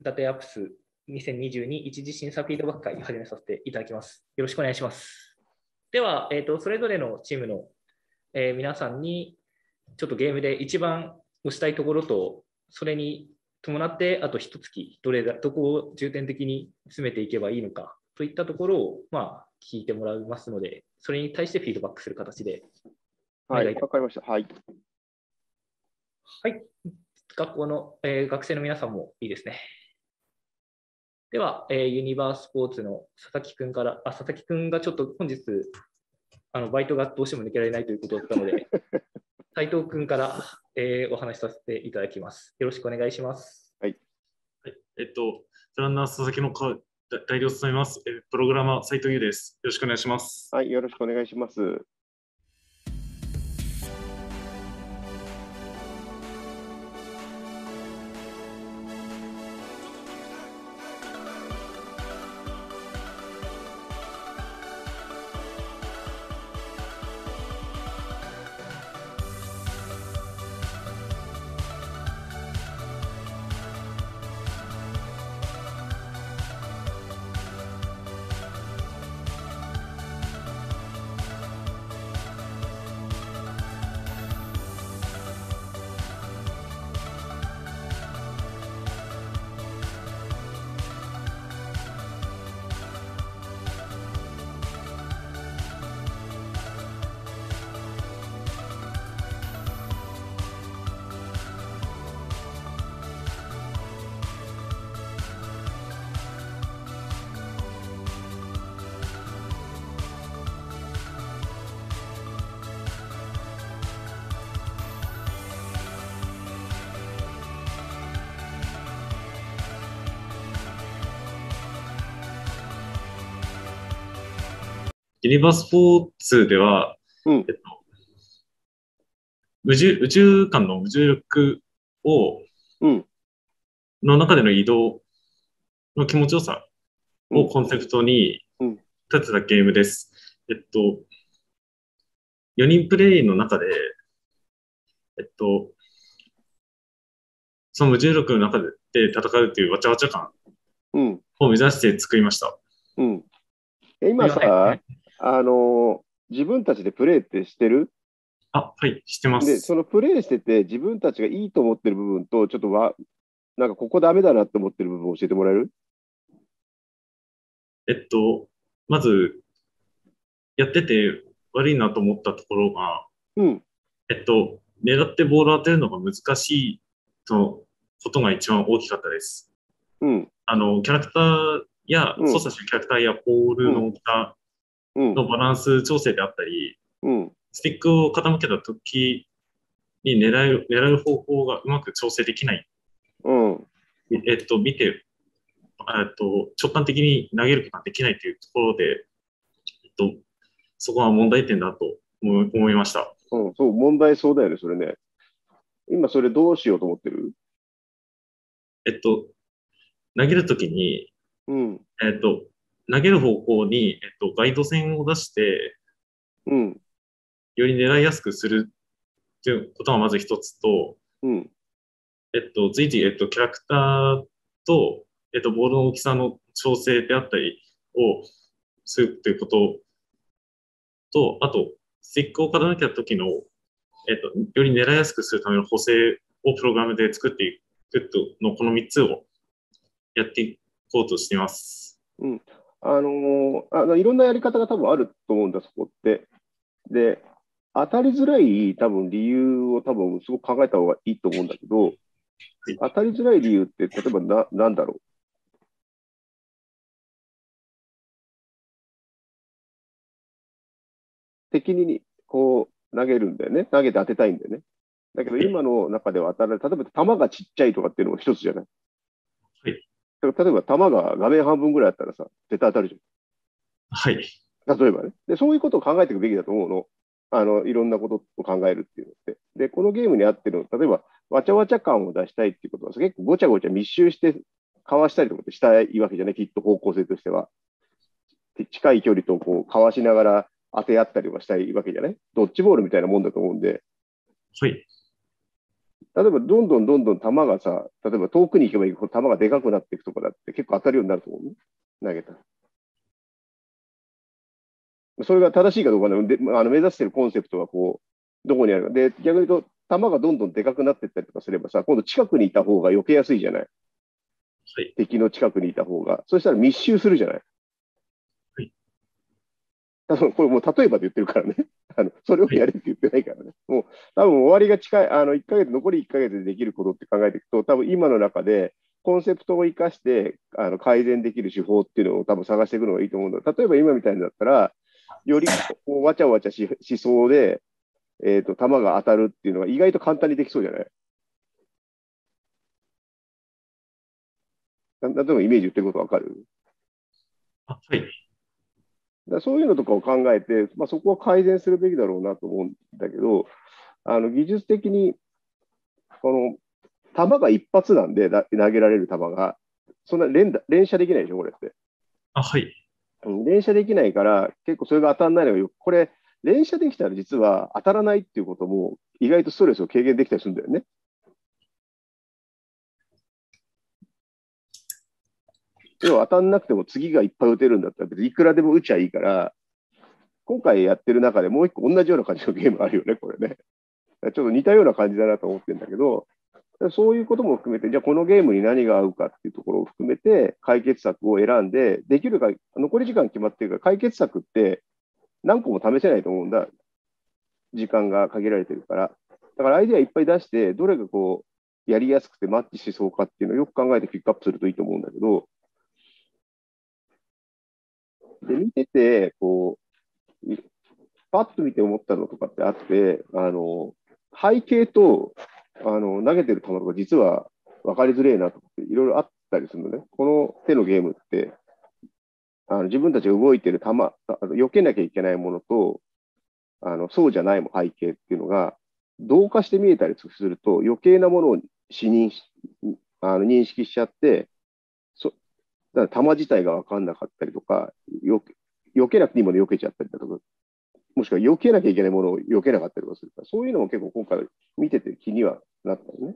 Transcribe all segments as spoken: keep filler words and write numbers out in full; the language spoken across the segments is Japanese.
ダテアップスにせんにじゅうに一次審査フィードバック会始めさせていただきます。よろしくお願いします。では、えーと、それぞれのチームの、えー、皆さんにちょっとゲームで一番押したいところと、それに伴ってあと一月どれだ、どこを重点的に詰めていけばいいのかといったところを、まあ、聞いてもらいますので、それに対してフィードバックする形でお願いいたします。 はい、わかりました。はい。 はい。学校の、えー、学生の皆さんもいいですね。では、えー、ユニバースポーツの佐々木くんから、あ、佐々木くんがちょっと本日、あのバイトがどうしても抜けられないということだったので、斉藤くんから、えー、お話しさせていただきます。よろしくお願いします。 はい。 はい、えっと、プランナー佐々木の代理を務めます、えー、プログラマー斉藤優です。よろしくお願いします。 はい、よろしくお願いします。 ユニバースポーツでは、 うん、 えっと、宇宙、宇宙間の無重力を、 うん、 の中での移動の気持ちよさをコンセプトに立てたゲームです。えっと、よにんプレイの中で、えっと、その無重力の中で戦うというわちゃわちゃ感を目指して作りました。 うん。今さ、あの、自分たちでプレイってしてる？ あ、はい、してます。 で、そのプレイしてて、自分たちがいいと思ってる部分と、ちょっとわ、なんかここダメだなって思ってる部分を教えてもらえる？ えっと、まず、やってて悪いなと思ったところが、 うん、 えっと、狙ってボールを当てるのが難しいとことが一番大きかったです。 うん、 あの、キャラクターや、 うん、 操作してるキャラクターやボールの大きさのバランス調整であったり、 うん、 スティックを傾けた時に狙う、狙う方法がうまく調整できない。 うん。 えっと、見て、えっと、直感的に投げることができないというところで、えっと、そこは問題点だと思いました。 うん、そう、問題そうだよね、それね。今それどうしようと思ってる？ えっと、投げるときに、 うん、 えっと、投げる方向に、えっと、ガイド線を出して、 うん、 より狙いやすくするということがまず一つと、 うん、 えっと、随時、えっと、キャラクターと、えっと、ボールの大きさの調整であったりをするということと、あと、スティックを傾けた時の、えっと、より狙いやすくするための補正をプログラムで作っていくとの、このみっつをやっていこうとしています。 うん。あのー、あの、いろんなやり方が多分あると思うんだ、そこって。で、当たりづらい多分理由を多分すごく考えた方がいいと思うんだけど、はい、当たりづらい理由って、例えばな、なんだろう。敵にこう投げるんだよね。投げて当てたいんだよね。だけど今の中では当たらない。例えば球がちっちゃいとかっていうのが一つじゃない。 はい。 だから例えば球が画面半分ぐらいあったらさ、絶対当たるじゃん。はい。 例えばね。で、そういうことを考えていくべきだと思うの。あの、いろんなことを考えるっていうのって。で、このゲームに合ってるの、例えば、わちゃわちゃ感を出したいっていうことは、結構ごちゃごちゃ密集してかわしたりとかってしたいわけじゃない、きっと方向性としては。近い距離とこうかわしながら当て合ったりはしたいわけじゃない。ドッジボールみたいなもんだと思うんで。 はい。 例えばどんどんどんどん球がさ、例えば遠くに行けばいいほど球がでかくなっていくとかだって結構当たるようになると思うね。投げたら。それが正しいかどうかで、であの目指しているコンセプトはこう、どこにあるか。で、逆に言うと、球がどんどんでかくなっていったりとかすればさ、今度近くにいた方が避けやすいじゃない。 はい。 敵の近くにいた方が。そしたら密集するじゃない。 はい。 多分これもう例えばで言ってるからね。あのそれをはい。 やれって言ってないからね。もう多分終わりが近い、あのいっかげつ、残りいっかげつでできることって考えていくと、多分今の中でコンセプトを生かしてあの改善できる手法っていうのを多分探していくのがいいと思うんだ。例えば今みたいになったら、よりこうわちゃわちゃ し, しそうで、えーと、球が当たるっていうのが意外と簡単にできそうじゃない。な例えばイメージ言ってることわかる？ あ、はい。 だそういうのとかを考えて、まあ、そこは改善するべきだろうなと思うんだけど、あの技術的にこの球が一発なんで、投げられる球が、そんな連打連射できないでしょ、これって。 あ、はい。 連射できないから、結構それが当たらないのがよく、これ、連射できたら実は当たらないっていうことも、意外とストレスを軽減できたりするんだよね。要は当たんなくても次がいっぱい打てるんだったら、別にいくらでも打ちゃいいから、今回やってる中でもう一個同じような感じのゲームあるよね、これね。ちょっと似たような感じだなと思ってるんだけど、そういうことも含めて、じゃあこのゲームに何が合うかっていうところを含めて、解決策を選んで、できるか、残り時間決まってるから、解決策って何個も試せないと思うんだ。時間が限られてるから。だからアイデアいっぱい出して、どれがこう、やりやすくてマッチしそうかっていうのをよく考えてピックアップするといいと思うんだけど、で、見てて、こう、パッと見て思ったのとかってあって、あの、背景と、あの、投げてる球とか実は分かりづれえなとかっていろいろあったりするのね。この手のゲームって、あの自分たちが動いてる球、避けなきゃいけないものと、あのそうじゃないも背景っていうのが、同化して見えたりすると、余計なものを視認しあの認識しちゃって、そだから球自体が分かんなかったりとか、よ避けなくていいものを避けちゃったりだとか、もしくは避けなきゃいけないものを避けなかったりとかするから、そういうのも結構今回見てて気にはなったのね。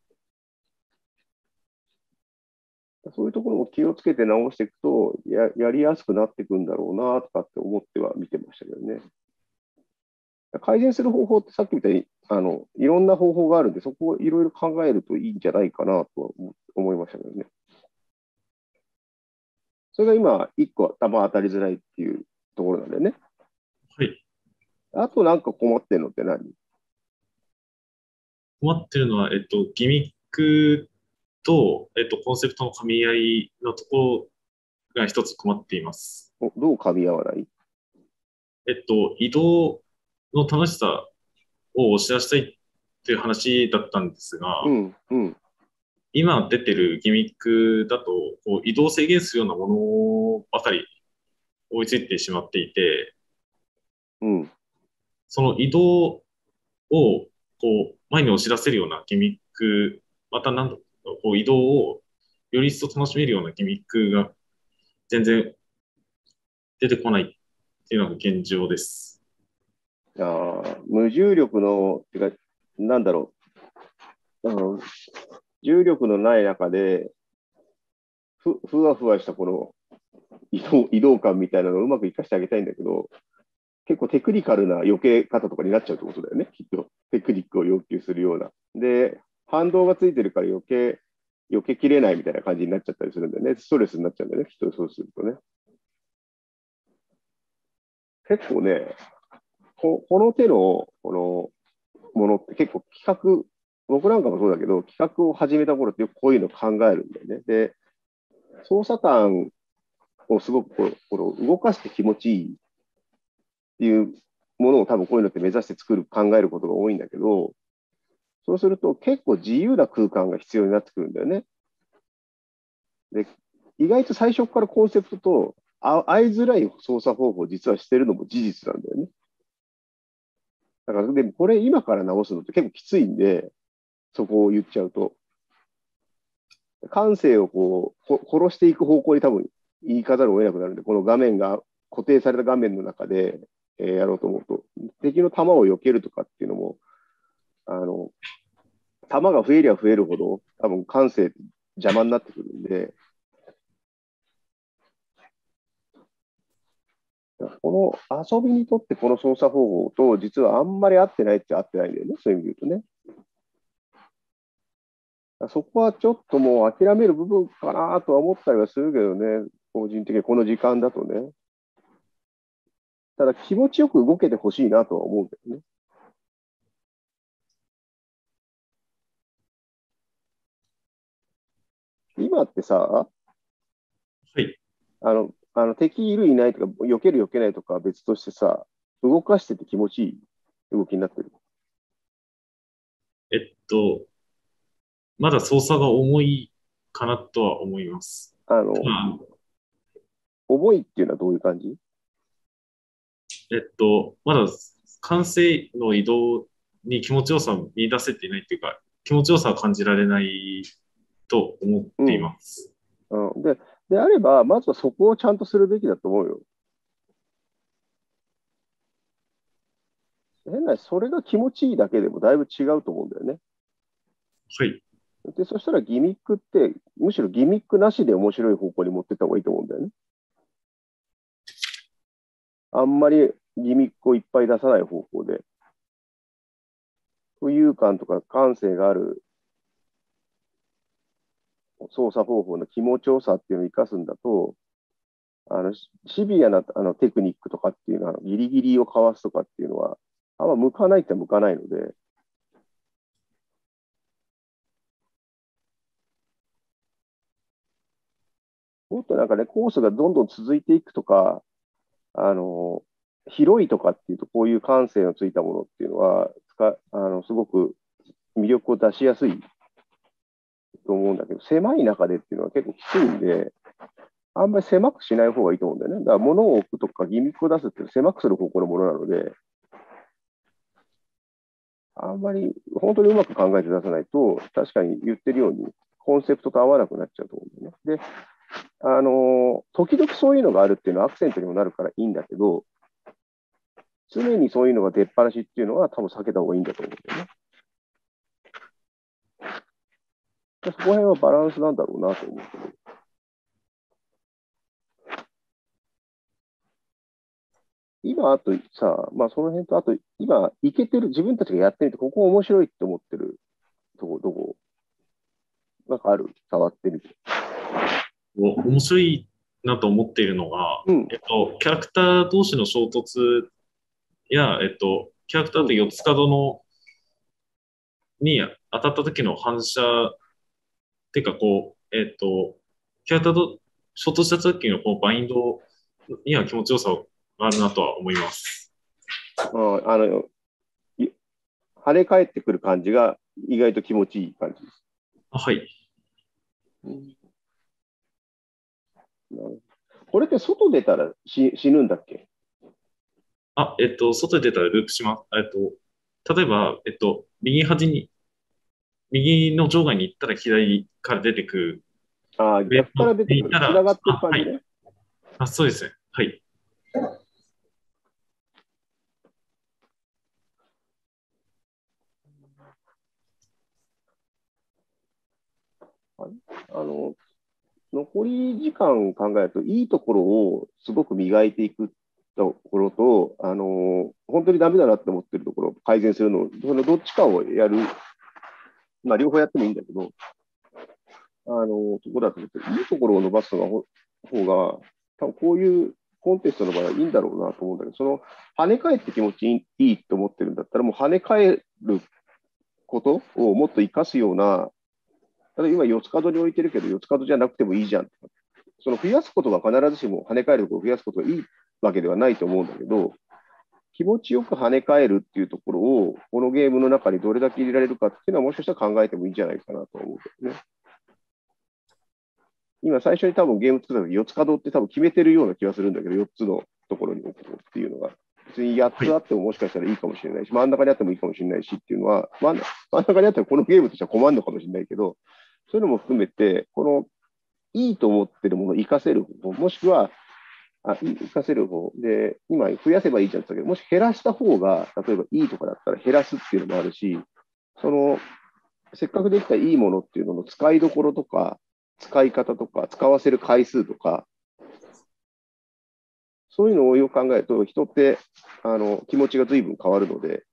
そういうところも気をつけて直していくとや、やりやすくなっていくんだろうなとかって思っては見てましたけどね。改善する方法ってさっきみたいにあのいろんな方法があるんで、そこをいろいろ考えるといいんじゃないかなとは思いましたけどね。それが今、いっこ球当たりづらいっていうところなんだよね。 はい。 あとなんか困ってるのって何？ 困ってるのは、えっと、ギミックと、えっと、コンセプトの噛み合いのところが一つ困っています。 どう噛み合わない？ えっと、移動の楽しさをお知らせしたいっていう話だったんですが、 うん、うん。 今出てるギミックだと、こう移動を制限するようなものばかり追いついてしまっていて、 うん。 その移動をこう前にお知らせるようなギミック、またなんだこう移動をより一層楽しめるようなギミックが全然出てこないっていうのが現状です。 あ無重力の、てか、なんだろう。あの重力のない中で、ふふわふわしたこの移動移動感みたいなのをうまく活かしてあげたいんだけど、結構テクニカルな避け方とかになっちゃうってことだよね、きっと。テクニックを要求するような。で、反動がついてるから余計、避けきれないみたいな感じになっちゃったりするんだよね。ストレスになっちゃうんだよね、きっとそうするとね。結構ね、ここの手のこのものって結構企画、僕なんかもそうだけど、企画を始めた頃ってよくこういうの考えるんだよね。で、操作感をすごくこうこの動かして気持ちいいっていうものを多分こういうのって目指して作る、考えることが多いんだけど、そうすると結構自由な空間が必要になってくるんだよね。で、意外と最初からコンセプトと合いづらい操作方法を実はしてるのも事実なんだよね。だから、でもこれ今から直すのって結構きついんで、そこを言っちゃうと。感性をこう殺していく方向に多分言い方を得なくなるんで、この画面が固定された画面の中で、えー、やろうと思うと、敵の弾を避けるとかっていうのも、あの、 球が増えりゃ増えるほど、多分感性って邪魔になってくるんで、この遊びにとってこの操作方法と実はあんまり合ってないって合ってないんだよね、そういう意味で言うとね。そこはちょっともう諦める部分かなとは思ったりはするけどね、個人的にこの時間だとね。ただ気持ちよく動けてほしいなとは思うけどね。今ってさ、 はい。 あの、あの敵いるいないとか、避ける避けないとかは別としてさ、動かしてて気持ちいい動きになってる。 えっと、まだ操作が重いかなとは思います。 あの、 まあ、 重いっていうのはどういう感じ？ えっと、まだ完成の移動に気持ちよさを見出せていないっていうか、気持ちよさを感じられないと思っていうん。 ます。 うん、で、であれば、まずはそこをちゃんとするべきだと思うよ。変な話、それが気持ちいいだけでもだいぶ違うと思うんだよね。 はい。 で、そしたらギミックって、むしろギミックなしで面白い方向に持ってった方がいいと思うんだよね。あんまりギミックをいっぱい出さない方向で。浮遊感とか感性がある操作方法の気持ちよさっていうのを生かすんだと、あのシビアなあのテクニックとかっていうのは、ギリギリをかわすとかっていうのは、あんま向かないって向かないので、もっとなんかね、コースがどんどん続いていくとか、あの、広いとかっていうと、こういう感性のついたものっていうのは、使あのすごく魅力を出しやすいと思うんだけど、狭い中でっていうのは結構きついんで、あんまり狭くしない方がいいと思うんだよね。だから物を置くとかギミックを出すっていうのは狭くする方向のものなので、あんまり本当にうまく考えて出さないと、確かに言ってるように、コンセプトと合わなくなっちゃうと思うんだよね。で、あの、時々そういうのがあるっていうのはアクセントにもなるからいいんだけど、常にそういうのが出っ放しっていうのは多分避けた方がいいんだと思うんだよね。そこら辺はバランスなんだろうなと思うけど。今、あとさ、まあその辺と、あと今、いけてる、自分たちがやってみて、ここ面白いって思ってるとこ、どこ、なんかある？触ってみて。 お面白いなと思っているのが、 うん、 えっと、キャラクター同士の衝突や、えっと、キャラクターうん。 と四つ角のに当たった時の反射っていうか、こう、えっと、キャラクターと衝突した時のこうバインドには気持ちよさがあるなとは思います。 ああの、跳ね返ってくる感じが意外と気持ちいい感じです。 あ、はい。 うん、これって外出たら死ぬんだっけ？ あ、えっと、外に出たらループします。えっと、例えば、えっと、右端に、右の場外に行ったら左から出てくる。 ああ、 上逆から出てくる。 に行ったら、 つながってるあ、はい。 感じね。 あ、そうですね。はい。 あの、残り時間考えると、いいところをすごく磨いていくところと、あの、本当にダメだなって思ってるところを改善するの、そのどっちかをやる、まあ、両方やってもいいんだけど、あの、ところだと思って、いいところを伸ばすのが方が、多分こういうコンテストの場合はいいんだろうなと思うんだけど、その跳ね返って気持ちいいいいと思ってるんだったら、もう跳ね返ることをもっと活かすような、例えば今四つ角に置いてるけど、四つ角じゃなくてもいいじゃん。その増やすことが必ずしも跳ね返るところを増やすことがいいわけではないと思うんだけど、気持ちよく跳ね返るっていうところを、このゲームの中にどれだけ入れられるかっていうのは、もしかしたら考えてもいいんじゃないかなと思うけどね。今、最初に多分ゲーム作った時、四つ角って多分決めてるような気がするんだけど、よっつのところに置くっていうのが。別にやっつあってももしかしたらいいかもしれないし、真ん中にあってもいいかもしれないしっていうのは、真ん中にあってもこのゲームとしては困るのかもしれないけど、そういうのも含めて、このいいと思ってるものを活かせる方法、もしくは、あ活かせる方で、今増やせばいいじゃんって言ったけど、もし減らした方が、例えばいいとかだったら減らすっていうのもあるし、そのせっかくできたいいものっていうのの使いどころとか、使い方とか、使わせる回数とか、そういうのをよく考えると、人ってあの気持ちが随分変わるので、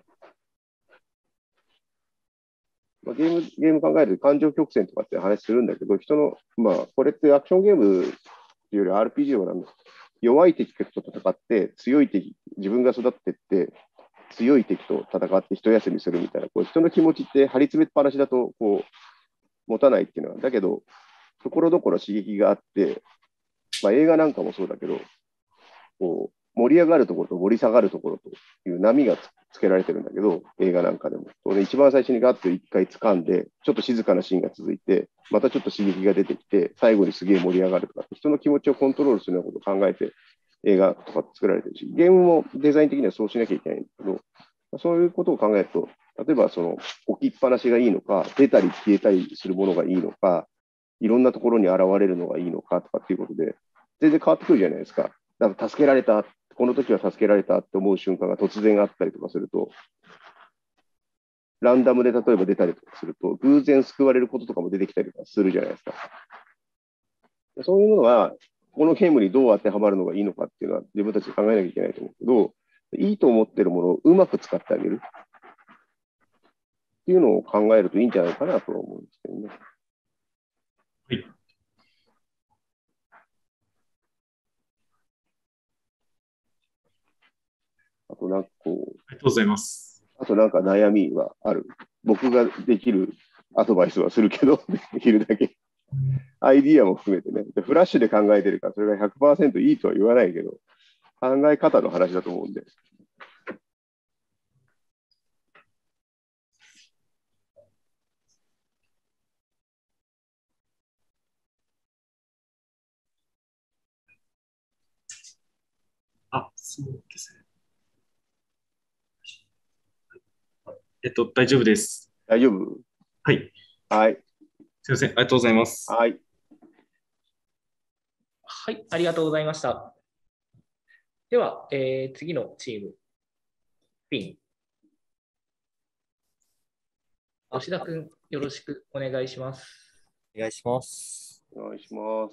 まあ、ゲーム、ゲーム考えると感情曲線とかって話するんだけど、人の、まあ、これってアクションゲームっていうより アールピージー なんです。弱い敵と戦って、強い敵、自分が育ってって、強い敵と戦って一休みするみたいな、こう人の気持ちって張り詰めっぱなしだとこう持たないっていうのは、だけど、ところどころ刺激があって、まあ、映画なんかもそうだけど、こう盛り上がるところと盛り下がるところという波がつつけられてるんだけど、映画なんかでも。それ一番最初にガッと一回掴んで、ちょっと静かなシーンが続いて、またちょっと刺激が出てきて、最後にすげえ盛り上がるとか、人の気持ちをコントロールするようなことを考えて、映画とか作られてるし、ゲームもデザイン的にはそうしなきゃいけないんだけど、そういうことを考えると、例えばその置きっぱなしがいいのか、出たり消えたりするものがいいのか、いろんなところに現れるのがいいのかとかっていうことで、全然変わってくるじゃないですか。だから助けられた、この時は助けられたって思う瞬間が突然あったりとかすると、ランダムで例えば出たりとかすると、偶然救われることとかも出てきたりとかするじゃないですか。そういうものが、このゲームにどう当てはまるのがいいのかっていうのは自分たちで考えなきゃいけないと思うけど、いいと思ってるものをうまく使ってあげるっていうのを考えるといいんじゃないかなと思うんですけどね。 はい。 あとなんかこう、 ありがとうございます。 あとなんか悩みはある。僕ができるアドバイスはするけど、できるだけ。アイディアも含めてね。でフラッシュで考えてるから、それがひゃくパーセントいいとは言わないけど、考え方の話だと思うんで。 あ、そうですね。えっと、大丈夫です。 大丈夫？ はい。 はい。 すいません。ありがとうございます。 はい。 はい、ありがとうございました。では、えー次のチーム、ピン。吉田君、よろしくお願いします。 お願いします。 お願いします。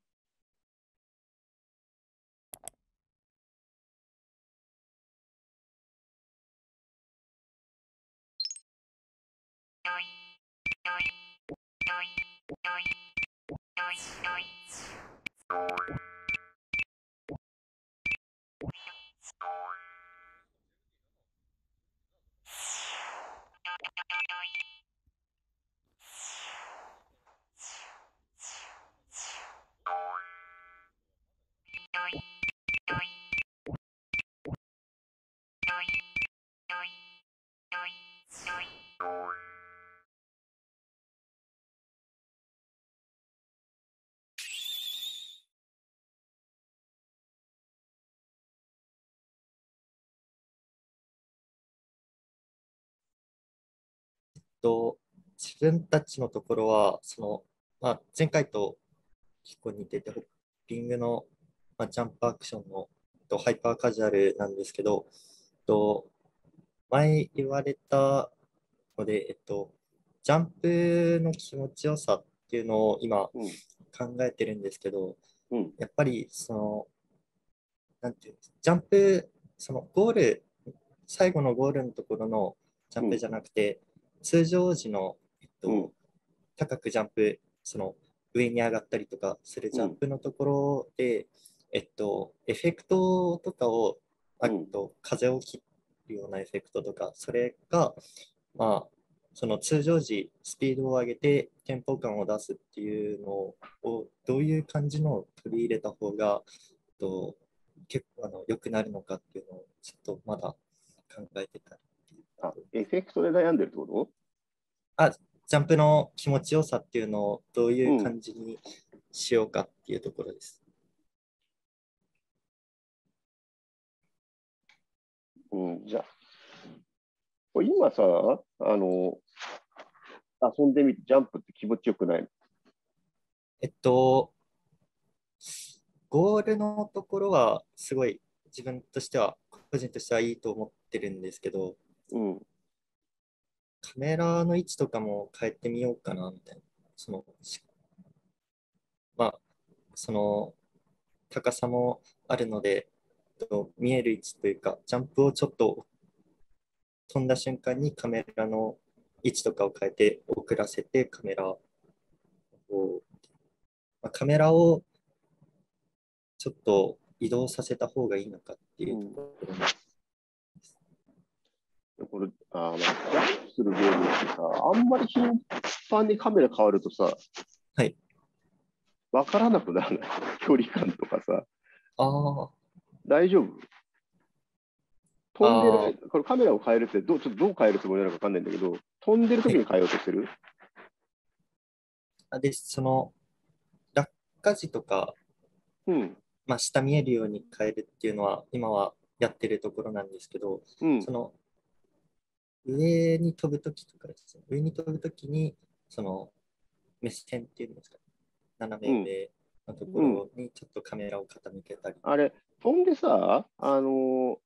と自分たちのところは、その、まあ、前回と結構似てて、ホッピングの、まあ、ジャンプアクションのとハイパーカジュアルなんですけど、と前言われたので、えっと、ジャンプの気持ちよさっていうのを今うん。 考えてるんですけど、 うん。 やっぱりその、なんていうんですか、ジャンプ、そのゴール、最後のゴールのところのジャンプじゃなくて、通常時の、えっうん。 と、高くジャンプ、その上に上がったりとかするジャンプのところで、えっと、エフェクトとかを、あうん。 と風を切るようなエフェクトとか、それが、まあ、その通常時、スピードを上げてテンポ感を出すっていうのを、どういう感じのを取り入れた方が、と結構あの良くなるのかっていうのをちょっとまだ考えてたっていうあ、 とエフェクトで悩んでるってこあ、ジャンプの気持ちよさっていうのをどういうと？うん。 感じにしようかっていうところです。 うん。じゃあ、これ今さ、あの、遊んでみて、ジャンプって気持ちよくないの？ えっと、ゴールのところはすごい自分としては、個人としてはいいと思ってるんですけど、 うん。 カメラの位置とかも変えてみようかなみたいな。その、まあ、その高さもあるので、見える位置というか、ジャンプをちょっと飛んだ瞬間にカメラの位置とかを変えて遅らせてカメラを、まあ、カメラをちょっと移動させた方がいいのかっていうところに、 うん、これあまあ、ジャンプするゲームってさ、あんまり頻繁にカメラ変わるとさ、 はい。 わからなくならない距離感とかさ。 ああ。 大丈夫飛んでる、これカメラを変えるってどう、ちょっとどう変えるつもりなのかわかんないんだけど、飛んでる時に変えようとしてる、 はい、で、その、落下時とか、 うん。 まあ、下見えるように変えるっていうのは、今はやってるところなんですけど、 うん、 その、上に飛ぶときとかですね、上に飛ぶときに、その、目線っていうんですか、斜め上のところにちょっとカメラを傾けたり。 うん、あれ、飛んでさ、あのー、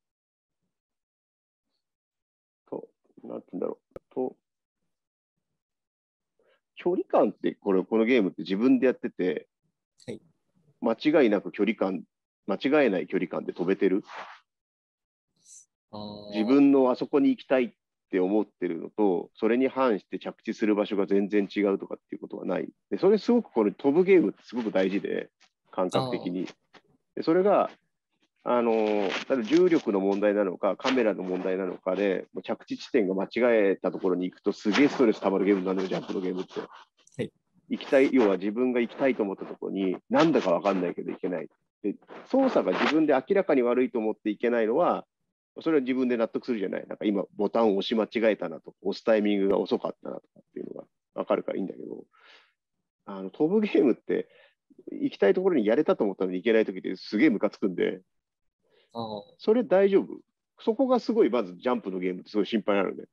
と、なんて言うんだろう、と、距離感って、これ、このゲームって自分でやってて、 はい、 間違いなく距離感、間違えない距離感で飛べてる。自分のあそこに行きたいって思ってるのと、それに反して着地する場所が全然違うとかっていうことはない。で、それすごくこれ飛ぶゲームってすごく大事で、感覚的に。で、それが、あのー、重力の問題なのか、カメラの問題なのかで、もう着地地点が間違えたところに行くと、すげえストレス溜まるゲームになるのよ、ジャンプのゲームって。 はい、 行きたい、要は自分が行きたいと思ったところに、なんだか分かんないけど行けない。で、操作が自分で明らかに悪いと思っていけないのは、それは自分で納得するじゃない。なんか今、ボタンを押し間違えたなとか、押すタイミングが遅かったなとかっていうのが分かるからいいんだけど、あの飛ぶゲームって、行きたいところにやれたと思ったのに行けないときってすげえムカつくんで、 あそれ大丈夫？そこがすごい、まずジャンプのゲームってすごい心配なので。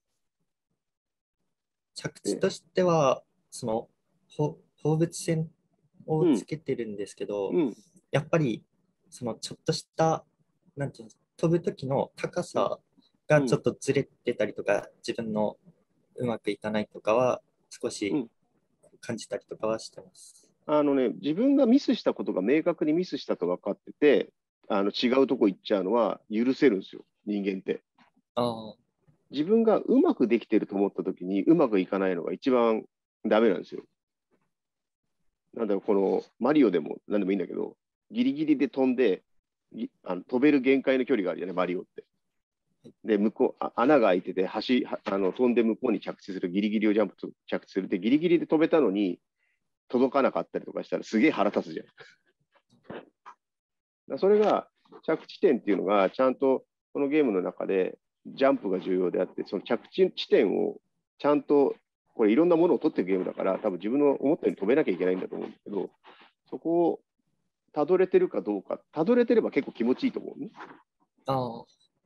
着地としては、その放物線をつけてるんですけど、 うんうん、 やっぱりそのちょっとしたなんていうんですか、飛ぶ時の高さがちょっとずれてたりとか、うん、自分のうまくいかないとかは少し感じたりとかはしてます。 うん、あのね、自分がミスしたことが明確にミスしたと分かってて、あの違うとこ行っちゃうのは許せるんですよ、人間って。 あ、 自分がうまくできてると思ったときにうまくいかないのが一番ダメなんですよ。なんだろう、このマリオでも何でもいいんだけど、ギリギリで飛んで、あの飛べる限界の距離があるよね、マリオって。で、向こう、穴が開いてて、橋、あの飛んで向こうに着地する、ギリギリをジャンプと着地する。で、ギリギリで飛べたのに、届かなかったりとかしたら、すげえ腹立つじゃん。だそれが、着地点っていうのが、ちゃんとこのゲームの中で、ジャンプが重要であって、その着地地点をちゃんと、これいろんなものを取ってるゲームだから、多分自分の思ったように飛べなきゃいけないんだと思うんだけど、そこをたどれてるかどうか、たどれてれば結構気持ちいいと思うね。 あ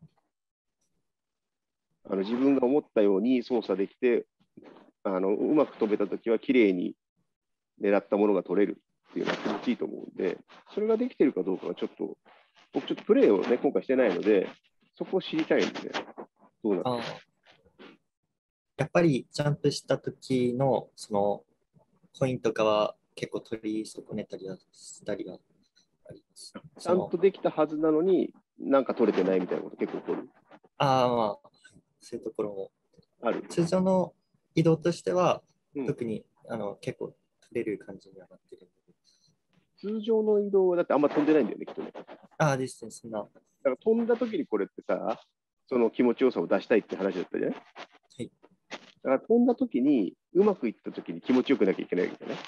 あの自分が思ったように操作できて、あのうまく飛べたときは綺麗に狙ったものが取れるっていうのは気持ちいいと思うんで、それができてるかどうかはちょっと、僕ちょっとプレーをね、今回してないので、そこを知りたいんで、どうなの？ やっぱりジャンプした時のそのコインとかは結構取り損ねたりはしたりはあります。 ちゃんとできたはずなのに、なんか取れてないみたいなこと結構起こる。 ああ、まあ、そういうところもある。 通常の移動としては、 うん、 特にあの結構取れる感じにはなってる。 通常の移動はだってあんま飛んでないんだよね、きっとね。 ああですね、そんな。 だから飛んだ時にこれってさ、その気持ちよさを出したいって話だったじゃない？ はい。 だから飛んだ時に、うまくいった時に気持ちよくなきゃいけないわけだね。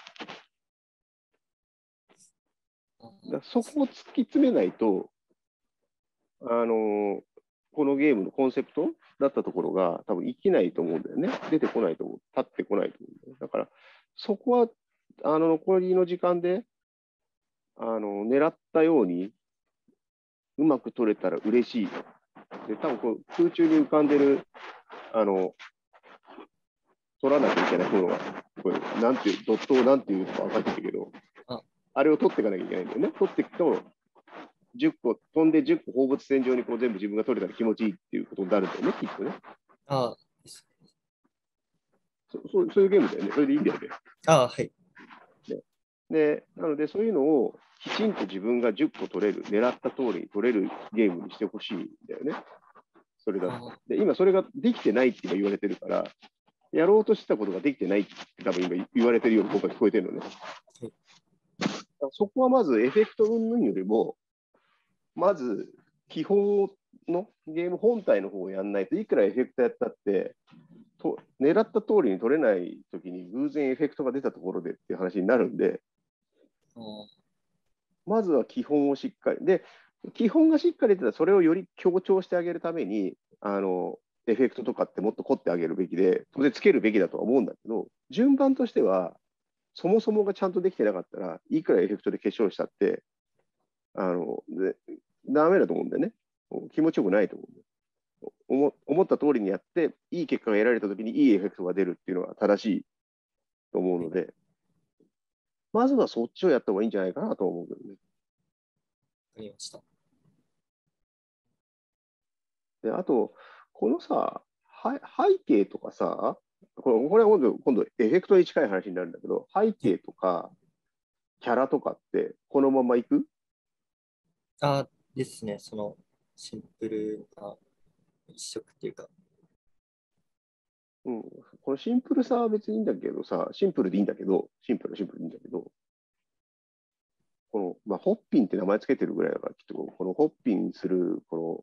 だそこを突き詰めないと、あのー、このゲームのコンセプトだったところが多分生きないと思うんだよね。出てこないと思う。立ってこないと思うんだよね。だから、そこは、あの、残りの時間で、あの、狙ったように、うまく取れたら嬉しい。で、多分こう空中に浮かんでる、あの、取らなきゃいけないものが、これ、なんていう、ドットをなんていうか分かってるけど、 あ, あれを取っていかなきゃいけないんだよね。取っていくと、じゅっこ、飛んでじゅっこ放物線上にこう全部自分が取れたら気持ちいいっていうことになるんだよね、きっとね。 あそそうそういうゲームだよね。それでいいんだよね。 ああ、はい。 で、なので、そういうのをきちんと自分がじゅっこ取れる、狙った通りに取れるゲームにしてほしいんだよね。それだと。で、今それができてないって今言われてるから、やろうとしてたことができてないって多分今言われてるように僕は聞こえてるのね。そこはまずエフェクト云々よりも、まず基本のゲーム本体の方をやんないといくらエフェクトやったってと狙った通りに取れないときに偶然エフェクトが出たところでっていう話になるんで、まずは基本をしっかりで基本がしっかり出たらそれをより強調してあげるためにあのエフェクトとかってもっと凝ってあげるべきで当然つけるべきだとは思うんだけど、順番としてはそもそもがちゃんとできてなかったらいくらエフェクトで化粧したってあのでダメだと思うんだよね。気持ちよくないと思うんだよ。思思った通りにやっていい結果が得られたときにいいエフェクトが出るっていうのが正しいと思うので、まずはそっちをやった方がいいんじゃないかなと思うけどね。 わかりました。 であと、このさ、背景とかさ、これこれは今度、今度エフェクトに近い話になるんだけど、背景とかキャラとかってこのままいく？ あですね、そのシンプルな一色っていうか。 うん、このシンプルさは別にいいんだけどさ、シンプルでいいんだけど、シンプルシンプルでいいんだけど、この、まあ、ホッピンって名前つけてるぐらいだから、きっとこのホッピンする、こ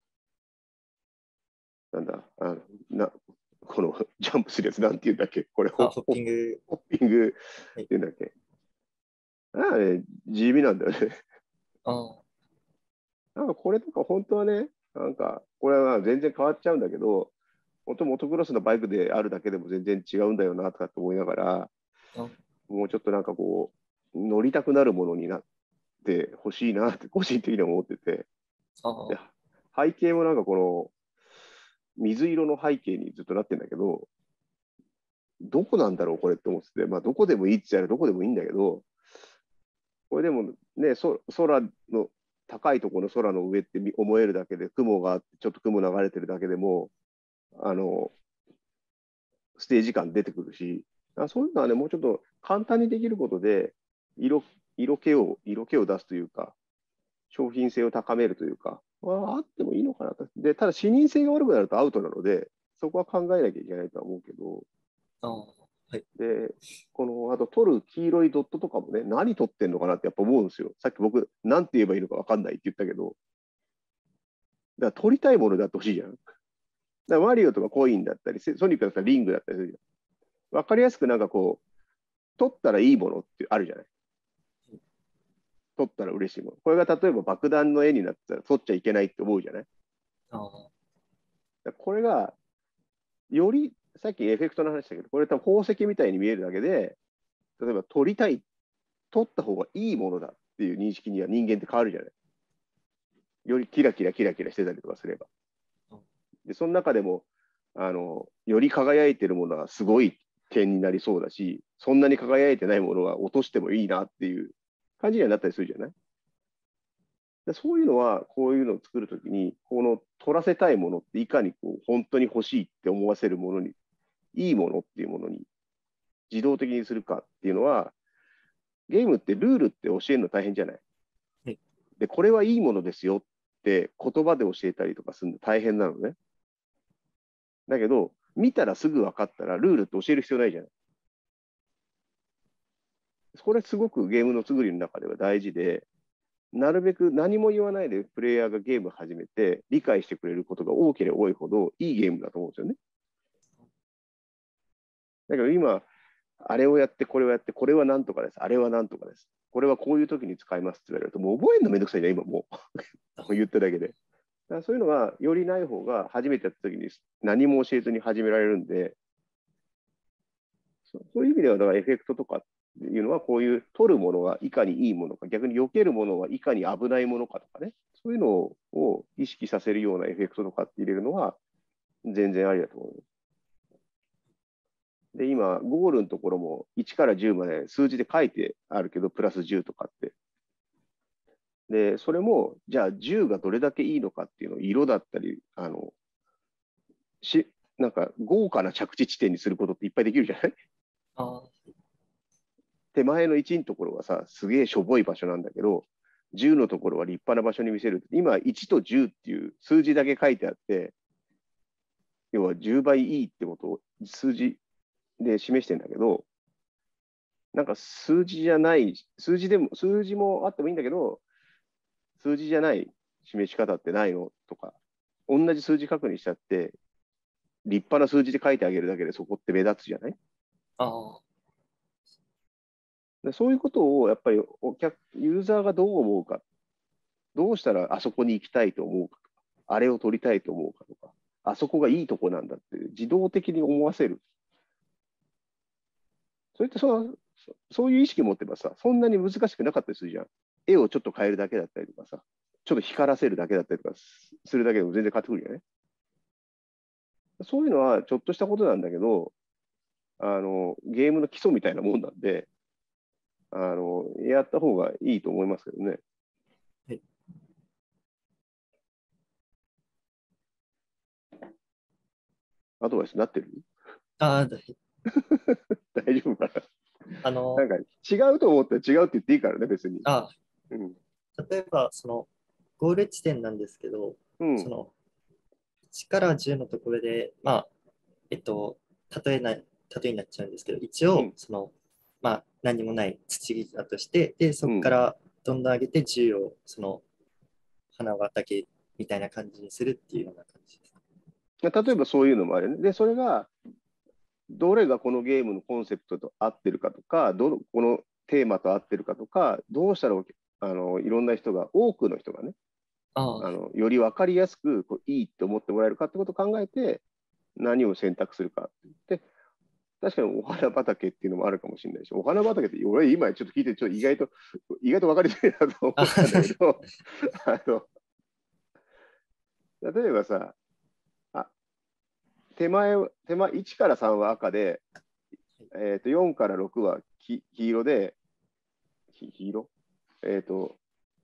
の、なんだ、あのなこのジャンプするやつなんて言うんだっけ、これホあ、ホッピング。 ホッピングって言うんだっけ。ああね、地味なんだよね。 あなんかこれとか本当はね、なんかこれは全然変わっちゃうんだけど、本当モトクロスのバイクであるだけでも全然違うんだよなとかって思いながら、 あもうちょっとなんかこう、乗りたくなるものになってほしいなって個人的には思ってて、 あで背景もなんかこの水色の背景にずっとなってるんだけど、どこなんだろうこれって思ってて、まあどこでもいいって言ったらどこでもいいんだけど、これでもね、そ空の高いところの空の上って思えるだけで、雲があって、ちょっと雲流れてるだけでも、あの、ステージ感出てくるし、そういうのはね、もうちょっと簡単にできることで、色、色気を、色気を出すというか、商品性を高めるというか、まあ、あってもいいのかなと。で、ただ視認性が悪くなるとアウトなので、そこは考えなきゃいけないとは思うけど、 あはい。 で、この、あと取る黄色いドットとかもね、何取ってんのかなってやっぱ思うんですよ。さっき僕、何て言えばいいのか分かんないって言ったけど、だから取りたいものであってほしいじゃん。だからマリオとかコインだったり、ソニックだったらリングだったりするじゃん。分かりやすくなんかこう、取ったらいいものってあるじゃない。取ったら嬉しいもの。これが例えば爆弾の絵になったら取っちゃいけないって思うじゃない。 あこれが、より、さっきエフェクトの話だけど、これ多分宝石みたいに見えるだけで、例えば取りたい、取った方がいいものだっていう認識には人間って変わるじゃない。よりキラキラキラキラしてたりとかすれば。で、その中でも、あの、より輝いてるものはすごい点になりそうだし、そんなに輝いてないものは落としてもいいなっていう感じにはなったりするじゃない。でそういうのは、こういうのを作るときに、この取らせたいものっていかにこう本当に欲しいって思わせるものに、いいものっていうものに自動的にするかっていうのは、ゲームってルールって教えるの大変じゃない。 はい、 で、これはいいものですよって言葉で教えたりとかするの大変なのね。だけど、見たらすぐ分かったらルールって教える必要ないじゃない。これすごくゲームの作りの中では大事で、なるべく何も言わないでプレイヤーがゲームを始めて理解してくれることが多ければ多いほどいいゲームだと思うんですよね。だけど今、あれをやって、これをやって、これはなんとかです、あれはなんとかです、これはこういう時に使いますって言われると、もう覚えるのめんどくさいじゃん、今もう言っただけで。だからそういうのがよりない方が初めてやった時に何も教えずに始められるんで、そういう意味ではだからエフェクトとかっていうのはこういう取るものがいかにいいものか、逆に避けるものはいかに危ないものかとかね、そういうのを意識させるようなエフェクトとかって入れるのは全然ありだと思います。で、今、ゴールのところもいちからじゅうまで数字で書いてあるけど、プラスじゅうとかって。で、それも、じゃあじゅうがどれだけいいのかっていうのを色だったり、あの、しなんか豪華な着地地点にすることっていっぱいできるじゃない？ あ手前のいちのところはさ、すげえしょぼい場所なんだけど、じゅうのところは立派な場所に見せる。今、いちとじゅうっていう数字だけ書いてあって、要はじゅうばいいいってことを数字で示してんだけど、なんか数字じゃない、数字でも、数字もあってもいいんだけど、数字じゃない示し方ってないのとか、同じ数字確認しちゃって、立派な数字で書いてあげるだけでそこって目立つじゃない？ あ、あでそういうことをやっぱりお客、ユーザーがどう思うか、どうしたらあそこに行きたいと思うかとか、あれを取りたいと思うかとか、あそこがいいとこなんだって自動的に思わせる。それってそのそういう意識持ってばさ、そんなに難しくなかったりするじゃん。絵をちょっと変えるだけだったりとかさ、ちょっと光らせるだけだったりとかするだけでも全然変わってくるよね。そういうのはちょっとしたことなんだけど、あのゲームの基礎みたいなもんなんで、あのやった方がいいと思いますけどね。 はい。 アドバイスになってる？ あ、だ大丈夫かな？ あの、 なんか違うと思ったら違うって言っていいからね、別に。 あ、 うん。 例えば、その、ゴール地点なんですけど、 うん。 その、いちからじゅうのところで、まあ、えっと、例えな、例えになっちゃうんですけど、一応、 うん。 その、まあ、何もない土だとして、で、そうん。 こからどんどん上げてじゅうを、その、花畑みたいな感じにするっていうような感じです。 例えばそういうのもあるよね。で、それが、どれがこのゲームのコンセプトと合ってるかとか、どのこのテーマと合ってるかとか、どうしたらあのいろんな人が、多くの人がね、 ああ、 あのより分かりやすくこういいって思ってもらえるかってことを考えて、何を選択するかって。確かにお花畑っていうのもあるかもしれないし、お花畑って、俺今ちょっと聞いて、ちょっと意外と、意外と分かりづらいなと思ったんだけど、あの例えばさ、あ手前、手前いちからさんは赤で、えー、とよんからろくは黄色で、黄色えっ、ー、と、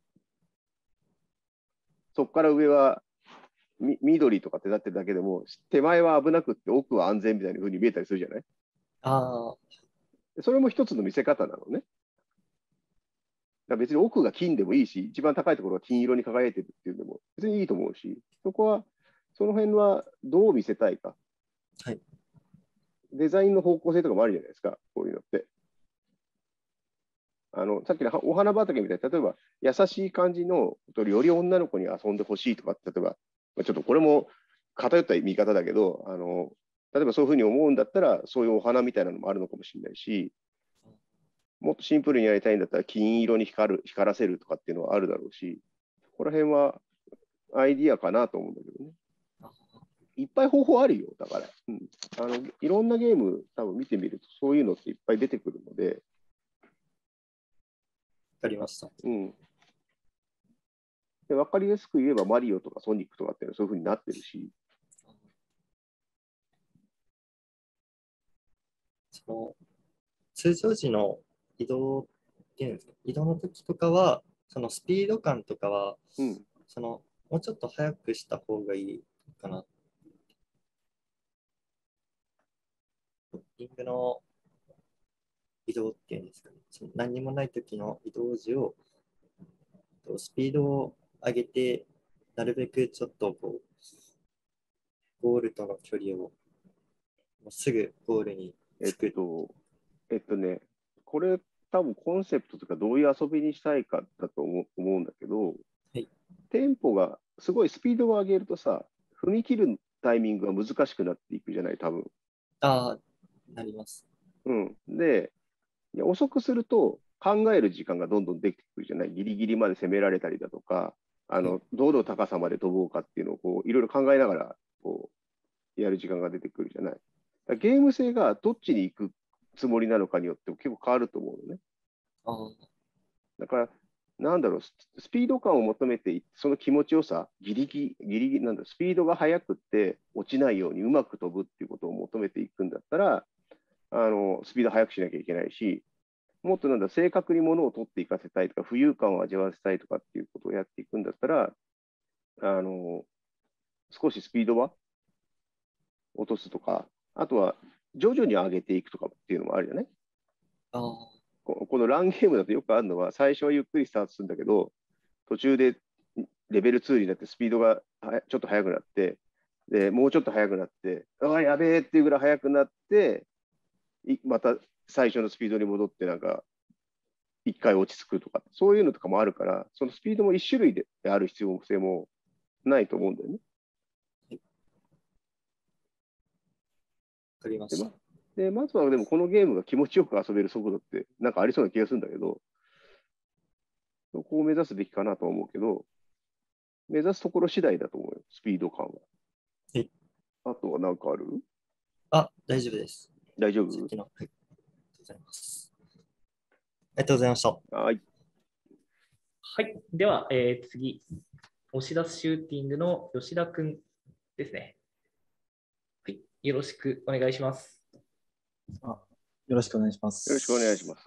そこから上はみ緑とかってなってるだけでも、手前は危なくって奥は安全みたいな風に見えたりするじゃない？ ああ、 それも一つの見せ方なのね。だから別に奥が金でもいいし、一番高いところが金色に輝いてるっていうのも別にいいと思うし、そこは、その辺はどう見せたいか。 はい。 デザインの方向性とかもあるじゃないですか、こういうのって。あのさっきのお花畑みたいな、例えば優しい感じの、より女の子に遊んでほしいとか、例えば、ちょっとこれも偏った見方だけど、あの例えばそういうふうに思うんだったら、そういうお花みたいなのもあるのかもしれないし、もっとシンプルにやりたいんだったら、金色に光る光らせるとかっていうのはあるだろうし、ここら辺はアイディアかなと思うんだけどね。いっぱい方法あるよ、だから。うん、あのいろんなゲーム、多分見てみると、そういうのっていっぱい出てくるので。 わかりました。 うん。で分かりやすく言えば、マリオとかソニックとかっていうのはそういうふうになってるし。 その通常時の移動っていうんですか、移動の時とかは、そのスピード感とかは、 うん、 そのもうちょっと速くした方がいいかな。リングの移動っていうんですかね、その何にもない時の移動時を、スピードを上げて、なるべくちょっとこう、ゴールとの距離を、もうすぐゴールにえっ着く。 と、えっとね、これ多分コンセプトとかどういう遊びにしたいかだと思うんだけど、 はい、 テンポがすごいスピードを上げるとさ、踏み切るタイミングが難しくなっていくじゃない、多分。 ああ、なります。 うん。で、いや遅くすると考える時間がどんどんできてくるじゃない。ギリギリまで攻められたりだとか、あはい、 のどの高さまで飛ぼうかっていうのをこういろいろ考えながらこうやる時間が出てくるじゃない。だからゲーム性がどっちに行くつもりなのかによっても結構変わると思うのね。 ああ、 だから、なんだろう、ススピード感を求めて、その気持ちよさ、ギリギリ、ギリギリ、なんだ、スピードが速くって落ちないようにうまく飛ぶっていうことを求めていくんだったら、あのスピード速くしなきゃいけないし、もっとなんだ、正確に物を取っていかせたいとか、浮遊感を味わわせたいとかっていうことをやっていくんだったら、あの少しスピードは落とすとか、あとは徐々に上げていくとかっていうのもあるよね。 ああ、 ここのランゲームだとよくあるのは、最初はゆっくりスタートするんだけど、途中でレベルツーになってスピードがちょっと速くなって、でもうちょっと速くなって、ああ、やべえっていうぐらい速くなって、また最初のスピードに戻って、なんか、一回落ち着くとか、そういうのとかもあるから、そのスピードも一種類である必要性もないと思うんだよね。 わかりました。 でまでまずはでもこのゲームが気持ちよく遊べる速度ってなんかありそうな気がするんだけど、そこを目指すべきかなとは思うけど、目指すところ次第だと思うよ、スピード感は。 はい。 あとは何かある？ あ、大丈夫です。 大丈夫？ さっきの、はい。ありがとうございます。ありがとうございました。 はい。 はい。では、えー次、押し出すシューティングの吉田くんですね。はい。よろしくお願いします。 あ、よろしくお願いします。 よろしくお願いします。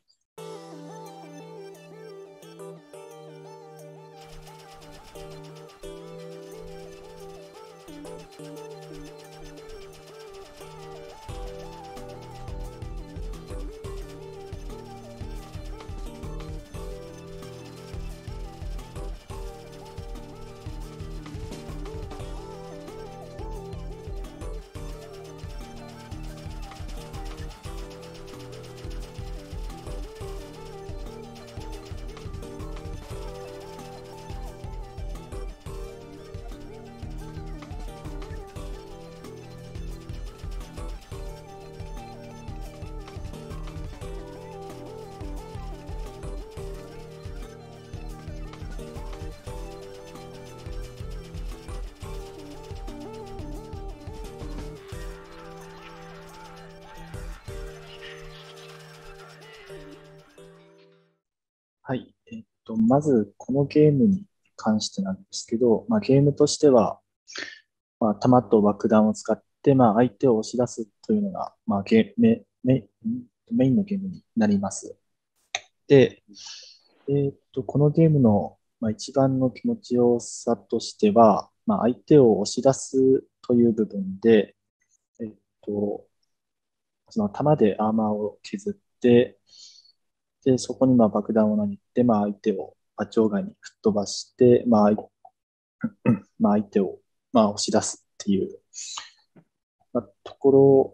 はい。えっと、まず、このゲームに関してなんですけど、まあ、ゲームとしては、まあ、弾と爆弾を使って、まあ、相手を押し出すというのが、まあ、ゲメメメインのゲームになります。で、えっと、このゲームの、まあ、一番の気持ちよさとしては、まあ、相手を押し出すという部分で、えっと、その弾でアーマーを削って、で、そこにまあ爆弾を投げて、まあ、相手を場長外に吹っ飛ばして、まあ、まあ、相手をまあ押し出すっていう、まあ、ところ、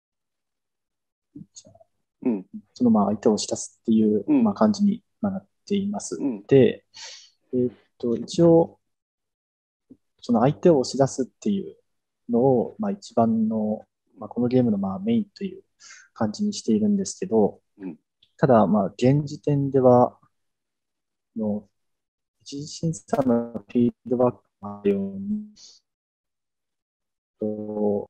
うん。 そのまあ相手を押し出すっていううんまあ感じになっています。 うん。 で、えーっと、一応、その相手を押し出すっていうのを、まあ、一番の、まあ、このゲームのまあメインという感じにしているんですけど、 うんただ、まあ、現時点では、の一次審査のフィードバックがあるように、と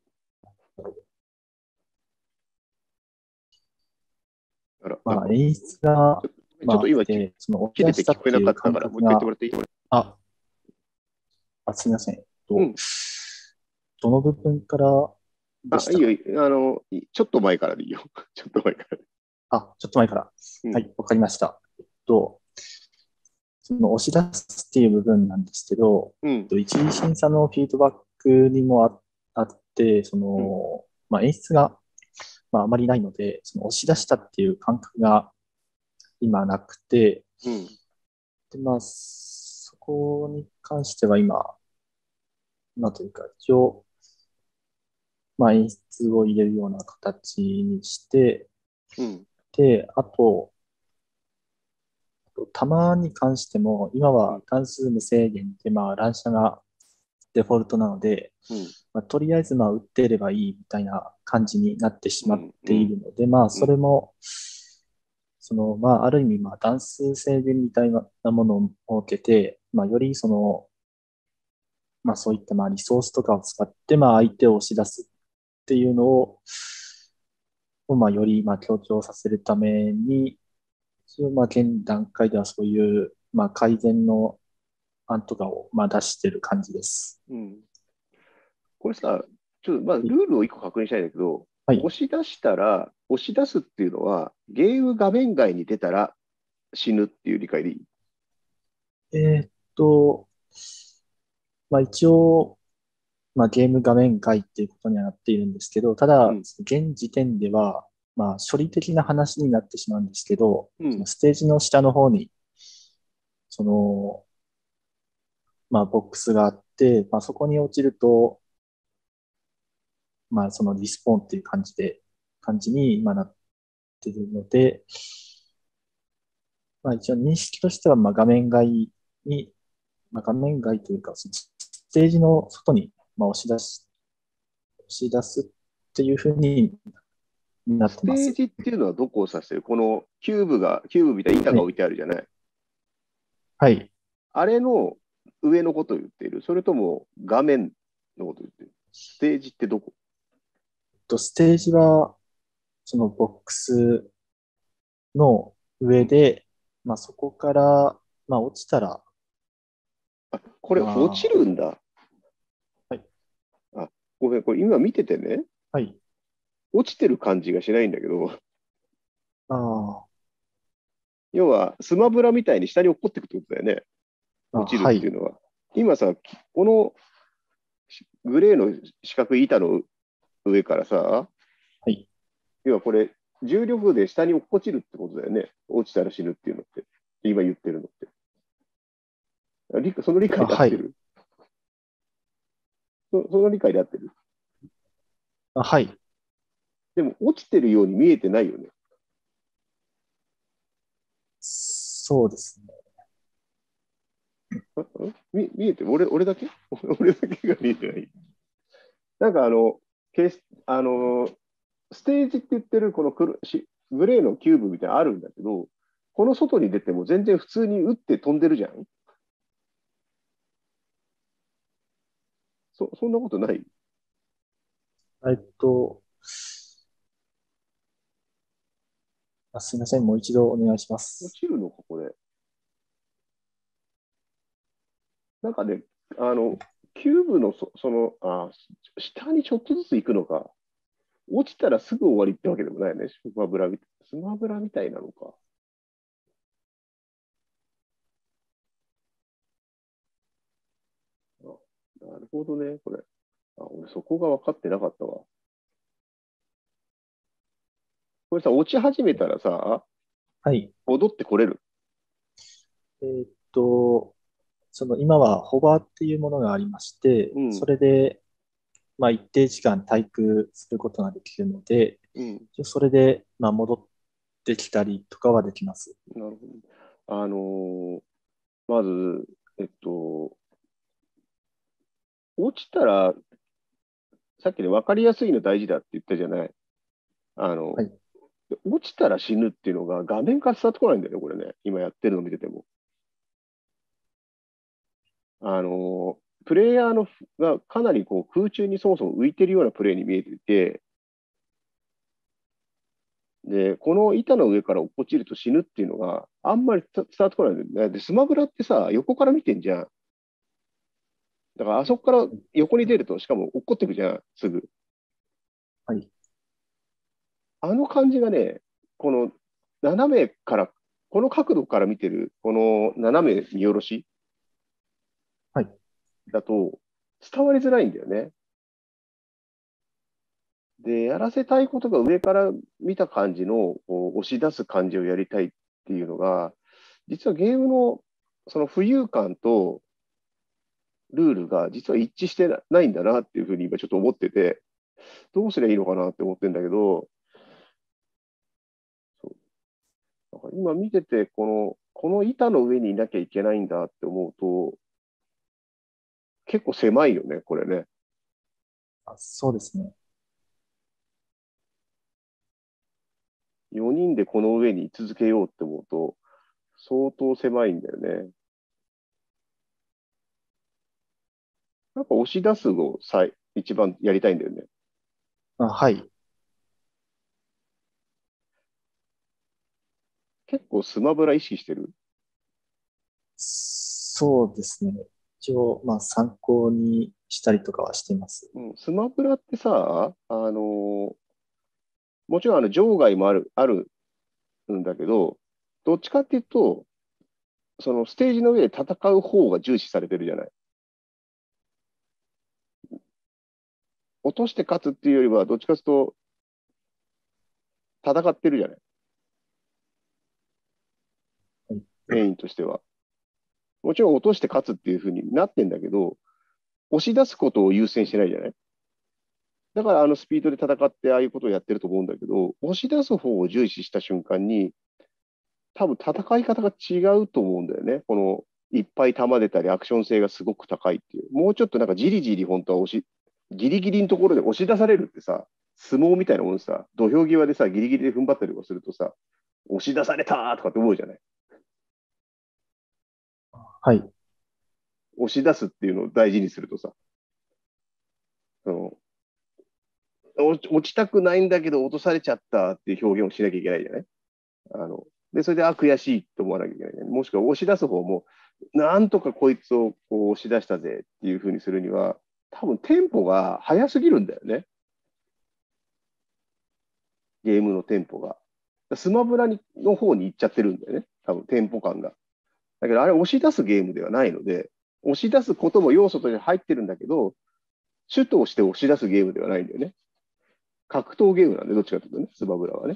あら、 まあ、 なんか演出が、 ちょまあ、 っと今、 あってその切押し出したれて聞こえなっていう感かったから、もう覚が、 一回言ってもらっていい？ あ、あすみません。えっとうんどの部分からであ、 したか？ いいよ。あの、ちょっと前からでいいよ。ちょっと前からで。 あ、ちょっと前から。 うんはい、わかりました。えっと、その押し出すっていう部分なんですけど、 うんえっと一次審査のフィードバックにもああって、その、まあ、演出が、まあ、あまりないので、その押し出したっていう感覚が今なくて、 うんで、まあ、そこに関しては今、なんというか、一応、まあ、演出を入れるような形にして、 うんで、あと、弾に関しても、今はうん弾数無制限で、まあ、乱射がデフォルトなので、 うんまあ、とりあえず、まあ、撃ってればいいみたいな感じになってしまっうんているので、まあ、それも、その、まあ、ある意味、まあ、弾数制限みたいなものを設けて、まあ、よりその、まあ、そういった、まあ、リソースとかを使って、まあ、相手を押し出すっていうのを、をまあ、より、まあ、強調させるために、一応、まあ、現段階ではそういう、まあ、改善の案とかを、まあ、出してる感じです。 うんこれさ、ちょっとまあルールを一個確認したいんだけど、 はい。 押し出したら、押し出すっていうのは、ゲーム画面外に出たら死ぬっていう理解でいい？ えーっと、まあ、一応、 まあ、ゲーム画面外っていうことにはなっているんですけど、ただ、 うん現時点では、まあ、処理的な話になってしまうんですけど、 うんそのステージの下の方に、その、まあ、ボックスがあって、まあ、そこに落ちると、まあ、そのリスポーンっていう感じで、感じに今なっているので、まあ、一応認識としては、まあ、画面外に、まあ、画面外というか、そのステージの外に、まあ、押し出し、押し出すっていうふうになっスてます。 テージっていうのはどこを指してる？このキューブが、キューブみたいな板はい。 が置いてあるじゃない。 はい。 あれの上のことを言っている？それとも画面のことを言っている？ステージってどこ？ と、ステージは、そのボックスのうん。 上で、まあ、そこから、まあ、落ちたら、 あ、これ落ちまるんだ。 あ、はい。 あ、ごめん、これ今見ててね、 はい。 落ちてる感じがしないんだけど、 あ要はスマブラみたいに下に落っこってくってことだよね。 あ、あ、 落ちるはい。 っていうのは。今さ、このグレーの四角い板の上からさ、 はい。 要はこれ、重力で下に落っこちるってことだよね。落ちたら死ぬっていうのって。今言ってるのって。理その理解あ、はい。 で合ってる？そその理解で合ってる？ あ、はい。 でも落ちてるように見えてないよね。 そうですね。 ああ見見えてる？俺、俺だけ俺だけが見えてない。なんかあの、ケースあの、ステージって言ってるこの黒しグレーのキューブみたいなのあるんだけど、この外に出ても全然普通に打って飛んでるじゃん。そそんなことない？ えっと、あ、すみません。もう一度お願いします。 落ちるのか、これ。なんかね、あの、キューブのそそのあ、下にちょっとずつ行くのか。落ちたらすぐ終わりってわけでもないよね。スマブラみスマブラみたいなのか。あ、なるほどね、これ。あ、俺そこが分かってなかったわ。これさ、落ち始めたらさ、 はい。 戻ってこれる？ えーっと、その今はホバーっていうものがありまして、 うん、 それで、まあ、一定時間滞空することができるので、 うん。 それで、まあ、戻ってきたりとかはできます。 なるほど。あのーまず、えっと、落ちたら、さっきね、分かりやすいの大事だって言ったじゃない。あの、 はい。 落ちたら死ぬっていうのが画面から伝わってこないんだよね、これね。今やってるの見てても。あの、プレイヤーのがかなりこう空中にそもそも浮いてるようなプレーに見えていて、で、この板の上から落っこちると死ぬっていうのがあんまり伝わってこないんだよね。で、スマブラってさ、横から見てんじゃん。だからあそこから横に出ると、しかも落っこってくじゃん、すぐ。 はい。 あの感じがね、この斜めから、この角度から見てる、この斜め見下ろしはい。 だと伝わりづらいんだよね。で、やらせたいことが上から見た感じのこう押し出す感じをやりたいっていうのが、実はゲームのその浮遊感とルールが実は一致してないんだなっていうふうに今ちょっと思ってて、どうすればいいのかなって思ってるんだけど、そうなんか今見ててこの、この板の上にいなきゃいけないんだって思うと、結構狭いよね、これね。 あ、そうですね。 よにんでこの上に居続けようって思うと、相当狭いんだよね。やっぱ押し出すをさい一番やりたいんだよね。 あ、はい。 結構スマブラ意識してる？ そうですね。一応、まあ、参考にしたりとかはしています。 うん、スマブラってさ、あのーもちろんあの場外もある、あるんだけど、どっちかっていうと、そのステージの上で戦う方が重視されてるじゃない。 落として勝つっていうよりは、どっちかというと、戦ってるじゃない。メインとしては。もちろん落として勝つっていうふうになってんだけど、押し出すことを優先してないじゃない。だからあのスピードで戦ってああいうことをやってると思うんだけど、押し出す方を重視した瞬間に、多分戦い方が違うと思うんだよね。このいっぱい球出たりアクション性がすごく高いっていう。もうちょっとなんかじりじり本当は押し、ギリギリのところで押し出されるってさ、相撲みたいなもんさ、土俵際でさ、ギリギリで踏ん張ったりとかするとさ、押し出されたとかって思うじゃない。 はい。 押し出すっていうのを大事にするとさ、その落ち落ちたくないんだけど落とされちゃったっていう表現をしなきゃいけないじゃないあので、それで、あ、悔しいと思わなきゃいけない、ね。もしくは押し出す方も、なんとかこいつをこう押し出したぜっていうふうにするには、多分テンポが速すぎるんだよね。ゲームのテンポが。スマブラにの方に行っちゃってるんだよね。多分テンポ感が。だけど、あれ押し出すゲームではないので、押し出すことも要素として入ってるんだけど、シュッと押して押し出すゲームではないんだよね。格闘ゲームなんで、どっちかというとね、スマブラはね。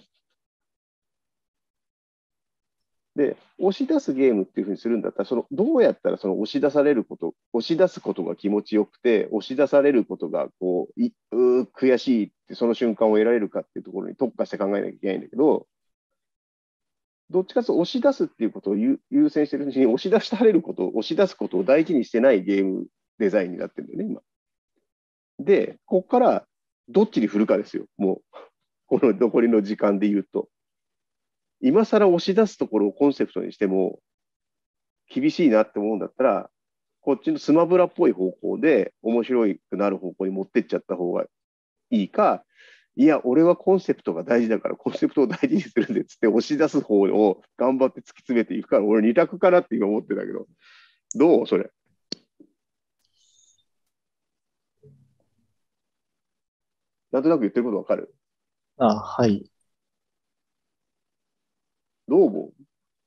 で、押し出すゲームっていうふうにするんだったら、そのどうやったらその押し出されること、押し出すことが気持ちよくて、押し出されることがこういうー悔しいってその瞬間を得られるかっていうところに特化して考えなきゃいけないんだけど、どっちかというと押し出すっていうことを優先してるうちに、押し出されること、押し出すことを大事にしてないゲームデザインになってるんだよね、今。で、ここからどっちに振るかですよ、もう、この残りの時間で言うと。今更押し出すところをコンセプトにしても厳しいなって思うんだったら、こっちのスマブラっぽい方向で面白くなる方向に持ってっちゃった方がいいか、いや、俺はコンセプトが大事だからコンセプトを大事にするんでっつって押し出す方を頑張って突き詰めていくから、俺二択かなって今思ってたけど、どうそれ。なんとなく言ってることわかる？ あ、はい。 どう思う？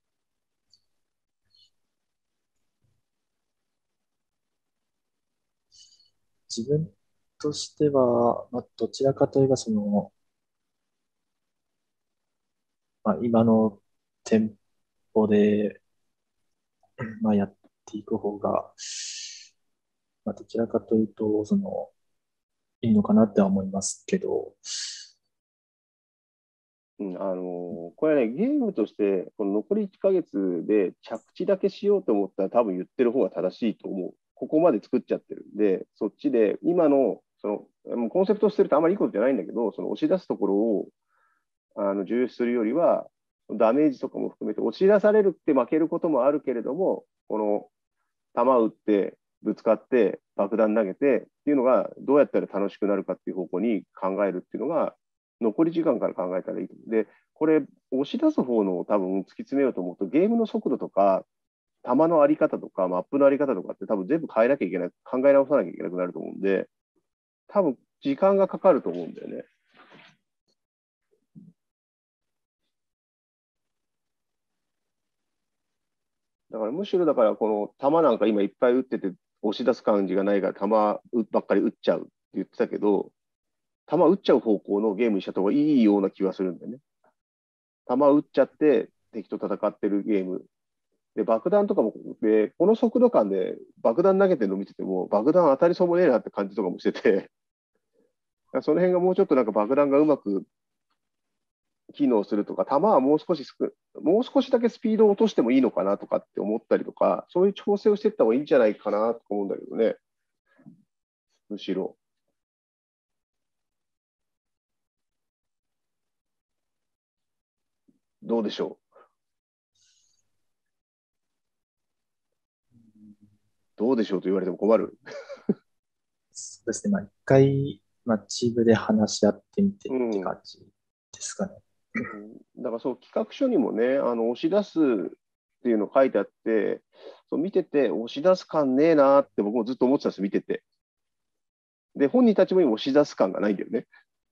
自分としては、まあ、どちらかといえば、その、まあ、今の店舗で、まあ、やっていく方が、まあ、どちらかというと、その、いいのかなっては思いますけど、 うん、あのーこれね、ゲームとして、この残りいっかげつで着地だけしようと思ったら、多分言ってる方が正しいと思う。ここまで作っちゃってるんで、そっちで、今の、その、もうコンセプトを捨てるとあんまりいいことじゃないんだけど、その押し出すところをあの重視するよりは、ダメージとかも含めて、押し出されるって負けることもあるけれども、この球を打って、ぶつかって、爆弾投げてっていうのが、どうやったら楽しくなるかっていう方向に考えるっていうのが、残り時間から考えたらいいと思う。で、これ、押し出す方のを多分突き詰めようと思うと、ゲームの速度とか、球のあり方とか、マップのあり方とかって多分全部変えなきゃいけない、考え直さなきゃいけなくなると思うんで、多分時間がかかると思うんだよね。だからむしろだからこの球なんか今いっぱい打ってて押し出す感じがないから球ばっかり打っちゃうって言ってたけど、球打っちゃう方向のゲームにした方がいいような気がするんだよね。球打っちゃって敵と戦ってるゲーム。で、爆弾とかも、で、この速度感で爆弾投げてるの見てても、爆弾当たりそうもねえなって感じとかもしてて、その辺がもうちょっとなんか爆弾がうまく機能するとか、球はもう少しすく、もう少しだけスピードを落としてもいいのかなとかって思ったりとか、そういう調整をしていった方がいいんじゃないかなと思うんだけどね、むしろ。どうでしょう。どうでしょうと言われても困る。 そうですね、まあ、一回、まあ、チームで話し合ってみてって感じですかね。 うん、だからそう、企画書にもね、あの押し出すっていうの書いてあって、そう見てて、押し出す感ねえなって僕もずっと思ってたんです、見てて。で、本人たちも今押し出す感がないんだよね。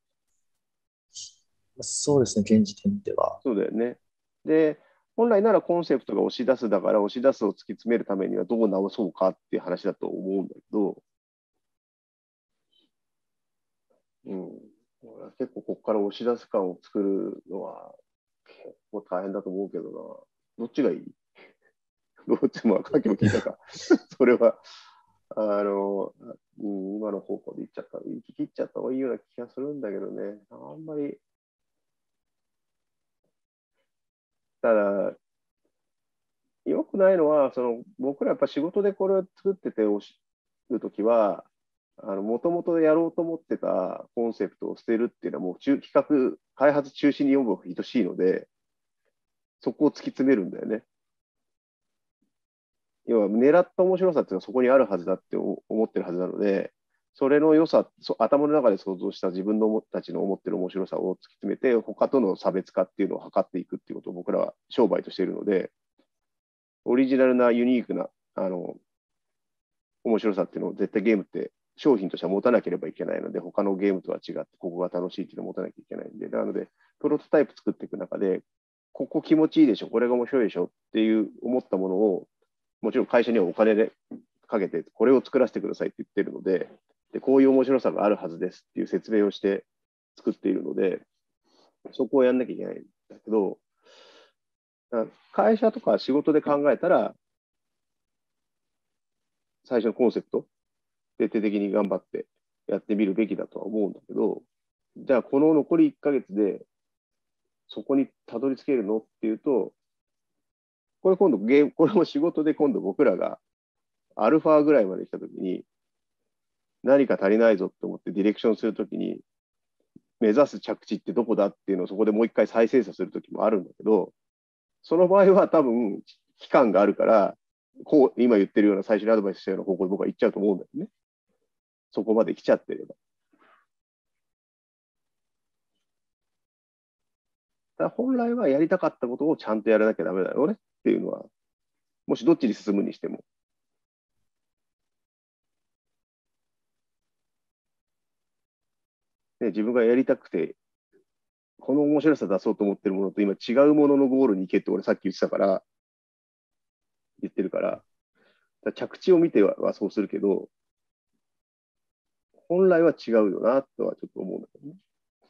そうですね、現時点では。 そうだよね。で、本来ならコンセプトが押し出すだから、押し出すを突き詰めるためにはどう直そうかっていう話だと思うんだけど、 うん。結構ここから押し出す感を作るのは結構大変だと思うけどな。どっちがいい？どっちも、さっきも聞いたか。それは、あの、うん、今の方向でいっちゃった、行き切っちゃった方がいいような気がするんだけどね。あんまり、ただ、良くないのは、その僕らやっぱ仕事でこれを作ってておしるときは、もともとやろうと思ってたコンセプトを捨てるっていうのは、もう中企画、開発中心に読むのが等しいので、そこを突き詰めるんだよね。要は、狙った面白さっていうのはそこにあるはずだって思ってるはずなので、それの良さ、頭の中で想像した自分のたちの思ってる面白さを突き詰めて、他との差別化っていうのを図っていくっていうことを僕らは商売としているので、オリジナルなユニークなあの面白さっていうのを絶対ゲームって商品としては持たなければいけないので、他のゲームとは違ってここが楽しいっていうのを持たなきゃいけないんで、なので、プロトタイプ作っていく中で、ここ気持ちいいでしょ、これが面白いでしょっていう思ったものを、もちろん会社にはお金でかけて、これを作らせてくださいって言ってるので、でこういう面白さがあるはずですっていう説明をして作っているので、そこをやんなきゃいけないんだけど、会社とか仕事で考えたら、最初のコンセプト、徹底的に頑張ってやってみるべきだとは思うんだけど、じゃあこの残りいっかげつでそこにたどり着けるのっていうと、これ今度ゲーム、これも仕事で今度僕らがアルファぐらいまで来たときに、何か足りないぞって思ってディレクションするときに、目指す着地ってどこだっていうのをそこでもう一回再精査するときもあるんだけど、その場合は多分期間があるから、こう今言ってるような最初にアドバイスしたような方向で僕は行っちゃうと思うんだよね。そこまで来ちゃってれば。だ本来はやりたかったことをちゃんとやらなきゃダメだよねっていうのは、もしどっちに進むにしても。ね、自分がやりたくて、この面白さ出そうと思ってるものと今違うもののゴールに行けって俺さっき言ってたから、言ってるから、から着地を見ては、はそうするけど、本来は違うよなとはちょっと思うんだけどね。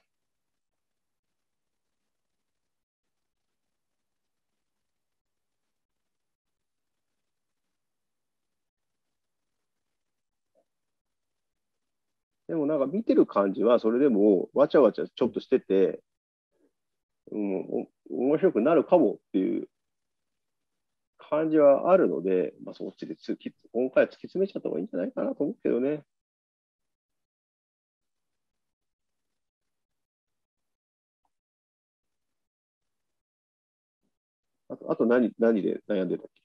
でもなんか見てる感じは、それでもわちゃわちゃちょっとしてて、うん、面白くなるかもっていう感じはあるので、まあ、そっちでつき今回は突き詰めちゃった方がいいんじゃないかなと思うけどね。あと、あと何、何で悩んでたっけ？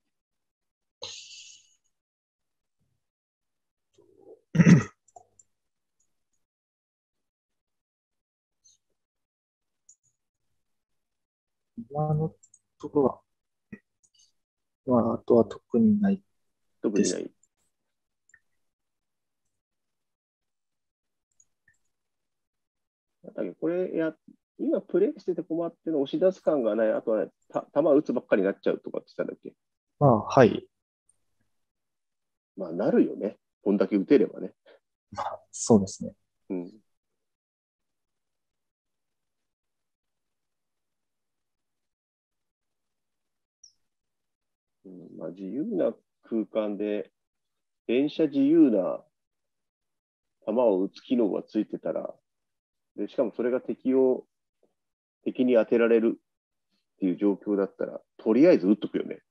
今のところは、まあ、あとは特にないです。 特にない。だけどこれや、今プレイしてて困ってるの押し出す感がない、あとは、ね、た球打つばっかりになっちゃうとかって言ったんだっけ？ まあ、はい。 まあ、なるよね。こんだけ打てればね。 まあ、そうですね。 うん。うん、まあ、自由な空間で、連射自由な球を打つ機能がついてたら、でしかもそれが敵を、敵に当てられるっていう状況だったら、とりあえず打っとくよね。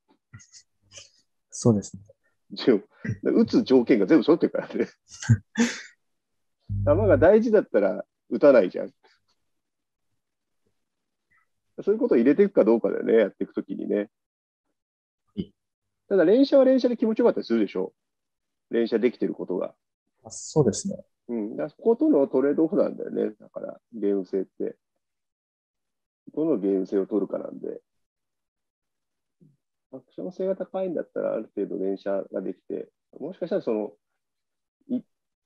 そうですね。 打つ条件が全部揃ってるからね。球が大事だったら打たないじゃん。そういうことを入れていくかどうかだよね、やっていくときにね。ただ、連射は連射で気持ちよかったりするでしょ。連射できてることが。 あ、そうですね。 うん。だからそことのトレードオフなんだよね。だから、ゲーム性って。どのゲーム性を取るかなんで。アクション性が高いんだったら、ある程度連射ができて、もしかしたらその、い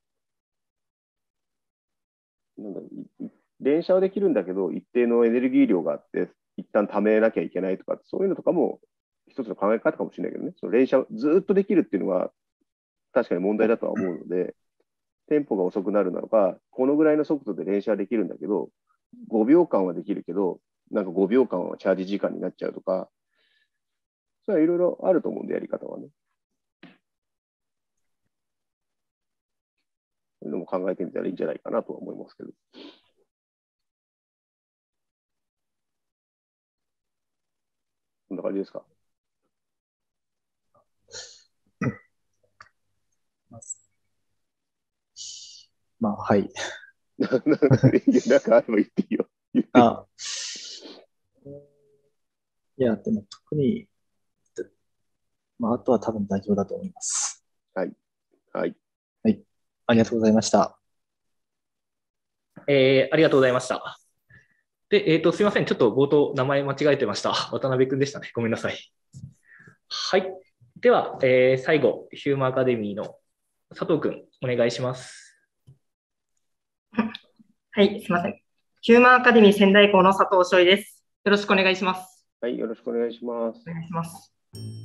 なんだい連射はできるんだけど、一定のエネルギー量があって、一旦貯めなきゃいけないとか、そういうのとかも一つの考え方かもしれないけどね、その連射ずっとできるっていうのは確かに問題だとは思うので、 テンポが遅くなるなのか、このぐらいの速度で連射できるんだけど、ごびょうかんはできるけど、なんかごびょうかんはチャージ時間になっちゃうとか、それはいろいろあると思うんで、やり方はね。そういうのも考えてみたらいいんじゃないかなとは思いますけど。こんな感じですか。 まあ、はい。 なんかあれば言っていいよ。言っていいあ、いや、でも特に、まあ、あとは多分大丈夫だと思います。 はい。はい。 はい。ありがとうございました。 えーありがとうございました。で、えっと、すみません。ちょっと冒頭名前間違えてました。渡辺くんでしたね。ごめんなさい。はい。では、えー最後、ヒューマンアカデミーの佐藤くん、お願いします。 はい、すみません。ヒューマンアカデミー仙台校の佐藤翔衣です。よろしくお願いします。 はい。よろしくお願いします。 お願いします。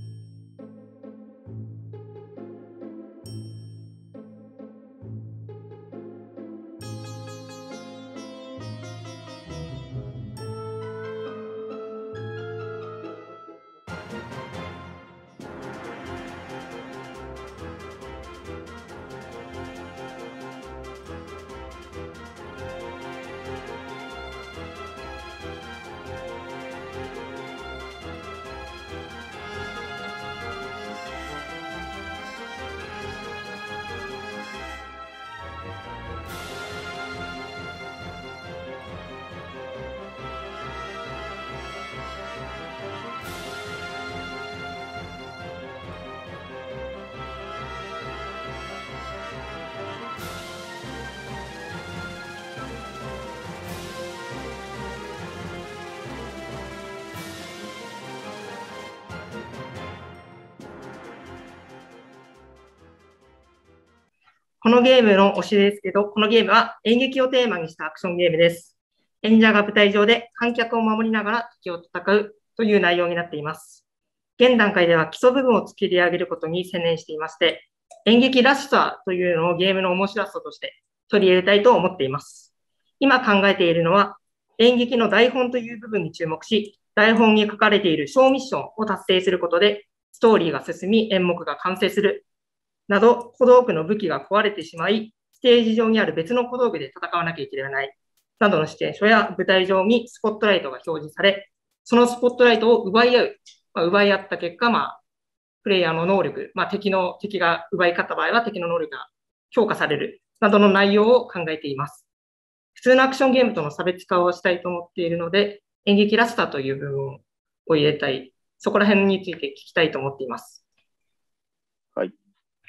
このゲームの推しですけど、このゲームは演劇をテーマにしたアクションゲームです。演者が舞台上で観客を守りながら敵を戦うという内容になっています。現段階では基礎部分を作り上げることに専念していまして、演劇らしさというのをゲームの面白さとして取り入れたいと思っています。今考えているのは、演劇の台本という部分に注目し、台本に書かれている小ミッションを達成することで、ストーリーが進み、演目が完成するなど、小道具の武器が壊れてしまい、ステージ上にある別の小道具で戦わなきゃいけないなどのシチュエーションや舞台上にスポットライトが表示され、そのスポットライトを奪い合う、まあ、奪い合った結果、まあ、プレイヤーの能力、まあ、敵の、敵が奪い勝った場合は敵の能力が強化されるなどの内容を考えています。普通のアクションゲームとの差別化をしたいと思っているので、演劇らしさという部分を入れたい、そこら辺について聞きたいと思っています。 はい。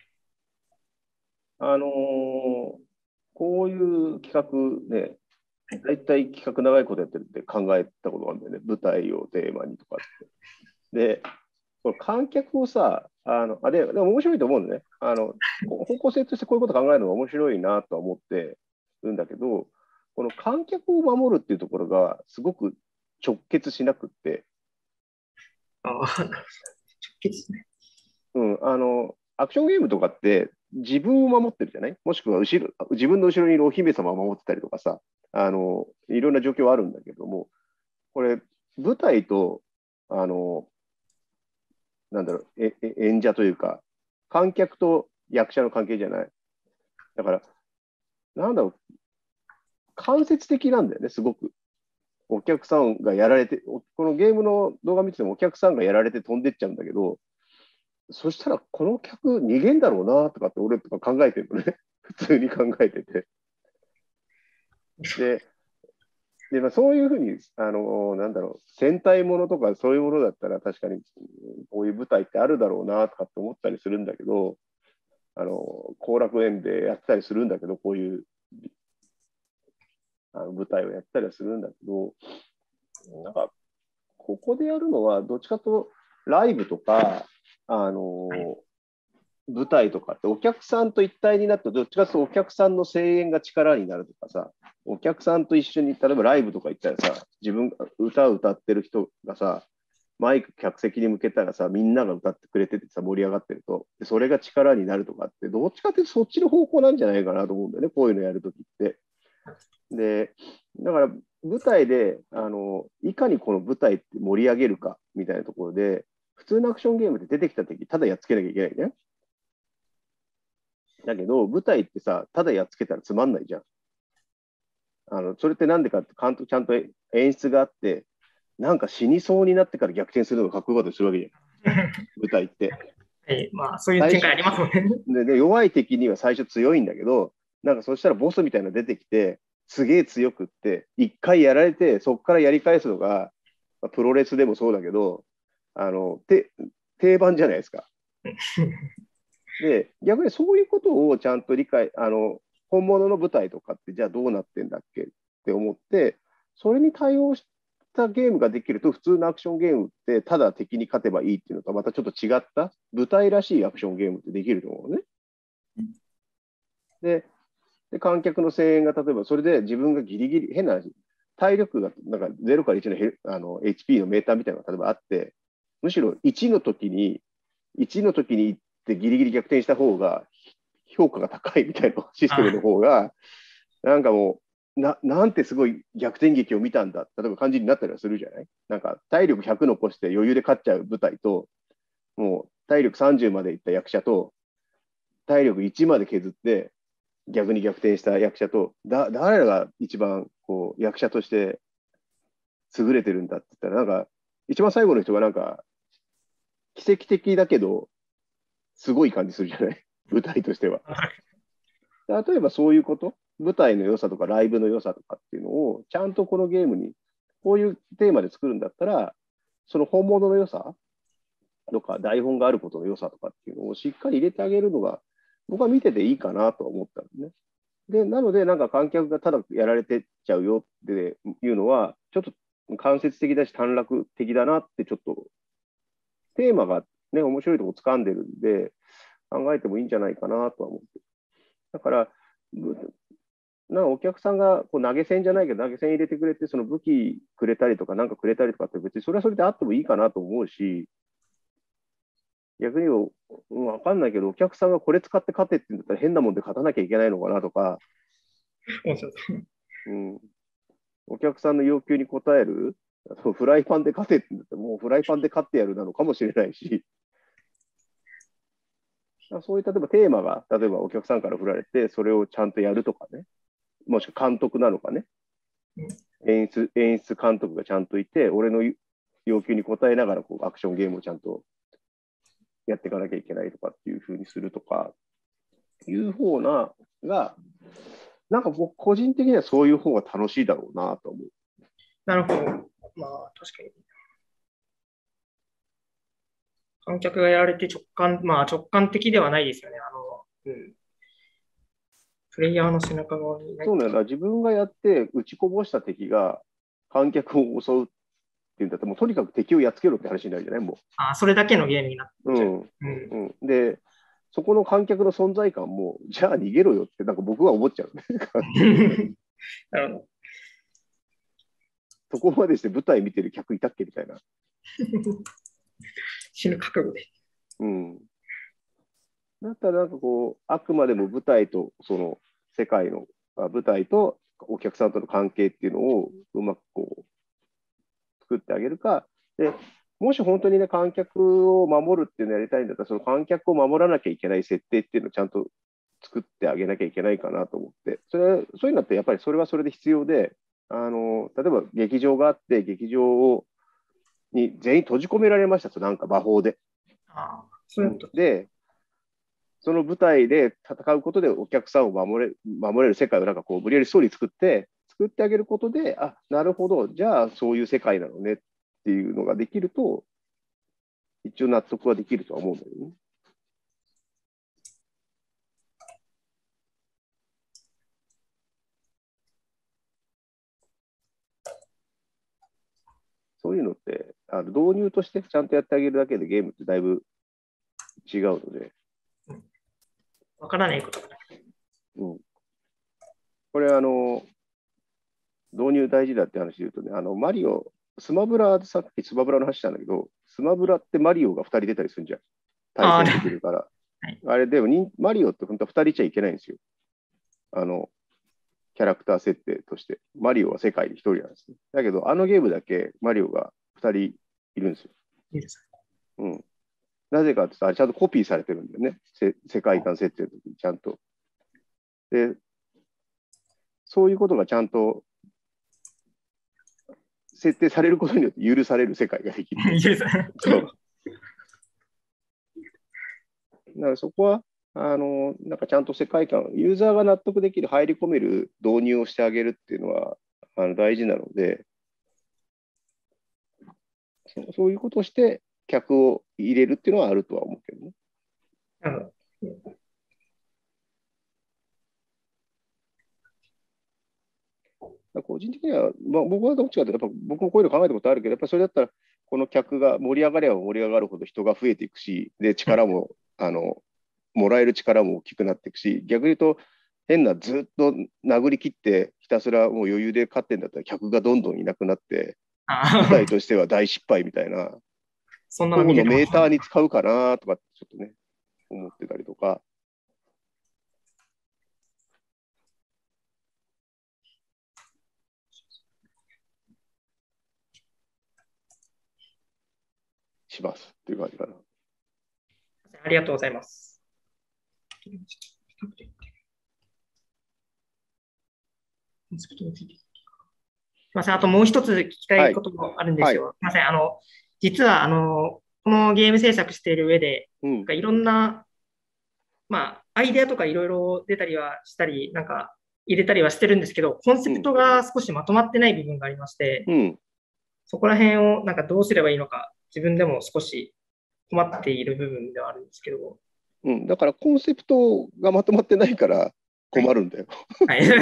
あのーこういう企画ね、大体企画長いことやってるって考えたことがあるんだよね。舞台をテーマにとかって。で、この観客をさ、あの、あれ、でも面白いと思うんだね。あの、方向性としてこういうこと考えるのが面白いなとは思ってるんだけど、この観客を守るっていうところがすごく直結しなくって、 ああ、直結ですね。 うん、あの、アクションゲームとかって自分を守ってるじゃない？もしくは後ろ、自分の後ろにいるお姫様を守ってたりとかさ、あの、いろんな状況はあるんだけども、これ、舞台と、あの、なんだろう、ええ演者というか、観客と役者の関係じゃない。だから、なんだろう、間接的なんだよね、すごく。お客さんがやられて、このゲームの動画見ててもお客さんがやられて飛んでっちゃうんだけど、そしたらこの客逃げんだろうなとかって俺とか考えてるのね。普通に考えてて。で、でまあ、そういうふうに、あのなんだろう、戦隊ものとかそういうものだったら確かにこういう舞台ってあるだろうなとかって思ったりするんだけど、あの後楽園でやったりするんだけど、こういうあの舞台をやったりはするんだけど、なんか、ここでやるのは、どっちかとライブとか、あの、舞台とかって、お客さんと一体になって、どっちかというとお客さんの声援が力になるとかさ、お客さんと一緒に、例えばライブとか行ったらさ、自分が歌を歌ってる人がさ、 マイク客席に向けたらさ、みんなが歌ってくれててさ、盛り上がってると、でそれが力になるとかって、どっちかっていうとそっちの方向なんじゃないかなと思うんだよね、こういうのやるときって。で、だから舞台で、あの、いかにこの舞台って盛り上げるかみたいなところで、普通のアクションゲームで出てきたとき、ただやっつけなきゃいけないね。だけど、舞台ってさ、ただやっつけたらつまんないじゃん。あの、それってなんでかって、ちゃんとちゃんと演出があって、なんか死にそうになってから逆転するのがかっこよかったりするわけじゃん。舞台って。 はい、まあ、そういう展開ありますもんね。 でで弱い敵には最初強いんだけど、なんかそしたらボスみたいなの出てきて、すげえ強くって、一回やられて、そこからやり返すのが、まあプロレスでもそうだけど、あのて定番じゃないですか。で、逆にそういうことをちゃんと理解、あの本物の舞台とかって、じゃあどうなってんだっけって思って、それに対応したゲームができると、普通のアクションゲームって、ただ敵に勝てばいいっていうのとはまたちょっと違った、舞台らしいアクションゲームってできると思うのね。で、で観客の声援が例えば、それで自分がギリギリ、変な話、体力がなんかゼロからいちの、あの エイチピー のメーターみたいなのが例えばあって、むしろいちの時に、いちの時に行ってギリギリ逆転した方が評価が高いみたいなシステムの方が、なんかもうな、なんてすごい逆転劇を見たんだ、例えば感じになったりはするじゃない。なんか体力ひゃく残して余裕で勝っちゃう舞台と、もう体力さんじゅうまでいった役者と、体力いちまで削って逆に逆転した役者と、だ誰が一番こう役者として優れてるんだって言ったら、なんか一番最後の人がなんか奇跡的だけど、すごい感じするじゃない舞台としては。例えばそういうこと、舞台の良さとかライブの良さとかっていうのを、ちゃんとこのゲームに、こういうテーマで作るんだったら、その本物の良さとか、台本があることの良さとかっていうのをしっかり入れてあげるのが、僕は見てていいかなと思ったんですね。で、なので、なんか観客がただやられてっちゃうよっていうのは、ちょっと間接的だし短絡的だなって、ちょっとテーマがね、面白いとこ掴んでるんで、考えてもいいんじゃないかなとは思って。だから、なんかお客さんがこう投げ銭じゃないけど、投げ銭入れてくれて、その武器くれたりとか、なんかくれたりとかって、別にそれはそれであってもいいかなと思うし、逆に言う、わかんないけど、お客さんがこれ使って勝てって言うんだったら変なもんで勝たなきゃいけないのかなとか、うん、お客さんの要求に応える、フライパンで勝てって言うんだったら、もうフライパンで勝ってやるなのかもしれないし、そういう例えばテーマが、例えばお客さんから振られて、それをちゃんとやるとかね、もしくは監督なのかね、演出、演出監督がちゃんといて、俺の要求に応えながらこうアクションゲームをちゃんとやっていかなきゃいけないとかっていうふうにするとか、いう方なが、なんか僕個人的にはそういう方が楽しいだろうなと思う。 なるほど。まあ確かに。観客がやられて直感、まあ直感的ではないですよね。あの、うん、プレイヤーの背中側に。 そうなんだ。自分がやって打ちこぼした敵が観客を襲うっていうんだったら、もうとにかく敵をやっつけろって話になるじゃないもう。 あ、それだけのゲームになっちゃう。 うんうんうん、で、そこの観客の存在感も、じゃあ逃げろよってなんか僕は思っちゃう。 なるほど。 そこまでして舞台見てる客いたっけみたいな。 死ぬ覚悟で。 うん。だったらなんかこう、あくまでも舞台とその世界の、舞台とお客さんとの関係っていうのをうまくこう、作ってあげるか。で、もし本当にね、観客を守るっていうのをやりたいんだったら、その観客を守らなきゃいけない設定っていうのをちゃんと作ってあげなきゃいけないかなと思って、それそういうのってやっぱりそれはそれで必要で、あの例えば劇場があって、劇場をに全員閉じ込められましたと、なんか魔法で。 ああ、そういうことで、その舞台で戦うことでお客さんを守れ守れる世界をなんかこう無理やりストーリー作って、作ってあげることで、あ、なるほど、じゃあそういう世界なのねっていうのができると、一応納得はできるとは思うんだよね。そういうのってあの導入としてちゃんとやってあげるだけでゲームってだいぶ違うので。 わからないことがない。 うん。これあの、導入大事だって話で言うとね、あのマリオスマブラ、さっきスマブラの話したんだけど、スマブラってマリオがふたり出たりするんじゃん。対戦できるから。 あ,、はい、 あれでもマリオって本当はふたりいちゃいけないんですよ。あの、キャラクター設定として。マリオは世界にひとりなんですね。だけど、あのゲームだけマリオがふたりいるんですよ。 いいですうん。なぜかって言ったら、ちゃんとコピーされてるんだよね。世界観設定の時にちゃんと。で、そういうことがちゃんと設定されることによって許される世界ができる。 許される。 そう。だからそこは、あの、なんかちゃんと世界観、ユーザーが納得できる、入り込める導入をしてあげるっていうのはあの大事なのでそ、そういうことをして客を入れるっていうのはあるとは思うけどね。 なるほど。 個人的には、まあ、僕はどっちかというと、やっぱ僕もこういうの考えたことあるけど、やっぱりそれだったら、この客が盛り上がれば盛り上がるほど人が増えていくし、で力もあのもらえる力も大きくなっていくし、逆に言うと、変なずっと殴り切って、ひたすらもう余裕で勝ってんだったら、客がどんどんいなくなって、舞台としては大失敗みたいな、 そんなの見のメーターに使うかなとか、ちょっとね、思ってたりとか。しますっていう感じかな。 ありがとうございます。すみません、あともう一つ聞きたいこともあるんですよ。はいはい、すみません、あの、実は、あの、このゲーム制作している上で、うん、なんかいろんな、まあ、アイデアとかいろいろ出たりはしたり、なんか入れたりはしてるんですけど、コンセプトが少しまとまってない部分がありまして、うん、そこら辺をなんかどうすればいいのか、自分でも少し困っている部分ではあるんですけど。 うん、だからコンセプトがまとまってないから困るんだよ。はいはい、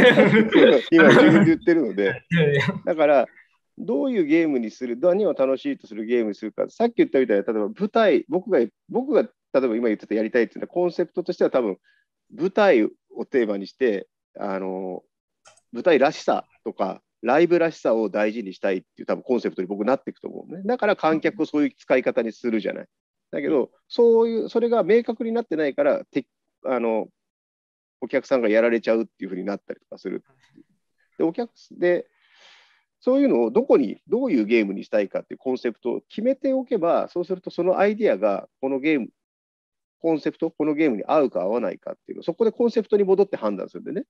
今自分で言ってるので。だからどういうゲームにする、何を楽しいとするゲームにするか、さっき言ったみたいな、例えば舞台、僕が、僕が例えば今言ってたやりたいっていうのは、コンセプトとしては多分舞台をテーマにして、あの舞台らしさとか、ライブらしさを大事にしたいっていう多分コンセプトに僕なっていくと思うね。だから観客をそういう使い方にするじゃない。だけど、そういう、それが明確になってないから、てあのお客さんがやられちゃうっていうふうになったりとかする。で、お客で、そういうのをどこに、どういうゲームにしたいかっていうコンセプトを決めておけば、そうするとそのアイディアがこのゲーム、コンセプト、このゲームに合うか合わないかっていうのを、そこでコンセプトに戻って判断するんでね。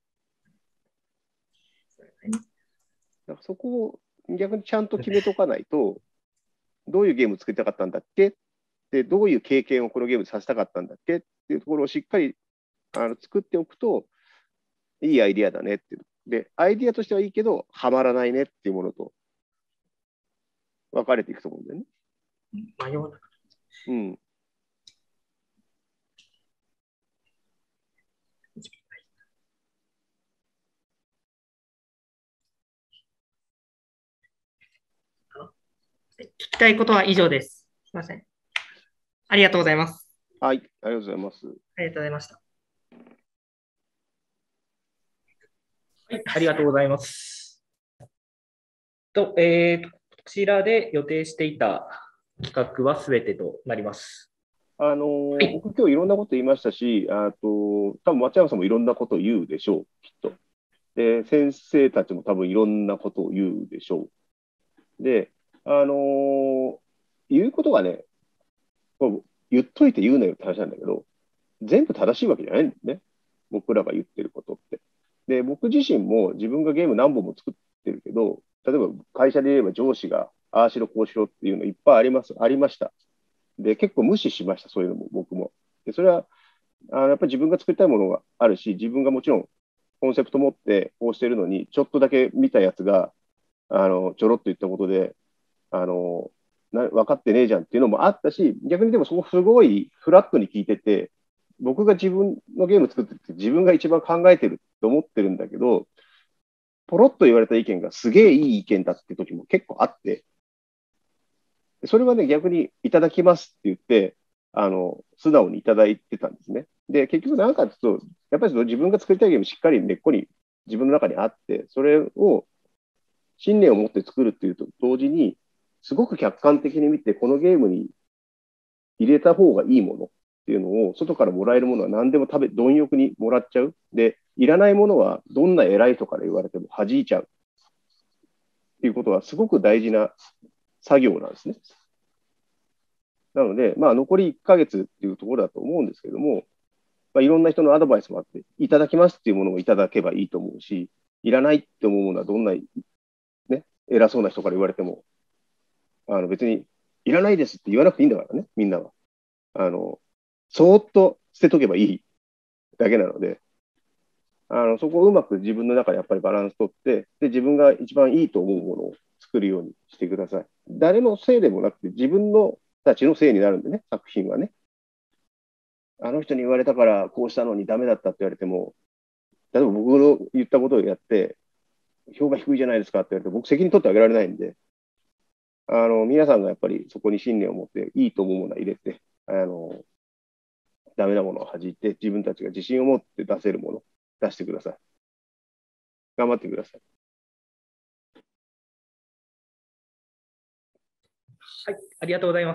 だからそこを逆にちゃんと決めとかないと、どういうゲームを作りたかったんだっけで、どういう経験をこのゲームでさせたかったんだっけっていうところをしっかりあの作っておくと、いいアイディアだねっていう。で、アイディアとしてはいいけど、はまらないねっていうものと分かれていくと思うんだよね。 迷わなかった。 うん。 聞きたいことは以上です。すみません。ありがとうございます。 はい、ありがとうございます。 ありがとうございました。 はい、ありがとうございます。と、えー、こちらで予定していた企画はすべてとなります。 あのーはい、僕、今日いろんなこと言いましたし、あと多分松山さんもいろんなことを言うでしょう、きっと。で、先生たちも多分いろんなことを言うでしょう。で、あのー、言うことがね、こう言っといて言うなよって話なんだけど、全部正しいわけじゃないんですね。僕らが言ってることって。で、僕自身も自分がゲーム何本も作ってるけど、例えば会社で言えば上司がああしろこうしろっていうのいっぱいあります、ありました。で、結構無視しました、そういうのも僕も。で、それは、あのやっぱり自分が作りたいものがあるし、自分がもちろんコンセプト持ってこうしてるのに、ちょっとだけ見たやつが、あの、ちょろっと言ったことで、あの、な分かってねえじゃんっていうのもあったし、逆にでもそこすごいフラットに聞いてて、僕が自分のゲーム作ってて自分が一番考えてると思ってるんだけど、ポロッと言われた意見がすげえいい意見だって時も結構あって、それはね、逆にいただきますって言って、あの、素直にいただいてたんですね。で、結局なんかちょっと、やっぱり自分が作りたいゲームしっかり根っこに自分の中にあって、それを信念を持って作るっていうと同時に、 すごく客観的に見て、このゲームに入れた方がいいものっていうのを、外からもらえるものは何でも食べ、貪欲にもらっちゃう。で、いらないものはどんな偉い人から言われても弾いちゃう。っていうことはすごく大事な作業なんですね。なので、まあ、残りいっかげつっていうところだと思うんですけども、まあ、いろんな人のアドバイスもあって、いただきますっていうものをいただけばいいと思うし、いらないって思うものはどんな、ね、偉そうな人から言われても、あの別にいらないですって言わなくていいんだからね、みんなは。あの、そーっと捨てとけばいいだけなので、あのそこをうまく自分の中でやっぱりバランス取って、で、自分が一番いいと思うものを作るようにしてください。誰のせいでもなくて、自分のたちのせいになるんでね、作品はね。あの人に言われたからこうしたのにダメだったって言われても、例えば僕の言ったことをやって、評価低いじゃないですかって言われて、僕責任取ってあげられないんで、あの、皆さんがやっぱりそこに信念を持っていいと思うものは入れて、あの、ダメなものを弾いて、自分たちが自信を持って出せるものを出してください。頑張ってください。 はい、ありがとうございます。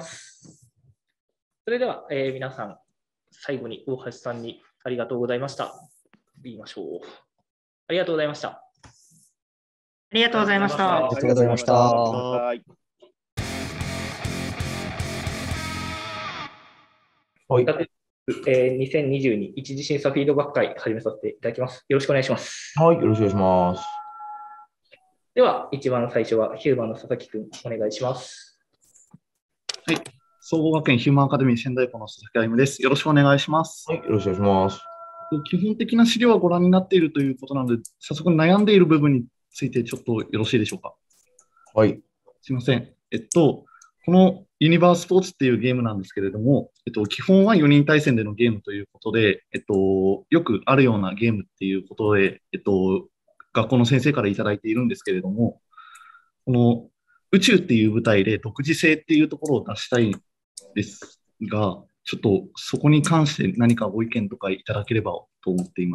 それでは、えー、皆さん、最後に大橋さんにありがとうございました。言いましょう。ありがとうございました。 ありがとうございました。 ありがとうございました。 はい。 はい、えー、にせんにじゅうに一次審査フィードバック会始めさせていただきます。よろしくお願いします。 はい、よろしくお願いします。 では、一番最初はヒューマンの佐々木くん、お願いします。 はい、総合学園ヒューマンアカデミー仙台校の佐々木歩です。よろしくお願いします。 はい、よろしくお願いします。 基本的な資料はご覧になっているということなので、早速悩んでいる部分についてちょっとよろしいでしょうか。 はい。 すいません。えっと、このユニバースポーツっていうゲームなんですけれども、えっと、基本はよにん対戦でのゲームということで、えっと、よくあるようなゲームっていうことで、えっと、学校の先生からいただいているんですけれども、この宇宙っていう舞台で独自性っていうところを出したいですが、ちょっとそこに関して何かご意見とかいただければと思っています。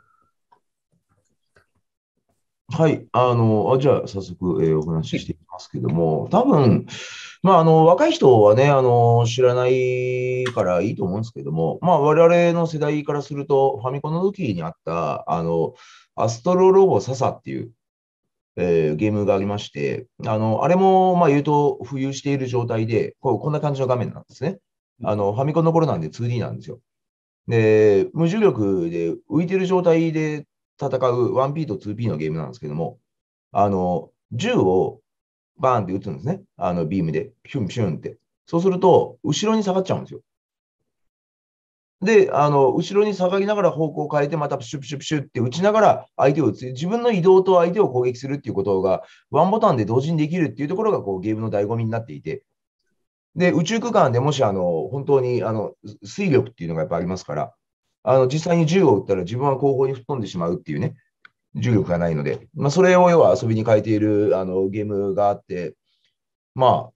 はい。あの、あじゃあ、早速、えーお話ししていきますけども、多分、まあ、あの、若い人はね、あの、知らないからいいと思うんですけども、まあ、我々の世代からすると、ファミコンの時にあった、あの、アストロロボササっていう、えーゲームがありまして、あの、あれも、まあ、言うと、浮遊している状態で、こうこんな感じの画面なんですね。あの、ファミコンの頃なんで ツーディー なんですよ。で、無重力で浮いてる状態で戦う ワンピー と ツーピー のゲームなんですけども、あの、銃をバーンって撃つんですね。あの、ビームで、ピュンピュンって。そうすると、後ろに下がっちゃうんですよ。で、あの、後ろに下がりながら方向を変えて、またプシュプシュプシュって打ちながら相手を撃つ。自分の移動と相手を攻撃するっていうことが、ワンボタンで同時にできるっていうところが、こう、ゲームの醍醐味になっていて、で、宇宙空間でもし、あの、本当に、あの、水力っていうのがやっぱありますから、あの、実際に銃を撃ったら自分は後方に吹っ飛んでしまうっていうね、重力がないので、まあ、それを要は遊びに変えている、あの、ゲームがあって、まあ、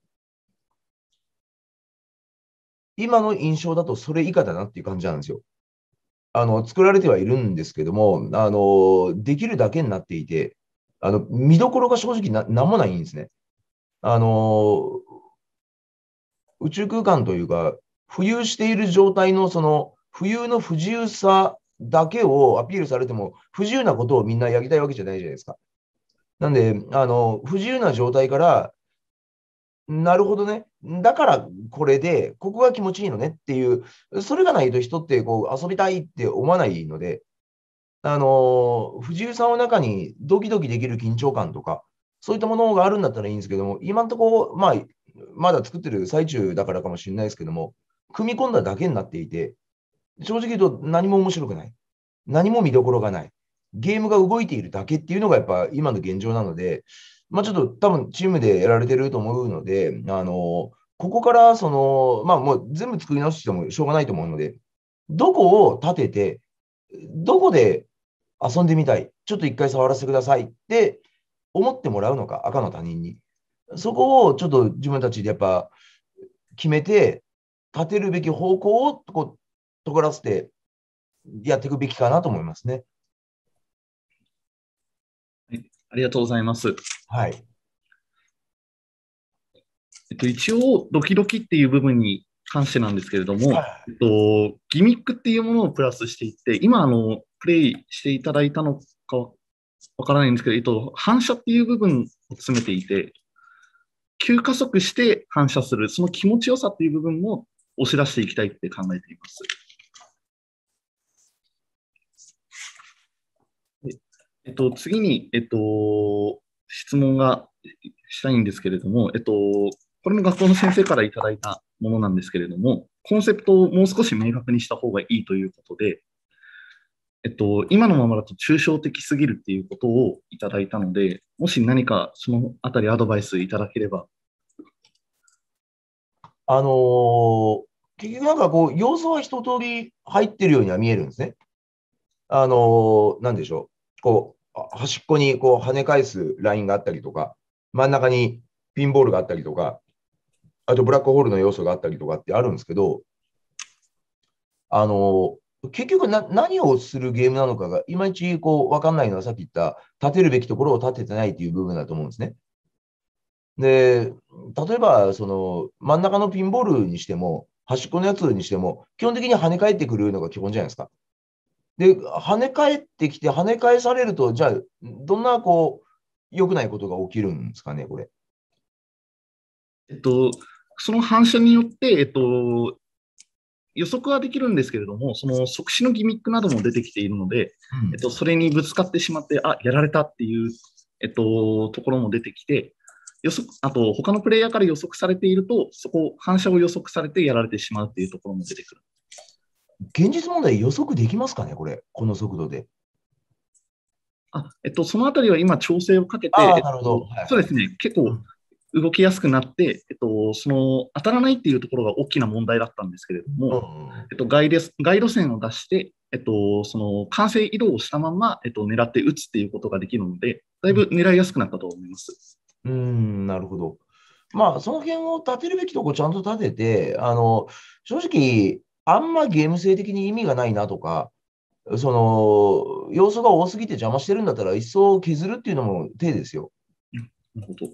今の印象だとそれ以下だなっていう感じなんですよ。あの、作られてはいるんですけども、あの、できるだけになっていて、あの、見どころが正直な、なんもないんですね。あの、宇宙空間というか、浮遊している状態のその、浮遊の不自由さだけをアピールされても、不自由なことをみんなやりたいわけじゃないじゃないですか。なんで、あの、不自由な状態から、なるほどね。だからこれで、ここが気持ちいいのねっていう、それがないと人ってこう遊びたいって思わないので、あの、不自由さの中にドキドキできる緊張感とか、そういったものがあるんだったらいいんですけども、今のところ、まあ、まだ作ってる最中だからかもしれないですけども、組み込んだだけになっていて、正直言うと何も面白くない。何も見どころがない。ゲームが動いているだけっていうのがやっぱ今の現状なので、まあちょっと多分チームでやられてると思うので、あの、ここからその、まあもう全部作り直してもしょうがないと思うので、どこを立てて、どこで遊んでみたい、ちょっと一回触らせてくださいって思ってもらうのか、赤の他人に。そこをちょっと自分たちでやっぱ決めて、立てるべき方向をこう尖らせてやっていくべきかなと思いますね。 はい、ありがとうございます。 はい。 えっと、一応、ドキドキっていう部分に関してなんですけれども、えっと、ギミックっていうものをプラスしていって、今、あの、プレイしていただいたのかわからないんですけど、えっと、反射っていう部分を詰めていて、急加速して反射する、その気持ちよさっていう部分も押し出していきたいって考えています。でえっと、次に、えっと、質問がしたいんですけれども、えっと、これも学校の先生からいただいたものなんですけれども、コンセプトをもう少し明確にした方がいいということで、えっと、今のままだと抽象的すぎるっていうことをいただいたので、もし何かそのあたりアドバイスいただければ。 あのー結局なんかこう、要素は一通り入ってるようには見えるんですね。あのーなんでしょう。こう、あ端っこにこう跳ね返すラインがあったりとか、真ん中にピンボールがあったりとか、あとブラックホールの要素があったりとかってあるんですけど、あのー結局な何をするゲームなのかがいまいちこう分かんないのはさっき言った立てるべきところを立ててないっていう部分だと思うんですね。で、例えばその真ん中のピンボールにしても端っこのやつにしても基本的に跳ね返ってくるのが基本じゃないですか。で、跳ね返ってきて跳ね返されると、じゃあどんなこう良くないことが起きるんですかね、これ。 えっと、その反射によって、えっと、予測はできるんですけれども、その即死のギミックなども出てきているので、 うんえっと、それにぶつかってしまって、あ、やられたっていう、えっと、ところも出てきて、予測、あと、他のプレイヤーから予測されていると、そこ、反射を予測されてやられてしまうっていうところも出てくる。 現実問題予測できますかね、これ、この速度で。 あ、えっと、そのあたりは今、調整をかけて、 ああ、 えっとなるほど。はいはいそうですね、結構動きやすくなって、えっと、その当たらないっていうところが大きな問題だったんですけれども、 うんえっと、ガイレスガイド線を出して、えっと、その完成移動をしたまま、えっと、狙って撃つっていうことができるので、だいぶ狙いやすくなったと思います。 うーん、なるほど。まあ、その辺を立てるべきとこちゃんと立てて、あの、正直、あんまゲーム性的に意味がないなとか、その、要素が多すぎて邪魔してるんだったら、一層削るっていうのも手ですよ。 なるほど。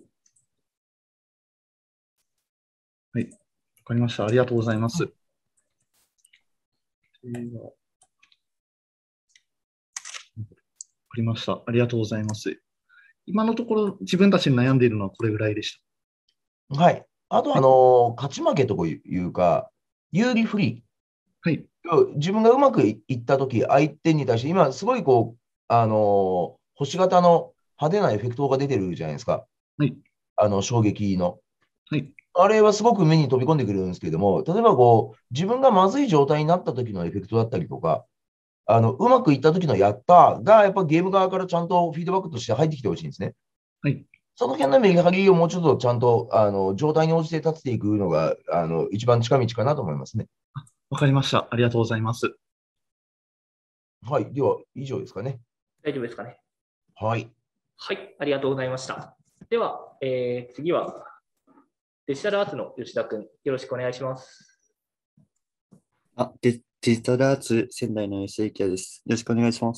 はい。わかりました。ありがとうございます。ではわかりました。ありがとうございます。今のところ自分たちに悩んでいるのはこれぐらいでした。 はい。あと、あの、勝ち負けというか、有利不利。 はい。 自分がうまくいったとき、相手に対して、今、すごいこう、あの、星型の派手なエフェクトが出てるじゃないですか。 はい。 あの、衝撃の。 はい。 あれはすごく目に飛び込んでくるんですけれども、例えばこう、自分がまずい状態になった時のエフェクトだったりとか、あの、うまくいった時のやったが、やっぱゲーム側からちゃんとフィードバックとして入ってきてほしいんですね。 はい。 その辺のメリハリをもうちょっとちゃんと、あの、状態に応じて立てていくのが、あの、一番近道かなと思いますね。 わかりました。ありがとうございます。 はい。では、以上ですかね。 大丈夫ですかね。 はい。 はい、ありがとうございました。では、えー次はデジタルアーツの吉田君、よろしくお願いします。 あ、デデジタルアーツ仙台の吉田幸也です。よろしくお願いします。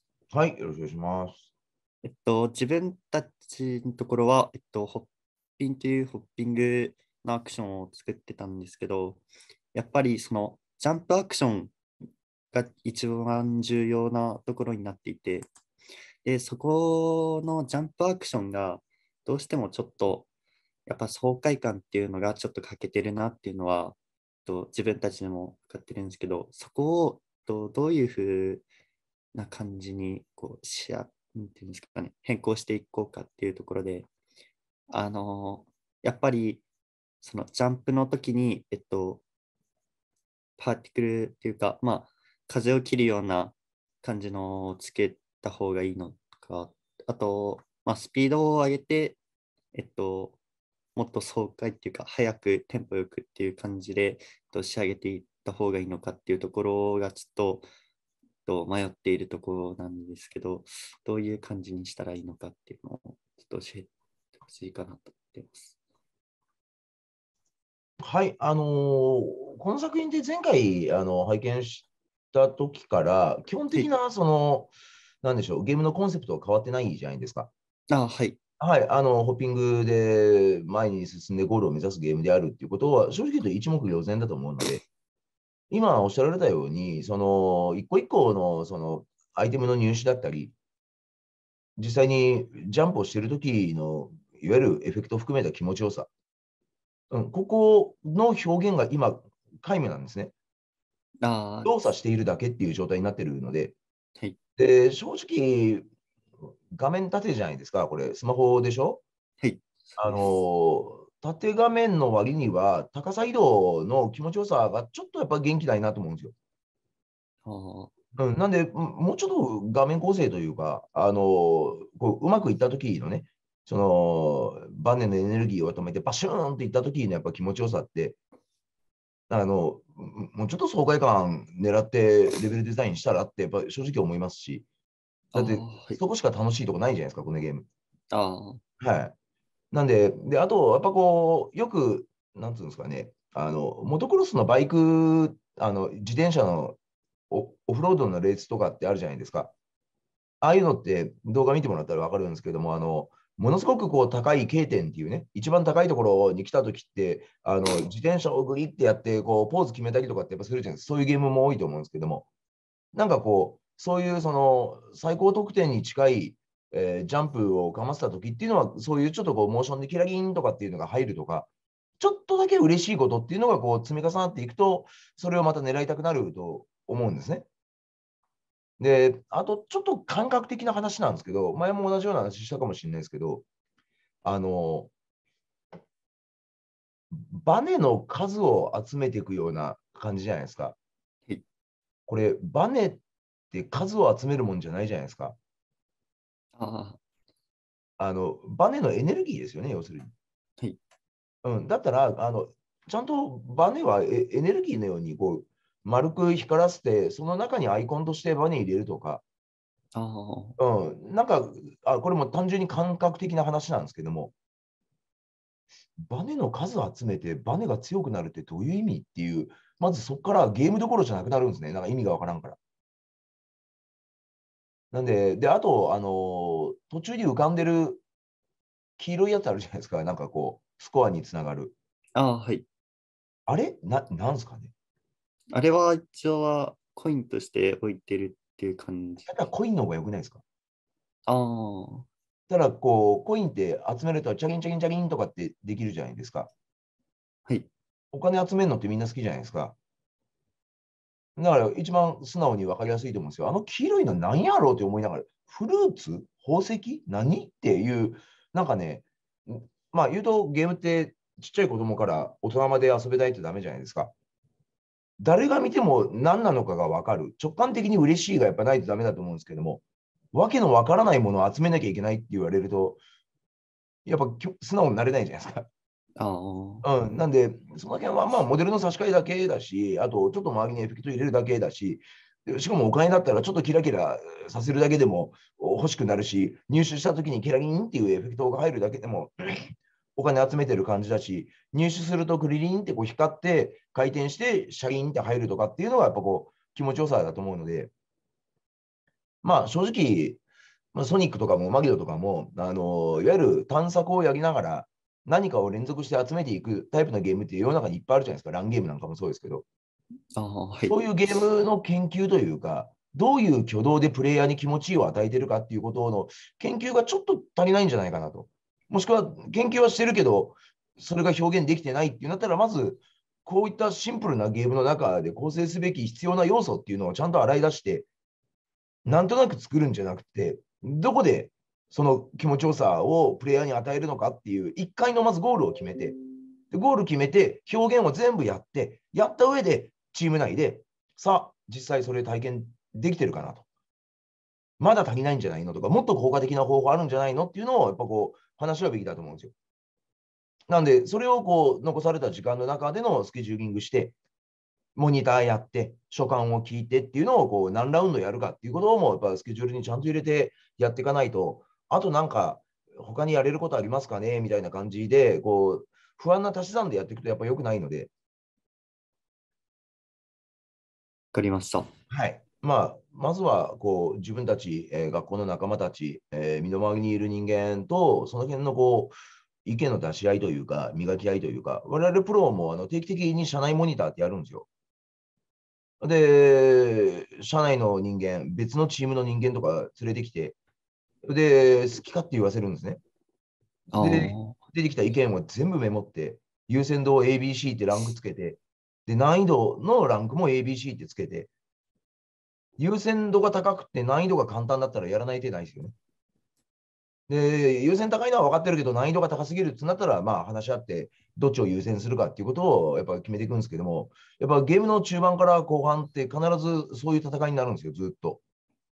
はい。よろしくお願いします。 えっと、自分たちのところは、えっと、ホッピンというホッピングのアクションを作ってたんですけど、やっぱりそのジャンプアクションが一番重要なところになっていて、で、そこのジャンプアクションがどうしてもちょっと、やっぱ爽快感っていうのがちょっと欠けてるなっていうのは、と自分たちでも分かってるんですけど、そこをとどういうふうな感じにこうシェア、なんていうんですかね、変更していこうかっていうところで、あの、やっぱりそのジャンプの時に、えっと、パーティクルっていうか、まあ、風を切るような感じのをつけた方がいいのか、あと、まあ、スピードを上げて、えっと、もっと爽快っていうか、早くテンポよくっていう感じで、えっと、仕上げていった方がいいのかっていうところがちょっと、えっと、迷っているところなんですけど、どういう感じにしたらいいのかっていうのをちょっと教えてほしいかなと思っています。 はい。あのーこの作品で前回、あの、拝見した時から、基本的な、その、なんでしょう、ゲームのコンセプトは変わってないじゃないですか。 あ、はい。 はい、あの、ホッピングで前に進んでゴールを目指すゲームであるっていうことは、正直言うと一目瞭然だと思うので、今おっしゃられたように、その、一個一個の、その、アイテムの入手だったり、実際にジャンプをしているときの、いわゆるエフェクトを含めた気持ちよさ、うん、ここの表現が今、皆無なんですね。 あ動作しているだけっていう状態になっているので、 はい。 で、正直、画面縦じゃないですか、これ、スマホでしょ？ はい。 あの、縦画面の割には、高さ移動の気持ちよさがちょっとやっぱ元気ないなと思うんですよ。 あうん、なんで、もうちょっと画面構成というか、あの、こううまくいった時のね、その、バネのエネルギーを止めて、バシューンっていった時のやっぱ気持ちよさって、あの、もうちょっと爽快感狙ってレベルデザインしたらって、やっぱ正直思いますし、だあ、 ってはい。 そこしか楽しいとこないじゃないですか、このゲーム。 あはい。なんで、で、あと、やっぱこう、よく、なんつうんですかね、あの、モトクロスのバイク、あの、自転車のオオフロードのレースとかってあるじゃないですか。ああいうのって動画見てもらったら分かるんですけども、あの、ものすごくこう高い K 点っていうね、一番高いところに来たときって、あの、自転車をグイってやって、こう、ポーズ決めたりとかってやっぱするじゃないですか。そういうゲームも多いと思うんですけども、なんかこう、そういうその最高得点に近い、えージャンプをかませたときっていうのは、そういうちょっとこう、モーションでキラリンとかっていうのが入るとか、ちょっとだけ嬉しいことっていうのがこう積み重なっていくと、それをまた狙いたくなると思うんですね。で、あとちょっと感覚的な話なんですけど、前も同じような話したかもしれないですけど、あの、バネの数を集めていくような感じじゃないですか。 はいこれ、バネって数を集めるもんじゃないじゃないですか。 あ、 あの、バネのエネルギーですよね、要するに。 はいうん、だったら、あの、ちゃんとバネはエエネルギーのようにこう丸く光らせて、その中にアイコンとしてバネ入れるとか、 ああ、 うん、なんかあ、これも単純に感覚的な話なんですけども、バネの数を集めてバネが強くなるってどういう意味っていう、まずそこからゲームどころじゃなくなるんですね。なんか意味がわからんから。なんで、で、あと、あの、途中に浮かんでる黄色いやつあるじゃないですか。なんかこう、スコアにつながる。 ああ、はい。 あれな、なんすかね。 あれは一応はコインとして置いてるっていう感じ。 だからコインの方が良くないですか？ ああ、はただ、こう、コインって集めると、チャリンチャリンチャリンとかってできるじゃないですか。 い。 お金集めるのってみんな好きじゃないですか。だから、一番素直に分かりやすいと思うんですよ。あの黄色いの何やろうって思いながら、フルーツ宝石何っていう、なんかね、んまあ言うとゲームってちっちゃい子供から大人まで遊べないとダメじゃないですか。誰が見ても何なのかが分かる。直感的に嬉しいがやっぱないとダメだと思うんですけども、わけの分からないものを集めなきゃいけないって言われると、やっぱきょ素直になれないじゃないですか。 ああ、 うん、なんで、その辺はまあモデルの差し替えだけだし、あとちょっと周りにエフェクト入れるだけだし、でしかもお金だったらちょっとキラキラさせるだけでも欲しくなるし、入手したときにキラリンっていうエフェクトが入るだけでもお金集めてる感じだし、入手するとクリリンってこう光って回転してシャリンって入るとかっていうのがやっぱこう気持ちよさだと思うので、まあ正直、まあ、ソニックとかもマギドとかも、あのいわゆる探索をやりながら何かを連続して集めていくタイプのゲームって世の中にいっぱいあるじゃないですか。ランゲームなんかもそうですけど、 ああ、はい。 そういうゲームの研究というか、どういう挙動でプレイヤーに気持ちいいを与えているかっていうことの研究がちょっと足りないんじゃないかなと。もしくは研究はしてるけど、それが表現できてないっていうんだったら、まずこういったシンプルなゲームの中で構成すべき必要な要素っていうのをちゃんと洗い出して、なんとなく作るんじゃなくて、どこでその気持ちよさをプレイヤーに与えるのかっていう、一回のまずゴールを決めて、でゴール決めて、表現を全部やって、やった上で、チーム内で、さあ、実際それ体験できてるかなと。まだ足りないんじゃないのとか、もっと効果的な方法あるんじゃないのっていうのを、やっぱこう、話し合うべきだと思うんですよ。なんで、それをこう、残された時間の中でのスケジューリングして、モニターやって、書簡を聞いてっていうのをこう何ラウンドやるかっていうことをもやっぱスケジュールにちゃんと入れてやっていかないと、あとなんか他にやれることありますかねみたいな感じで、こう不安な足し算でやっていくとやっぱ良くないので。 わかりました。 はい。 まあ、まずはこう自分たち、えー学校の仲間たち、えー身の回りにいる人間と、その辺のこう意見の出し合いというか、磨き合いというか、我々プロもあの定期的に社内モニターってやるんですよ。で、社内の人間、別のチームの人間とか連れてきて、で、好き勝手言わせるんですね。 あで、 あ、 出てきた意見を全部メモって、優先度を エービーシー ってランクつけて、で、難易度のランクも エービーシー ってつけて、優先度が高くて難易度が簡単だったらやらない手ないですよね。で、優先高いのは分かってるけど、難易度が高すぎるってなったら、まあ話し合って、どっちを優先するかっていうことをやっぱ決めていくんですけども、やっぱゲームの中盤から後半って必ずそういう戦いになるんですよ、ずっと。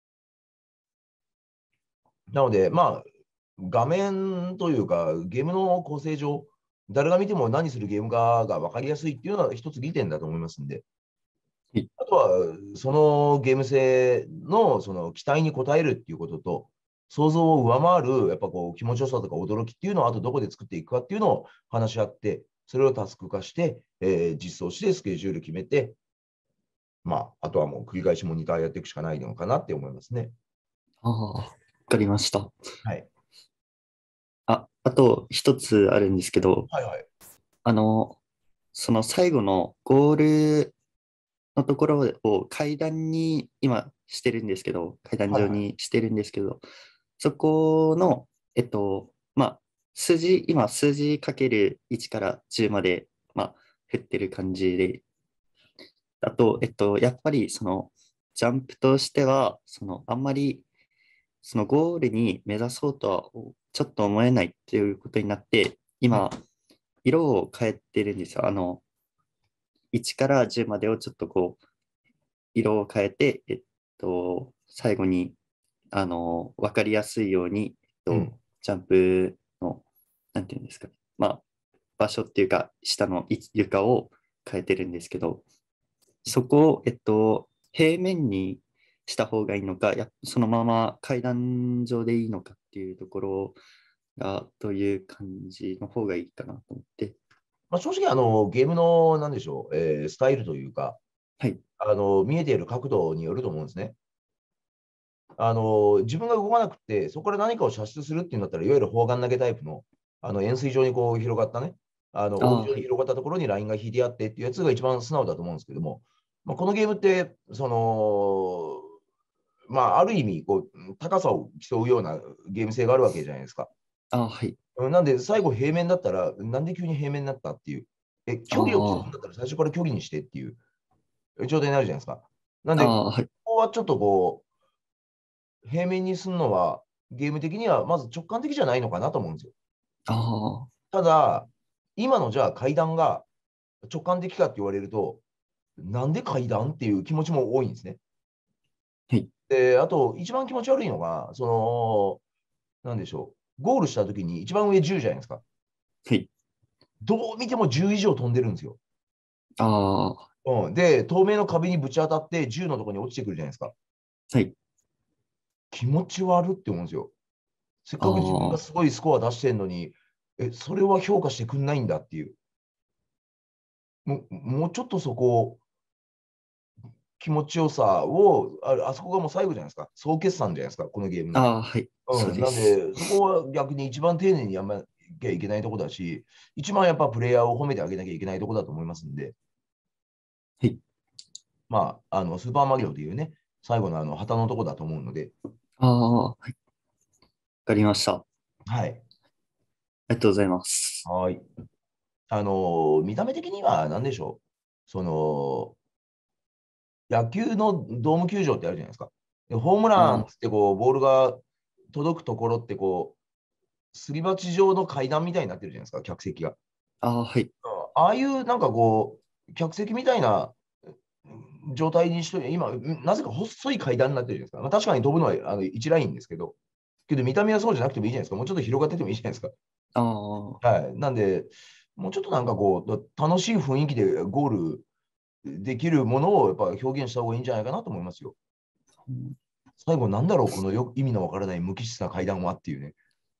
なので、まあ、画面というか、ゲームの構成上、誰が見ても何するゲームかが分かりやすいっていうのは一つ利点だと思いますんで、 はいあとは、そのゲーム性のその期待に応えるっていうことと、想像を上回るやっぱこう気持ちよさとか驚きっていうのをあとどこで作っていくかっていうのを話し合って、それをタスク化して、えー実装してスケジュール決めて、まあ、あとはもう繰り返しモニターやっていくしかないのかなって思いますね。 ああ、わかりました。 はい。 あ、あと一つあるんですけど、 はいはい。 あの、その最後のゴールのところを階段に今してるんですけど、階段状はいはい。 にしてるんですけど、そこの、えっと、まあ、数字、今数字かけるいちからじゅうまで、まあ、振ってる感じで、あと、えっと、やっぱりその、ジャンプとしては、その、あんまり、そのゴールに目指そうとはちょっと思えないっていうことになって、 うん今、色を変えてるんですよ。あの、いちからじゅうまでをちょっとこう、色を変えて、えっと、最後に、あの、わかりやすいように、えっと、 うん。 ジャンプの、なんていうんですかね。まあ、場所っていうか、下のい床を変えてるんですけど、そこを、えっと、平面にした方がいいのか、やそのまま階段上でいいのかっていうところが、どういう感じの方がいいかなと思って。 まあ、正直あの、ゲームの、なんでしょう、えースタイルというか、 はい。 あの、見えている角度によると思うんですね。あの、自分が動かなくて、そこから何かを射出するっていうんだったら、いわゆる砲丸投げタイプの、あの、円錐状にこう広がったね、あの、 ああ、 帯状はい。 に広がったところにラインが引いてあってっていうやつが一番素直だと思うんですけども、まあ、このゲームって、その、まあ、ある意味、こう、高さを競うようなゲーム性があるわけじゃないですか。 ああ、はい。 うんなんで、最後平面だったら、なんで急に平面になったっていう。え、距離を競うんあだったら最初から距離にしてっていう状態になるじゃないですか。なんあ、 で、 ああ、 こはい。 こはちょっとこう、平面にするのは、ゲーム的にはまず直感的じゃないのかなと思うんですよ。 ああ、 ただ、今のじゃあ階段が直感的かって言われると、なんで階段っていう気持ちも多いんですね。 はい。 で、あと、一番気持ち悪いのが、その、なんでしょう。ゴールしたときに一番上じゅうじゃないですか。 はい。 どう見てもじゅう以上飛んでるんですよ。 ああ、 うん、で、透明の壁にぶち当たってじゅうのところに落ちてくるじゃないですか。 はい。 気持ち悪って思うんですよ。せっかく自分があすごいスコア出してるのに、え、それは評価してくんないんだっていう。もうもうちょっとそこ、気持ちよさを、ああそこがもう最後じゃないですか。総決算じゃないですか、このゲームあ、 の。 ああ、はい。そううん、 です。 なんで、そこは逆に一番丁寧にやんなきゃいけないところだし、一番やっぱプレイヤーを褒めてあげなきゃいけないところだと思いますんで、 はい。 まあ、あの、スーパーマリオというね、最後のあの旗のところだと思うので、 ああ、はい。わかりました。あはい。 りがとうございます。 はい。あの、見た目的には何でしょう。その、野球のドーム球場ってあるじゃないですか。でホームランあっつってこう、ボールが届くところってこう、すり鉢状の階段みたいになってるじゃないですか、客席が。 あ、はい。 うんああいうなんかこう、客席みたいなうん状態にしといて、今、うんなぜか細い階段になってるじゃないですか。まあ、確かに飛ぶのはあの一ラインですけど、けど見た目はそうじゃなくてもいいじゃないですか。もうちょっと広がっててもいいじゃないですか。 ああ、 はい。なんで、もうちょっとなんかこう、楽しい雰囲気でゴールできるものをやっぱ表現した方がいいんじゃないかなと思いますよ。 うん最後なんだろう、このよ意味のわからない無機質な階段はっていうね。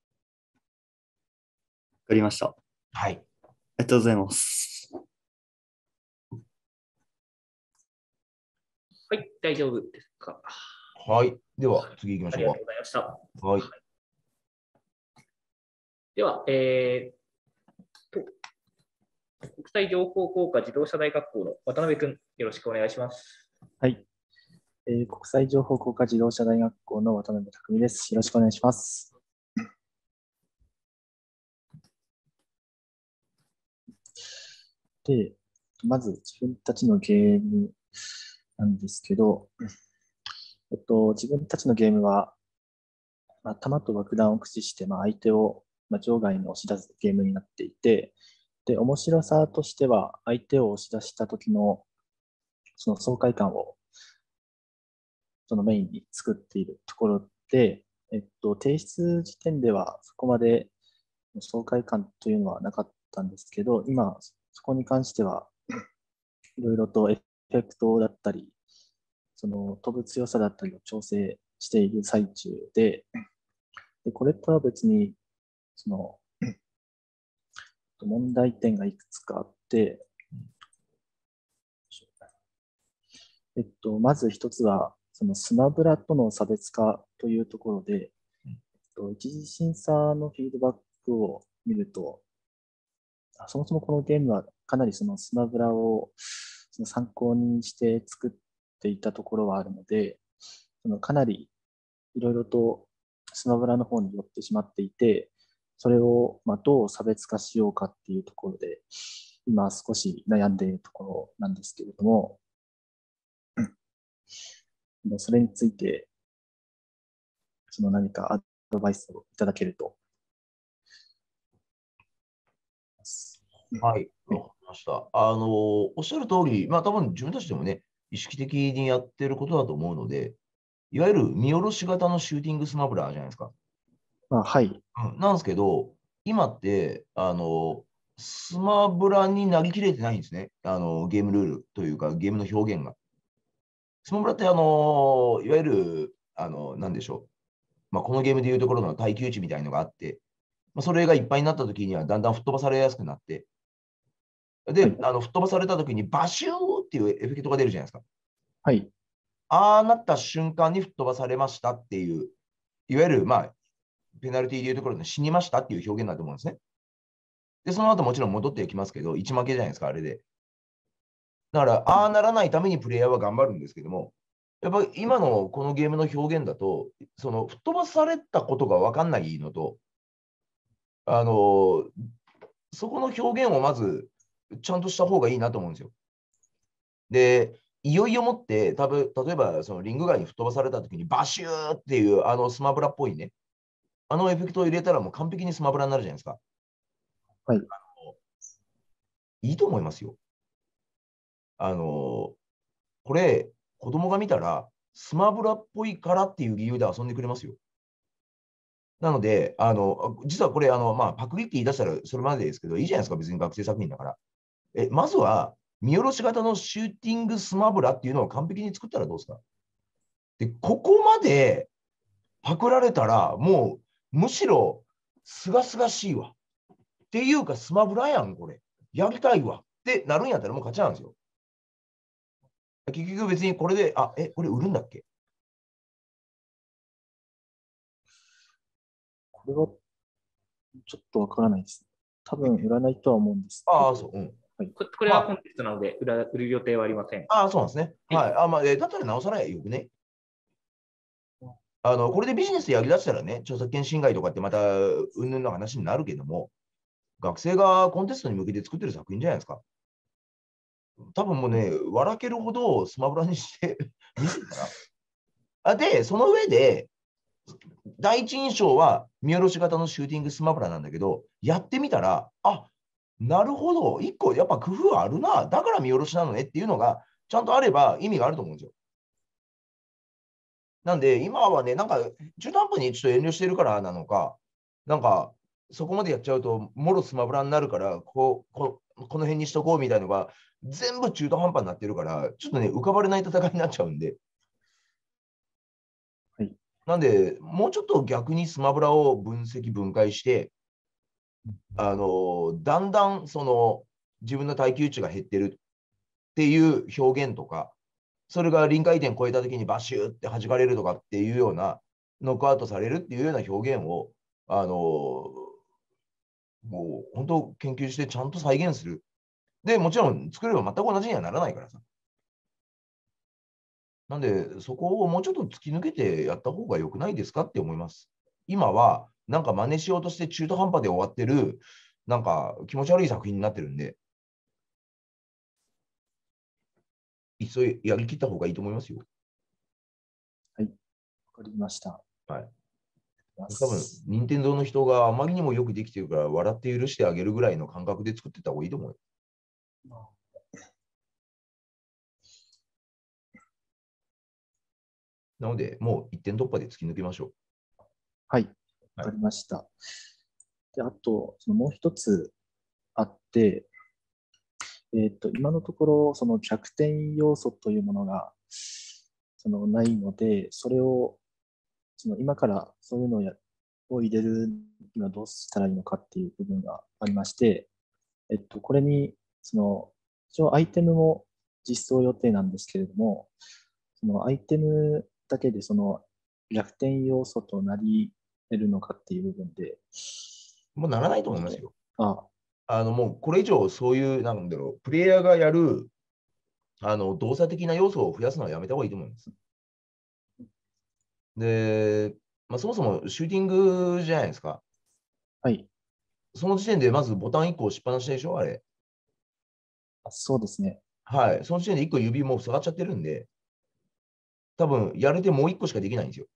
わかりました。あはい。 りがとうございます。 はい、大丈夫です。 か。 はい。では、次行きましょうありがとうございました。 か。はい。 では、えー、と国際情報工科自動車大学校の渡辺君、よろしくお願いします。 はい、えー。国際情報工科自動車大学校の渡辺匠です。よろしくお願いします。で、まず自分たちのゲームなんですけど、えっと、自分たちのゲームは、まあ、弾と爆弾を駆使して、まあ、相手を、まあ、場外に押し出すゲームになっていて、で、面白さとしては、相手を押し出した時の、その爽快感を、そのメインに作っているところで、えっと、提出時点ではそこまで爽快感というのはなかったんですけど、今、そこに関しては、いろいろとエフェクトだったり、その飛ぶ強さだったりを調整している最中で、でこれとは別に、その、問題点がいくつかあって、えっと、まず一つは、そのスマブラとの差別化というところで、えっと、一次審査のフィードバックを見ると、そもそもこのゲームはかなりそのスマブラをその参考にして作っていたところはあるので、そのかなりいろいろとスマブラの方に寄ってしまっていて、それをまあどう差別化しようかっていうところで、今少し悩んでいるところなんですけれども、それについて、その何かアドバイスをいただけると。 はい、わかりました。あの、おっしゃる通り、まあ多分自分たちでもね、意識的にやってることだと思うので、いわゆる見下ろし型のシューティングスマブラじゃないですか。 あ、はい。 うん、なんですけど、今って、あの、スマブラになりきれてないんですね。あの、ゲームルールというか、ゲームの表現が。スマブラって、あの、いわゆる、あの、なんでしょう。まあ、このゲームでいうところの耐久値みたいのがあって、まあ、それがいっぱいになったときには、だんだん吹っ飛ばされやすくなって、で、はい、あの吹っ飛ばされたときに、バシューっていうエフェクトが出るじゃないですか。 はい。 ああなった瞬間に吹っ飛ばされましたっていう、いわゆる、まあ、ペナルティーでいうところの死にましたっていう表現だと思うんですね。で、その後もちろん戻っていきますけど、いち負けじゃないですか、あれで。だから、ああならないためにプレイヤーは頑張るんですけども、やっぱり今のこのゲームの表現だと、その吹っ飛ばされたことが分かんないのと、あの、そこの表現をまずちゃんとした方がいいなと思うんですよ。で、いよいよもって、たぶ例えばそのリング外に吹っ飛ばされたときにバシューっていうあのスマブラっぽいね、あのエフェクトを入れたらもう完璧にスマブラになるじゃないですか。 はい。 あのいいと思いますよ。あの、これ、子供が見たら、スマブラっぽいからっていう理由で遊んでくれますよ。なので、あの、実はこれ、あの、まあ、パクリって言い出したらそれまでですけど、いいじゃないですか、別に学生作品だから。え、まずは、見下ろし型のシューティングスマブラっていうのを完璧に作ったらどうですか？で、ここまでパクられたら、もう、むしろ、すがすがしいわ。っていうか、スマブラやん、これ。やりたいわ。ってなるんやったらもう勝ちなんですよ。結局別にこれで、あ、え、これ売るんだっけ？ これは、ちょっとわからないです。多分売らないとは思うんですけど。 ああ、そう。うん。 はい、ここれはコンテストなので、まあ、売る予定はありません。 ああ、そうなんですね。はい。あまあ、だったらなおさらよくね。あの、これでビジネスでやりだしたらね、著作権侵害とかってまた、うんぬんの話になるけども、学生がコンテストに向けて作ってる作品じゃないですか。多分もうね、笑けるほどスマブラにして見せたら。あで、その上で、第一印象は見下ろし型のシューティングスマブラなんだけど、やってみたら、あ、なるほど、一個やっぱ工夫あるな、だから見下ろしなのねっていうのが、ちゃんとあれば意味があると思うんですよ。なんで、今はね、なんか、中途半端にちょっと遠慮してるからなのか、なんか、そこまでやっちゃうと、もろスマブラになるから、こう、ここの辺にしとこうみたいなのが、全部中途半端になってるから、ちょっとね、浮かばれない戦いになっちゃうんで。 はい。 なんで、もうちょっと逆にスマブラを分析、分解して、あの、だんだん、その、自分の耐久値が減ってるっていう表現とか、 それが臨界点超えた時にバシューって弾かれるとかっていうような、ノックアウトされるっていうような表現を、あの、もう本当研究してちゃんと再現する。で、もちろん作れば全く同じにはならないからさ。なんで、そこをもうちょっと突き抜けてやった方が良くないですかって思います。今は、なんか真似しようとして中途半端で終わってる、なんか気持ち悪い作品になってるんで、急いやりきった方がいいと思いますよ。 はい。わかりました。 はい。多分、任天堂の人があまりにもよくできてるから、笑って許してあげるぐらいの感覚で作ってた方がいいと思うよ。なので、もう一点突破で突き抜けましょう。 はい。わかりました。で、あと、そのもう一つあって、えっと、今のところ、その逆転要素というものが、そのないので、それを、その今からそういうのをやを入れるにはどうしたらいいのかっていう部分がありまして、えっと、これに、その、一応アイテムも実装予定なんですけれども、そのアイテムだけでその逆転要素となり得るのかっていう部分で。 もうならないと思いますよ。 ああの、もうこれ以上そういう、なんだろう、プレイヤーがやる、あの、動作的な要素を増やすのはやめた方がいいと思います。で、まあ、そもそもシューティングじゃないですか。 はい。 その時点でまずボタンいっこ押しっぱなしでしょ、あれ。 そうですね。 はい。その時点でいっこ指もう塞がっちゃってるんで、多分やれてもういっこしかできないんですよ。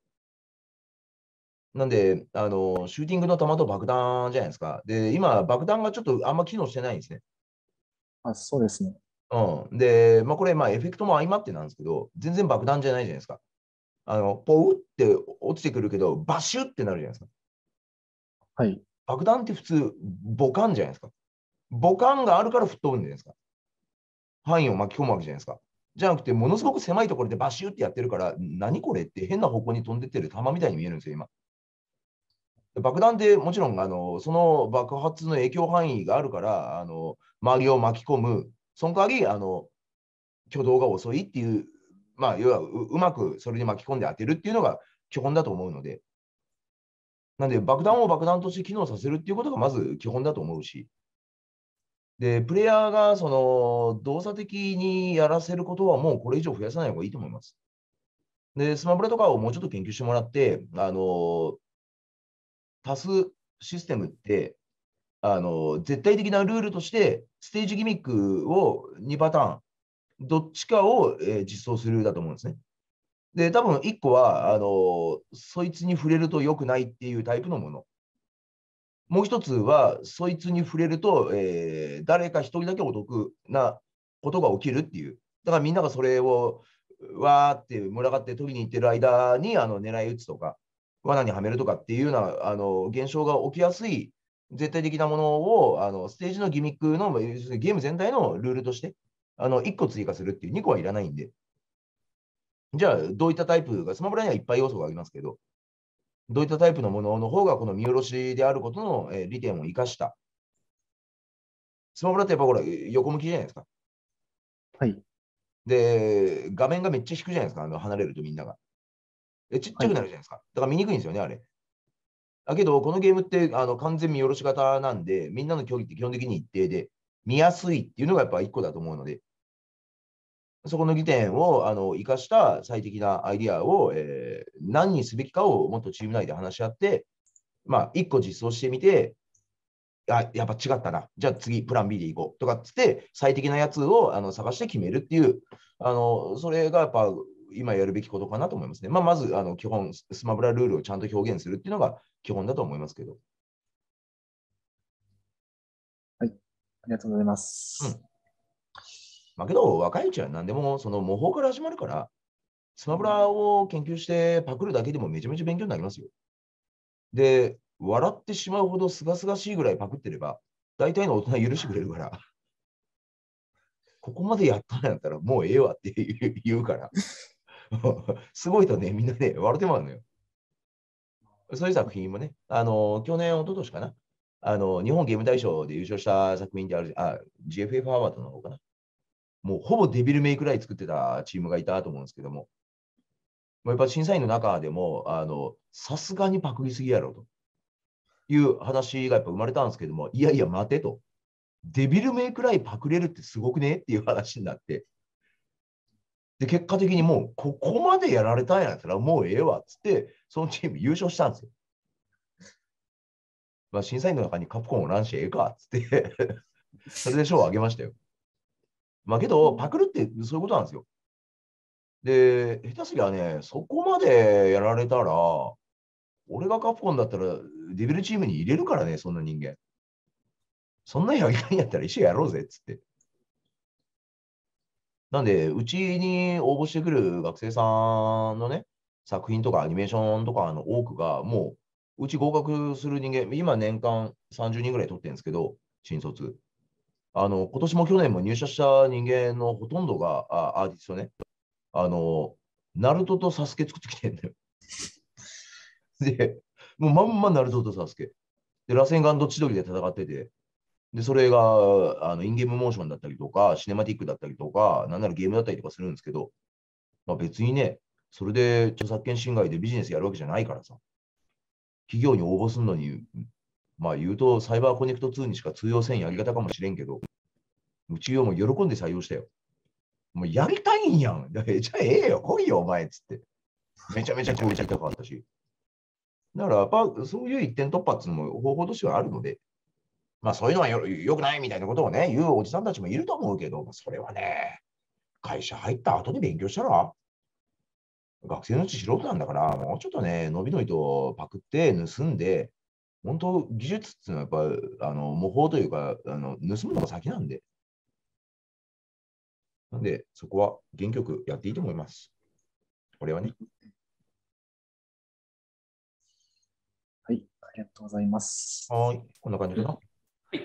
なんで、あの、シューティングの弾と爆弾じゃないですか。で、今、爆弾がちょっとあんま機能してないんですね。 あ、そうですね。 うん。で、まあ、これ、まあ、エフェクトも相まってなんですけど、全然爆弾じゃないじゃないですか。あの、ポウって落ちてくるけど、バシュってなるじゃないですか。 はい。 爆弾って普通、ボカンじゃないですか。ボカンがあるから吹っ飛ぶんじゃないですか。範囲を巻き込むわけじゃないですか。じゃなくて、ものすごく狭いところでバシュってやってるから、何これって変な方向に飛んでってる弾みたいに見えるんですよ、今。爆弾ってもちろんあのその爆発の影響範囲があるからあの周りを巻き込む、その代わりあの挙動が遅いっていう、まあ、要は う, うまくそれに巻き込んで当てるっていうのが基本だと思うので、なんで爆弾を爆弾として機能させるっていうことがまず基本だと思うし、でプレイヤーがその動作的にやらせることはもうこれ以上増やさない方がいいと思います。で、スマブラとかをもうちょっと研究してもらって、あの足すシステムって、あの、絶対的なルールとして、ステージギミックをにパターン、どっちかを、えー実装するだと思うんですね。で、多分いっこは、あの、そいつに触れると良くないっていうタイプのもの。もう一つは、そいつに触れると、えー誰か一人だけお得なことが起きるっていう。だからみんながそれを、わーって群がって取りに行ってる間に、あの、狙い撃つとか、罠にはめるとかっていうような、あの、現象が起きやすい絶対的なものを、あの、ステージのギミックの、要するにゲーム全体のルールとして、あの、いっこ追加するっていう、にこはいらないんで。じゃあ、どういったタイプが、スマブラにはいっぱい要素がありますけど、どういったタイプのものの方が、この見下ろしであることの、えー利点を生かした。スマブラってやっぱほら、横向きじゃないですか。 はい。 で、画面がめっちゃ低いじゃないですか、あの離れるとみんなが。えちっちゃくなるじゃないですか。だから見にくいんですよね、あれ。だけど、このゲームってあの完全見下ろし型なんで、みんなの距離って基本的に一定で、見やすいっていうのがやっぱ一個だと思うので、そこの利点をあの生かした最適なアイディアを、えー何にすべきかをもっとチーム内で話し合って、まあ、一個実装してみて、あ、やっぱ違ったな。じゃあ次、プラン ビー でいこうとかっつって、最適なやつをあの探して決めるっていう、あのそれがやっぱ今やるべきことかなと思いますね。まあ、まずあの基本、スマブラルールをちゃんと表現するっていうのが基本だと思いますけど。 はい。ありがとうございます。 うん。まあ、けど、若いうちは何でもその模倣から始まるから、スマブラを研究してパクるだけでもめちゃめちゃ勉強になりますよ。で、笑ってしまうほどすがすがしいぐらいパクってれば、大体の大人許してくれるから、ここまでやったんやったらもうええわって言うから、すごいとね、みんなね、笑ってまうのよ。そういう作品もね、あの、去年、一昨年かな、あの、日本ゲーム大賞で優勝した作品である、あ、ジーエフエフ アワードの方かな。 もうほぼデビルメイクらい作ってたチームがいたと思うんですけども、やっぱ審査員の中でも、あの、さすがにパクりすぎやろという話がやっぱ生まれたんですけども、いやいや待てと。デビルメイクらいパクれるってすごくねっていう話になって、で、結果的にもうここまでやられたんやったらもうええわっつって、そのチーム優勝したんですよ。まあ、審査員の中にカプコンを乱してええかっつってそれで賞をあげましたよ。まあけど、パクるってそういうことなんですよ。で、下手すりゃね、そこまでやられたら、俺がカプコンだったらデビルチームに入れるからね、そんな人間。そんなやりたいんやったら一緒やろうぜっつって。なんで、うちに応募してくる学生さんのね、作品とかアニメーションとかの多くが、もう、うち合格する人間、今年間さんじゅうにんぐらい取ってるんですけど、新卒。あの、今年も去年も入社した人間のほとんどが、あアーティストね、あの、ナルトとサスケ作ってきてるんだよ。で、もうまんまナルトとサスケ。で、螺旋岩どっち取りで戦ってて、で、それが、あの、インゲームモーションだったりとか、シネマティックだったりとか、なんならゲームだったりとかするんですけど、まあ別にね、それで著作権侵害でビジネスやるわけじゃないからさ、企業に応募するのに、まあ言うと、サイバーコネクトツーにしか通用せんやり方かもしれんけど、うちよも喜んで採用したよ。もうやりたいんやん。じゃあええよ、来いよ、お前っつって。めちゃめちゃ声ちゃ痛かったし。だからやっぱそういう一点突破っていうのも方法としてはあるので、まあそういうのはよ、よくないみたいなことをね、言うおじさんたちもいると思うけど、それはね、会社入った後に勉強したら、学生のうち素人なんだから、もうちょっとね、のびのびとパクって盗んで、本当、技術っていうのはやっぱ、あの模倣というか、あの盗むのが先なんで。なんで、そこは原曲やっていいと思います。これはね。 はい、ありがとうございます。 はい、こんな感じかな。 はい、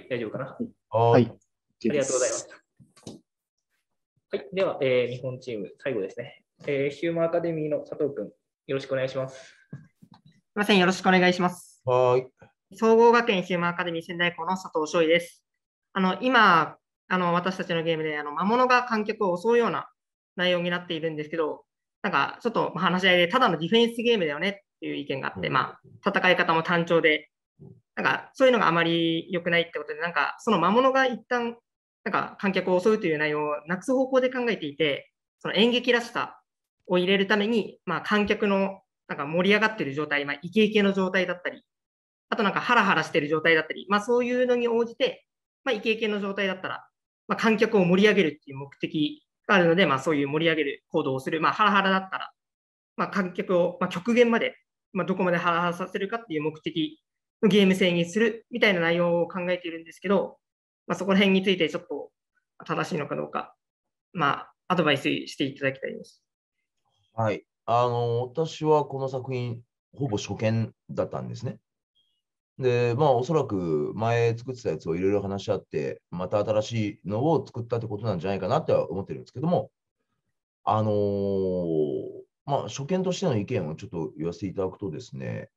大丈夫かな。 は。 はいい、 ありがとうございました。はい、では、えー、日本チーム、最後ですね。えー、ヒューマンアカデミーの佐藤君、よろしくお願いします。 すみません、よろしくお願いします。 はい。 総合学園ヒューマンアカデミー仙台校の佐藤翔衣です。あの、今、あの、私たちのゲームで、あの、魔物が観客を襲うような内容になっているんですけど、なんか、ちょっと話し合いで、ただのディフェンスゲームだよねっていう意見があって、まあ、戦い方も単調で、なんか、そういうのがあまり良くないってことで、なんか、その魔物が一旦、なんか、観客を襲うという内容をなくす方向で考えていて、その演劇らしさを入れるために、まあ、観客の、なんか盛り上がっている状態、まあ、イケイケの状態だったり、あとなんかハラハラしている状態だったり、まあそういうのに応じて、まあイケイケの状態だったら、まあ観客を盛り上げるっていう目的があるので、まあそういう盛り上げる行動をする。まあハラハラだったら、まあ観客を、まあ、極限まで、まあどこまでハラハラさせるかっていう目的のゲーム性にするみたいな内容を考えているんですけど、まあそこら辺についてちょっと正しいのかどうか、まあアドバイスしていただきたいです。 はい。あの、私はこの作品、ほぼ初見だったんですね。で、まあ、おそらく前作ってたやつをいろいろ話し合って、また新しいのを作ったってことなんじゃないかなっては思ってるんですけども、あのーまあ、初見としての意見をちょっと言わせていただくとですね、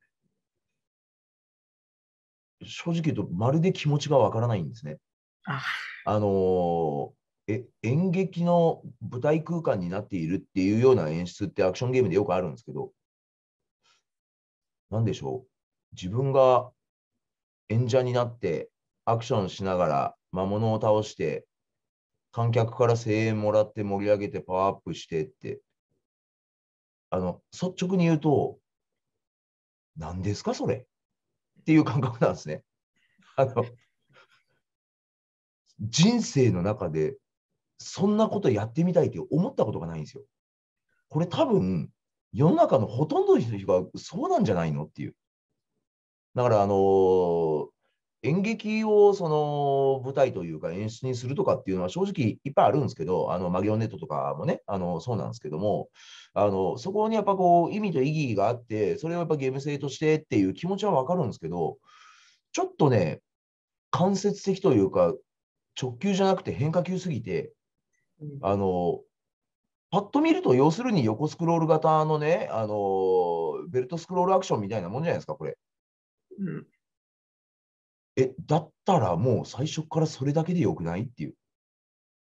正直言うと、まるで気持ちがわからないんですね。 あ、 あのーえ、演劇の舞台空間になっているっていうような演出ってアクションゲームでよくあるんですけど、なんでしょう。自分が演者になってアクションしながら魔物を倒して観客から声援もらって盛り上げてパワーアップしてって、あの、率直に言うと、何ですかそれっていう感覚なんですね。あの、人生の中でそんなことやってみたいって思ったことがないんですよ。これ多分、世の中のほとんどの人がそうなんじゃないのっていう。だから、あのー演劇をその舞台というか演出にするとかっていうのは正直いっぱいあるんですけど、あのマギオネットとかもね、あのそうなんですけども、あのそこにやっぱこう意味と意義があって、それをやっぱゲーム性としてっていう気持ちはわかるんですけど、ちょっとね、間接的というか、直球じゃなくて変化球すぎて、あの、パッと見ると、要するに横スクロール型のね、あの、ベルトスクロールアクションみたいなもんじゃないですか、これ。 うん、 え、だったらもう最初からそれだけでよくないっていう。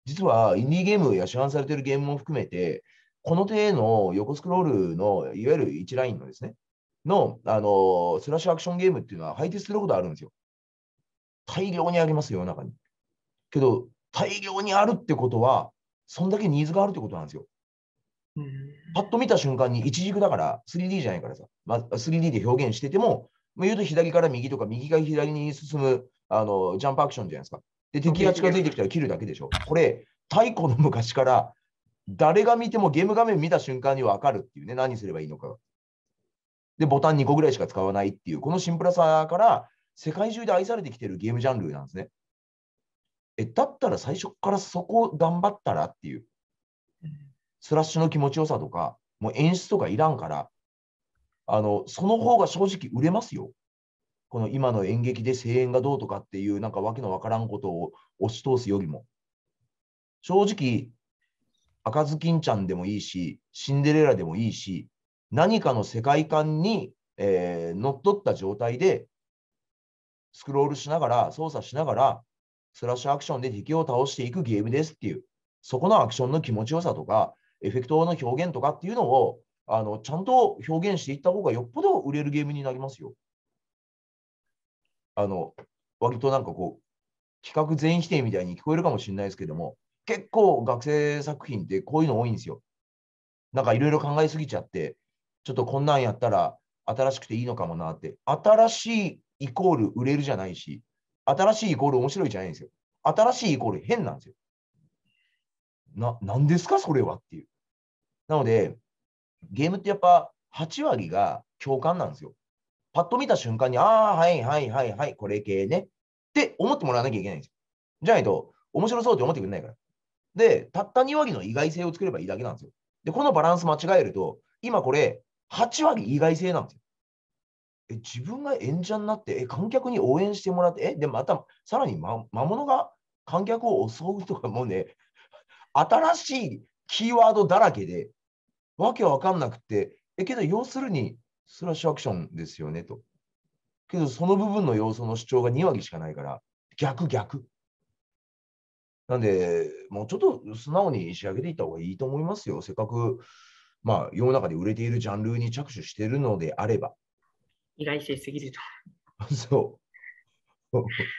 実はインディーゲームや市販されているゲームも含めて、この手の横スクロールのいわゆるいちラインのですね、の、あのスラッシュアクションゲームっていうのは配列することあるんですよ。大量にありますよ、世の中に。けど、大量にあるってことは、そんだけニーズがあるってことなんですよ。パッと見た瞬間に一軸だから スリーディー じゃないからさ、まあ、スリーディー で表現してても、言うと左から右とか右から左に進むあのジャンプアクションじゃないですか。で、敵が近づいてきたら切るだけでしょ。これ、太古の昔から誰が見てもゲーム画面見た瞬間に分かるっていうね、何すればいいのか。で、ボタンにこぐらいしか使わないっていう、このシンプルさから世界中で愛されてきてるゲームジャンルなんですね。え、だったら最初からそこ頑張ったらっていう。スラッシュの気持ちよさとか、もう演出とかいらんから、あの、その方が正直売れますよ。この今の演劇で声援がどうとかっていう、なんかわけのわからんことを押し通すよりも。正直、赤ずきんちゃんでもいいし、シンデレラでもいいし、何かの世界観に、えー、乗っ取った状態で、スクロールしながら、操作しながら、スラッシュアクションで敵を倒していくゲームですっていう、そこのアクションの気持ちよさとか、エフェクトの表現とかっていうのを、あのちゃんと表現していった方がよっぽど売れるゲームになりますよ。あの、割となんかこう、企画全否定みたいに聞こえるかもしれないですけども、結構学生作品ってこういうの多いんですよ。なんかいろいろ考えすぎちゃって、ちょっとこんなんやったら新しくていいのかもなって。新しいイコール売れるじゃないし、新しいイコール面白いじゃないんですよ。新しいイコール変なんですよ。な、なんですかそれはっていう。なので、ゲームってやっぱはち割が共感なんですよ。パッと見た瞬間に、ああ、はいはいはいはい、これ系ね。って思ってもらわなきゃいけないんですよ。じゃないと、面白そうって思ってくれないから。で、たったに割の意外性を作ればいいだけなんですよ。で、このバランス間違えると、今これ、はち割意外性なんですよ。え、自分が演者になって、え、観客に応援してもらって、え、で、また、さらに、ま、魔物が観客を襲うとかもね、新しいキーワードだらけで、わけわかんなくて、え、けど要するに、スラッシュアクションですよねと。けど、その部分の要素の主張がに割しかないから、逆逆。なんで、もうちょっと素直に仕上げていった方がいいと思いますよ。せっかく、まあ、世の中で売れているジャンルに着手しているのであれば。 意外性すぎると。 そう。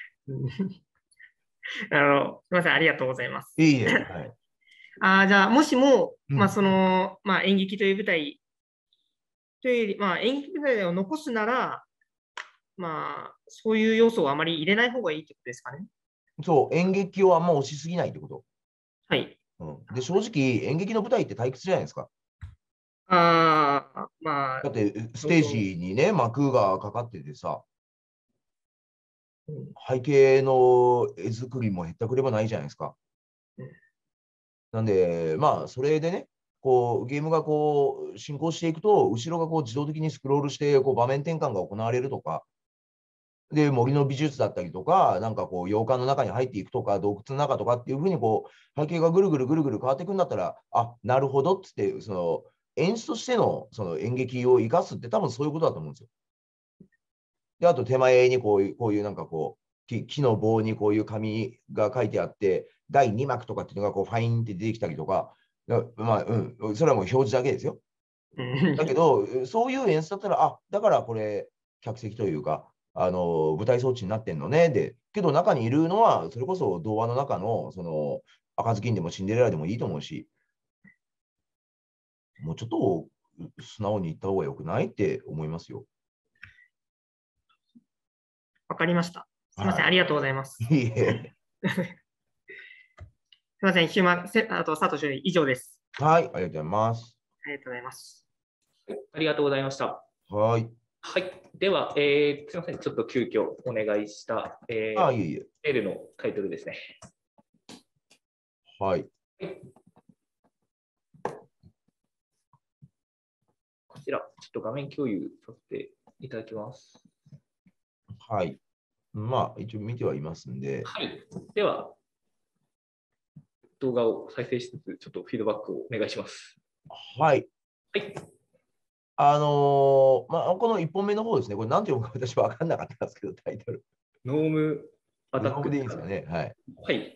あの、すみません、ありがとうございます。 いいえ、はい。 あじゃあ、もしも、 うんまあ、その、まあ、演劇という舞台というより、まあ、演劇舞台を残すなら、まあ、そういう要素をあまり入れない方がいいってことですかね。 そう、演劇をあんま押しすぎないってこと。 はい。 うん、で、正直、演劇の舞台って退屈じゃないですか。 ああ、まあ、 だって、ステージにね、幕がかかっててさ、背景の絵作りもへったくれもないじゃないですか。なんで、まあ、それでね、こう、ゲームがこう、進行していくと、後ろがこう、自動的にスクロールして、こう、場面転換が行われるとか、で、森の美術だったりとか、なんかこう、洋館の中に入っていくとか、洞窟の中とかっていうふうに、こう、背景がぐるぐるぐるぐる変わっていくんだったら、あ、なるほどっつって、その、演出としてのその演劇を生かすって多分そういうことだと思うんですよ。で、あと手前にこういう、こういうなんかこう、木木の棒にこういう紙が書いてあって、だいに幕とかっていうのがこう、ファインって出てきたりとか、まあ、うん、それはもう表示だけですよ。だけど、そういう演出だったら、あ、だからこれ、客席というか、あの舞台装置になってんのね。で、けど中にいるのは、それこそ童話の中の、その、赤ずきんでもシンデレラでもいいと思うし、もうちょっと素直に言った方がよくないって思いますよ。 わかりました。すみません、 はい、 ありがとうございます。 いいえ。 すみません、ヒューマン、せあと佐藤修理以上です。 はい、ありがとうございます。 ありがとうございます。 ありがとうございました。 はい。 はい。では、えー、すみません。ちょっと急遽お願いした、えー、 あ、いえいえ。 メールのタイトルですね。 はい。 こちら、ちょっと画面共有させていただきます。 はい。まあ、一応見てはいますんで。 はい。では、動画を再生しつつ、ちょっとフィードバックをお願いします。 はい。 はい。 あのー、まあ、このいっぽんめの方ですね。これ何て読むか私は分かんなかったんですけど、タイトル。 ノームアタック。 ノームでいいんですかね。はい。 はい。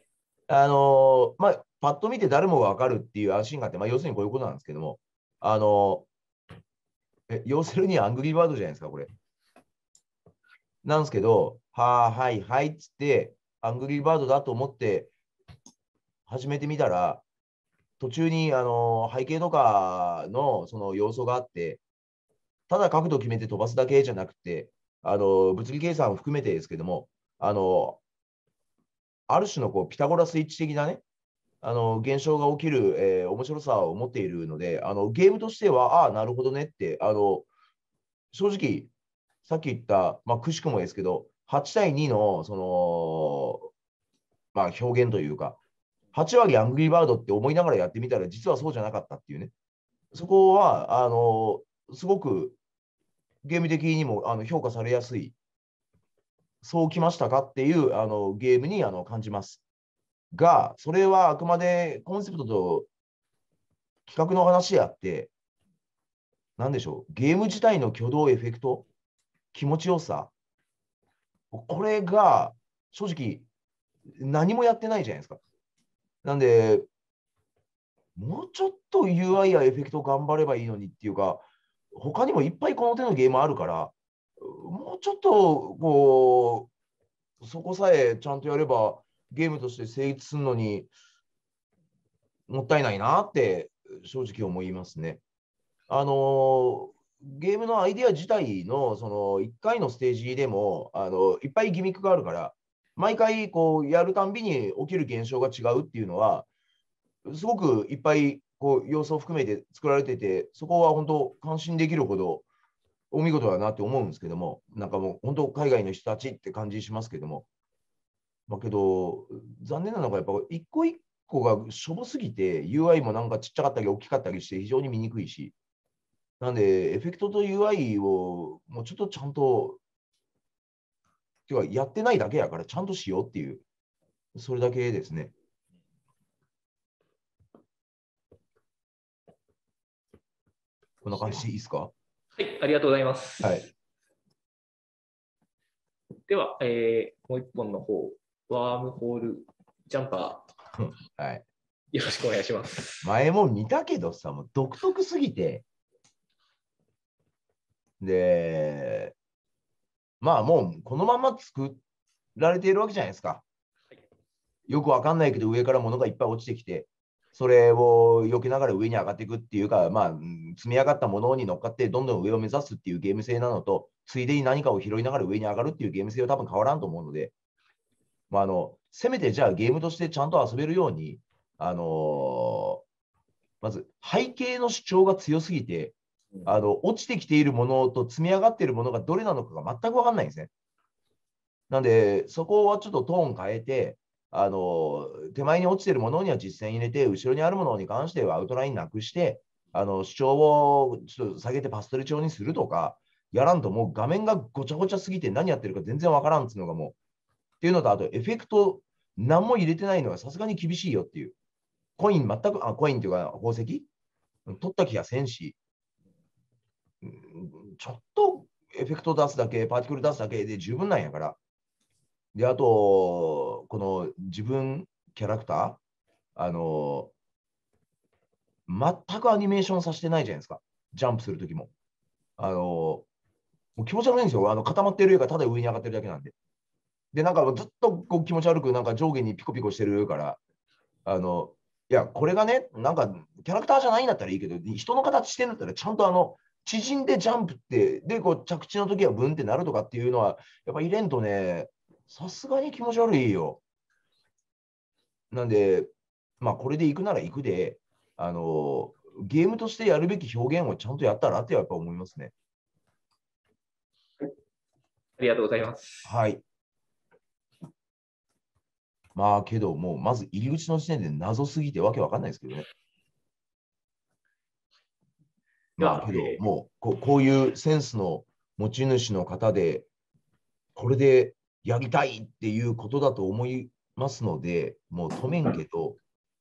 あのーまあ、パッと見て誰もがわかるっていう安心感って、まあ、要するにこういうことなんですけども、あのーえ要するにアングリーバードじゃないですか、これ。なんですけど、はあ、はい、はいっつって、アングリーバードだと思って始めてみたら、途中に、あのー背景とかのその要素があって、ただ角度決めて飛ばすだけじゃなくて、あの物理計算を含めてですけども、あのある種のこうピタゴラスイッチ的なね、あの現象が起きる、えー面白さを持っているので、あのゲームとしては、ああ、なるほどねって、あの正直、さっき言った、まあ、くしくもですけど、はち対にのその、まあ、表現というか、はち割アングリーバードって思いながらやってみたら、実はそうじゃなかったっていうね、そこは、あのすごくゲーム的にもあの評価されやすい、そうきましたかっていうあのゲームにあの感じます。が、それはあくまでコンセプトと企画の話であって、なんでしょう、ゲーム自体の挙動エフェクト、気持ちよさ、これが正直何もやってないじゃないですか。なんで、もうちょっと ユーアイ やエフェクト頑張ればいいのにっていうか、他にもいっぱいこの手のゲームあるから、もうちょっとこう、そこさえちゃんとやればゲームとして成立するのにもったいないなって正直思いますね。あのゲームのアイディア自体のそのいっかいのステージでもあのいっぱいギミックがあるから、毎回こうやるたんびに起きる現象が違うっていうのは、すごくいっぱいこう要素を含めて作られてて、そこは本当感心できるほどお見事だなって思うんですけども、なんかもう本当海外の人たちって感じしますけども、まあ、けど残念なのがやっぱ一個一個がしょぼすぎて ユーアイ もなんかちっちゃかったり大きかったりして非常に見にくいし、なんでエフェクトと ユーアイ をもうちょっとちゃんと、てかやってないだけやからちゃんとしようっていう、それだけですね。こんな感じでいいですか？ はい、ありがとうございます。 はい。 では、えー、もう一本の方、ワームホールジャンパー、はい、 よろしくお願いします。 前も見たけどさ、もう独特すぎて、で、まあもうこのまま作られているわけじゃないですか。よくわかんないけど上から物がいっぱい落ちてきて、それを避けながら上に上がっていくっていうか、まあ、積み上がったものに乗っかってどんどん上を目指すっていうゲーム性なのと、ついでに何かを拾いながら上に上がるっていうゲーム性は多分変わらんと思うので、まあ、あのせめてじゃあゲームとしてちゃんと遊べるように、あのー、まず背景の主張が強すぎて、あの落ちてきているものと積み上がっているものがどれなのかが全く分かんないんですね。なんで、そこはちょっとトーン変えて、あの手前に落ちているものには実践入れて、後ろにあるものに関してはアウトラインなくして、あの主張をちょっと下げてパステル調にするとか、やらんともう画面がごちゃごちゃすぎて何やってるか全然わからんっていうのがもう、っていうのと、あとエフェクト何も入れてないのはさすがに厳しいよっていう。コイン全く、あ、コインっていうか宝石取った気がせんし、ちょっとエフェクト出すだけ、パーティクル出すだけで十分なんやから。で、あと、この自分キャラクター、あの、全くアニメーションさせてないじゃないですか。ジャンプするときも。あの、もう気持ち悪いんですよ。あの固まってる絵がただ上に上がってるだけなんで。で、なんかずっとこう気持ち悪く、なんか上下にピコピコしてるから、あの、いや、これがね、なんかキャラクターじゃないんだったらいいけど、人の形してんだったら、ちゃんとあの、縮んでジャンプって、で、こう着地の時はブンってなるとかっていうのは、やっぱ入れんとね、さすがに気持ち悪いよ。なんで、まあ、これで行くなら行くで、あの、ゲームとしてやるべき表現をちゃんとやったらってやっぱ思いますね。 ありがとうございます。 はい。まあ、けど、もう、まず入り口の時点で謎すぎてわけわかんないですけどね。まあ、けど、 えー、 もうこ、こういうセンスの持ち主の方で、これでやりたいっていうことだと思いますので、もう止めんけど、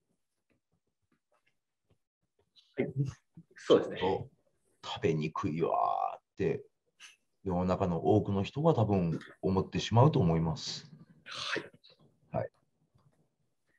はい、そうですね。 食べにくいわーって、世の中の多くの人は多分思ってしまうと思います。 はい。 はい。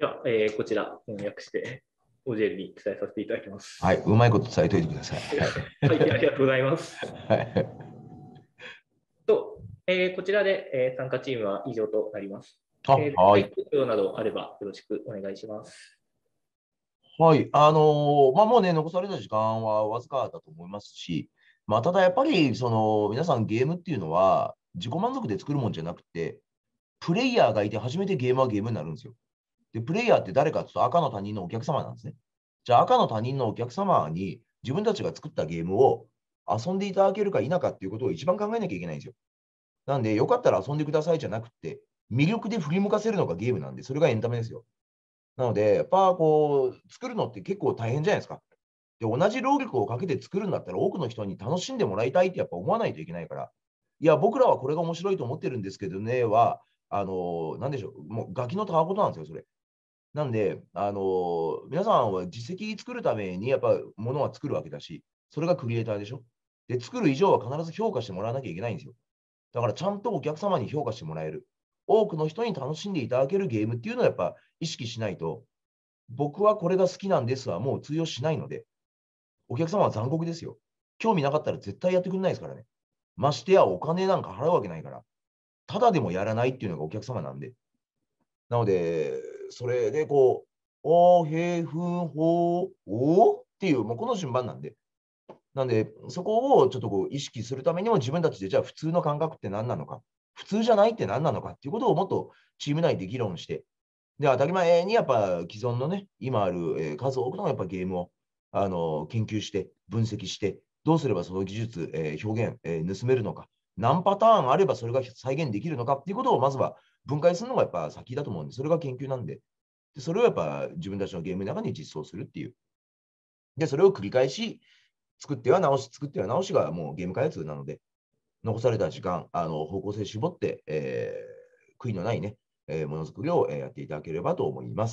では、えーこちら翻訳して、オジェルに伝えさせていただきます。 はい、うまいこと伝えておいてください。 はい、ありがとうございます。 はい。 と、えーこちらで、えー参加チームは以上となります。 あ、 えーはい。 回答などあればよろしくお願いします。 はい。あのーまあ、もうね、残された時間はわずかだと思いますし、まあ、ただやっぱり、その、皆さんゲームっていうのは、自己満足で作るもんじゃなくて、プレイヤーがいて初めてゲームはゲームになるんですよ。で、プレイヤーって誰かっていうと赤の他人のお客様なんですね。じゃあ赤の他人のお客様に自分たちが作ったゲームを遊んでいただけるか否かっていうことを一番考えなきゃいけないんですよ。なんで、よかったら遊んでくださいじゃなくて、魅力で振り向かせるのがゲームなんで、それがエンタメですよ。なので、やっぱこう、作るのって結構大変じゃないですか。で、同じ労力をかけて作るんだったら多くの人に楽しんでもらいたいってやっぱ思わないといけないから、いや、僕らはこれが面白いと思ってるんですけどね、は、あの、なんでしょう、もうガキのたわごとなんですよ、それ。なんで、あの、皆さんは実績作るためにやっぱものは作るわけだし、それがクリエイターでしょ。で、作る以上は必ず評価してもらわなきゃいけないんですよ。だからちゃんとお客様に評価してもらえる。多くの人に楽しんでいただけるゲームっていうのをやっぱ意識しないと、僕はこれが好きなんですはもう通用しないので、お客様は残酷ですよ。興味なかったら絶対やってくれないですからね。ましてやお金なんか払うわけないから、ただでもやらないっていうのがお客様なんで。なので、それでこう、おー、へー、ふん、ほー、おーっていう、もうこの順番なんで。なんで、そこをちょっとこう意識するためにも自分たちでじゃあ普通の感覚って何なのか、普通じゃないって何なのかっていうことをもっとチーム内で議論して、で、当たり前にやっぱ既存のね、今ある、えー数多くのやっぱゲームをあの研究して、分析して、どうすればその技術、えー表現、えー盗めるのか、何パターンあればそれが再現できるのかっていうことをまずは分解するのがやっぱ先だと思うんで、それが研究なんで、でそれをやっぱ自分たちのゲームの中に実装するっていう。で、それを繰り返し作っては直し、作っては直しがもうゲーム開発なので、残された時間、あの方向性絞って、えー悔いのないね、えーものづくりをえーやっていただければと思います。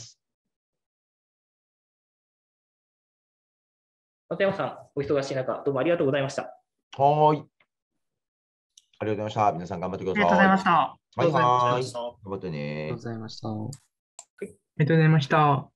松山さん、お忙しい中、どうもありがとうございました。 はーい。ありがとうございました。皆さん頑張ってください。 ありがとうございました。 はいはーい。 ありがとう頑張ってね。 ございました。 ありがとうございました。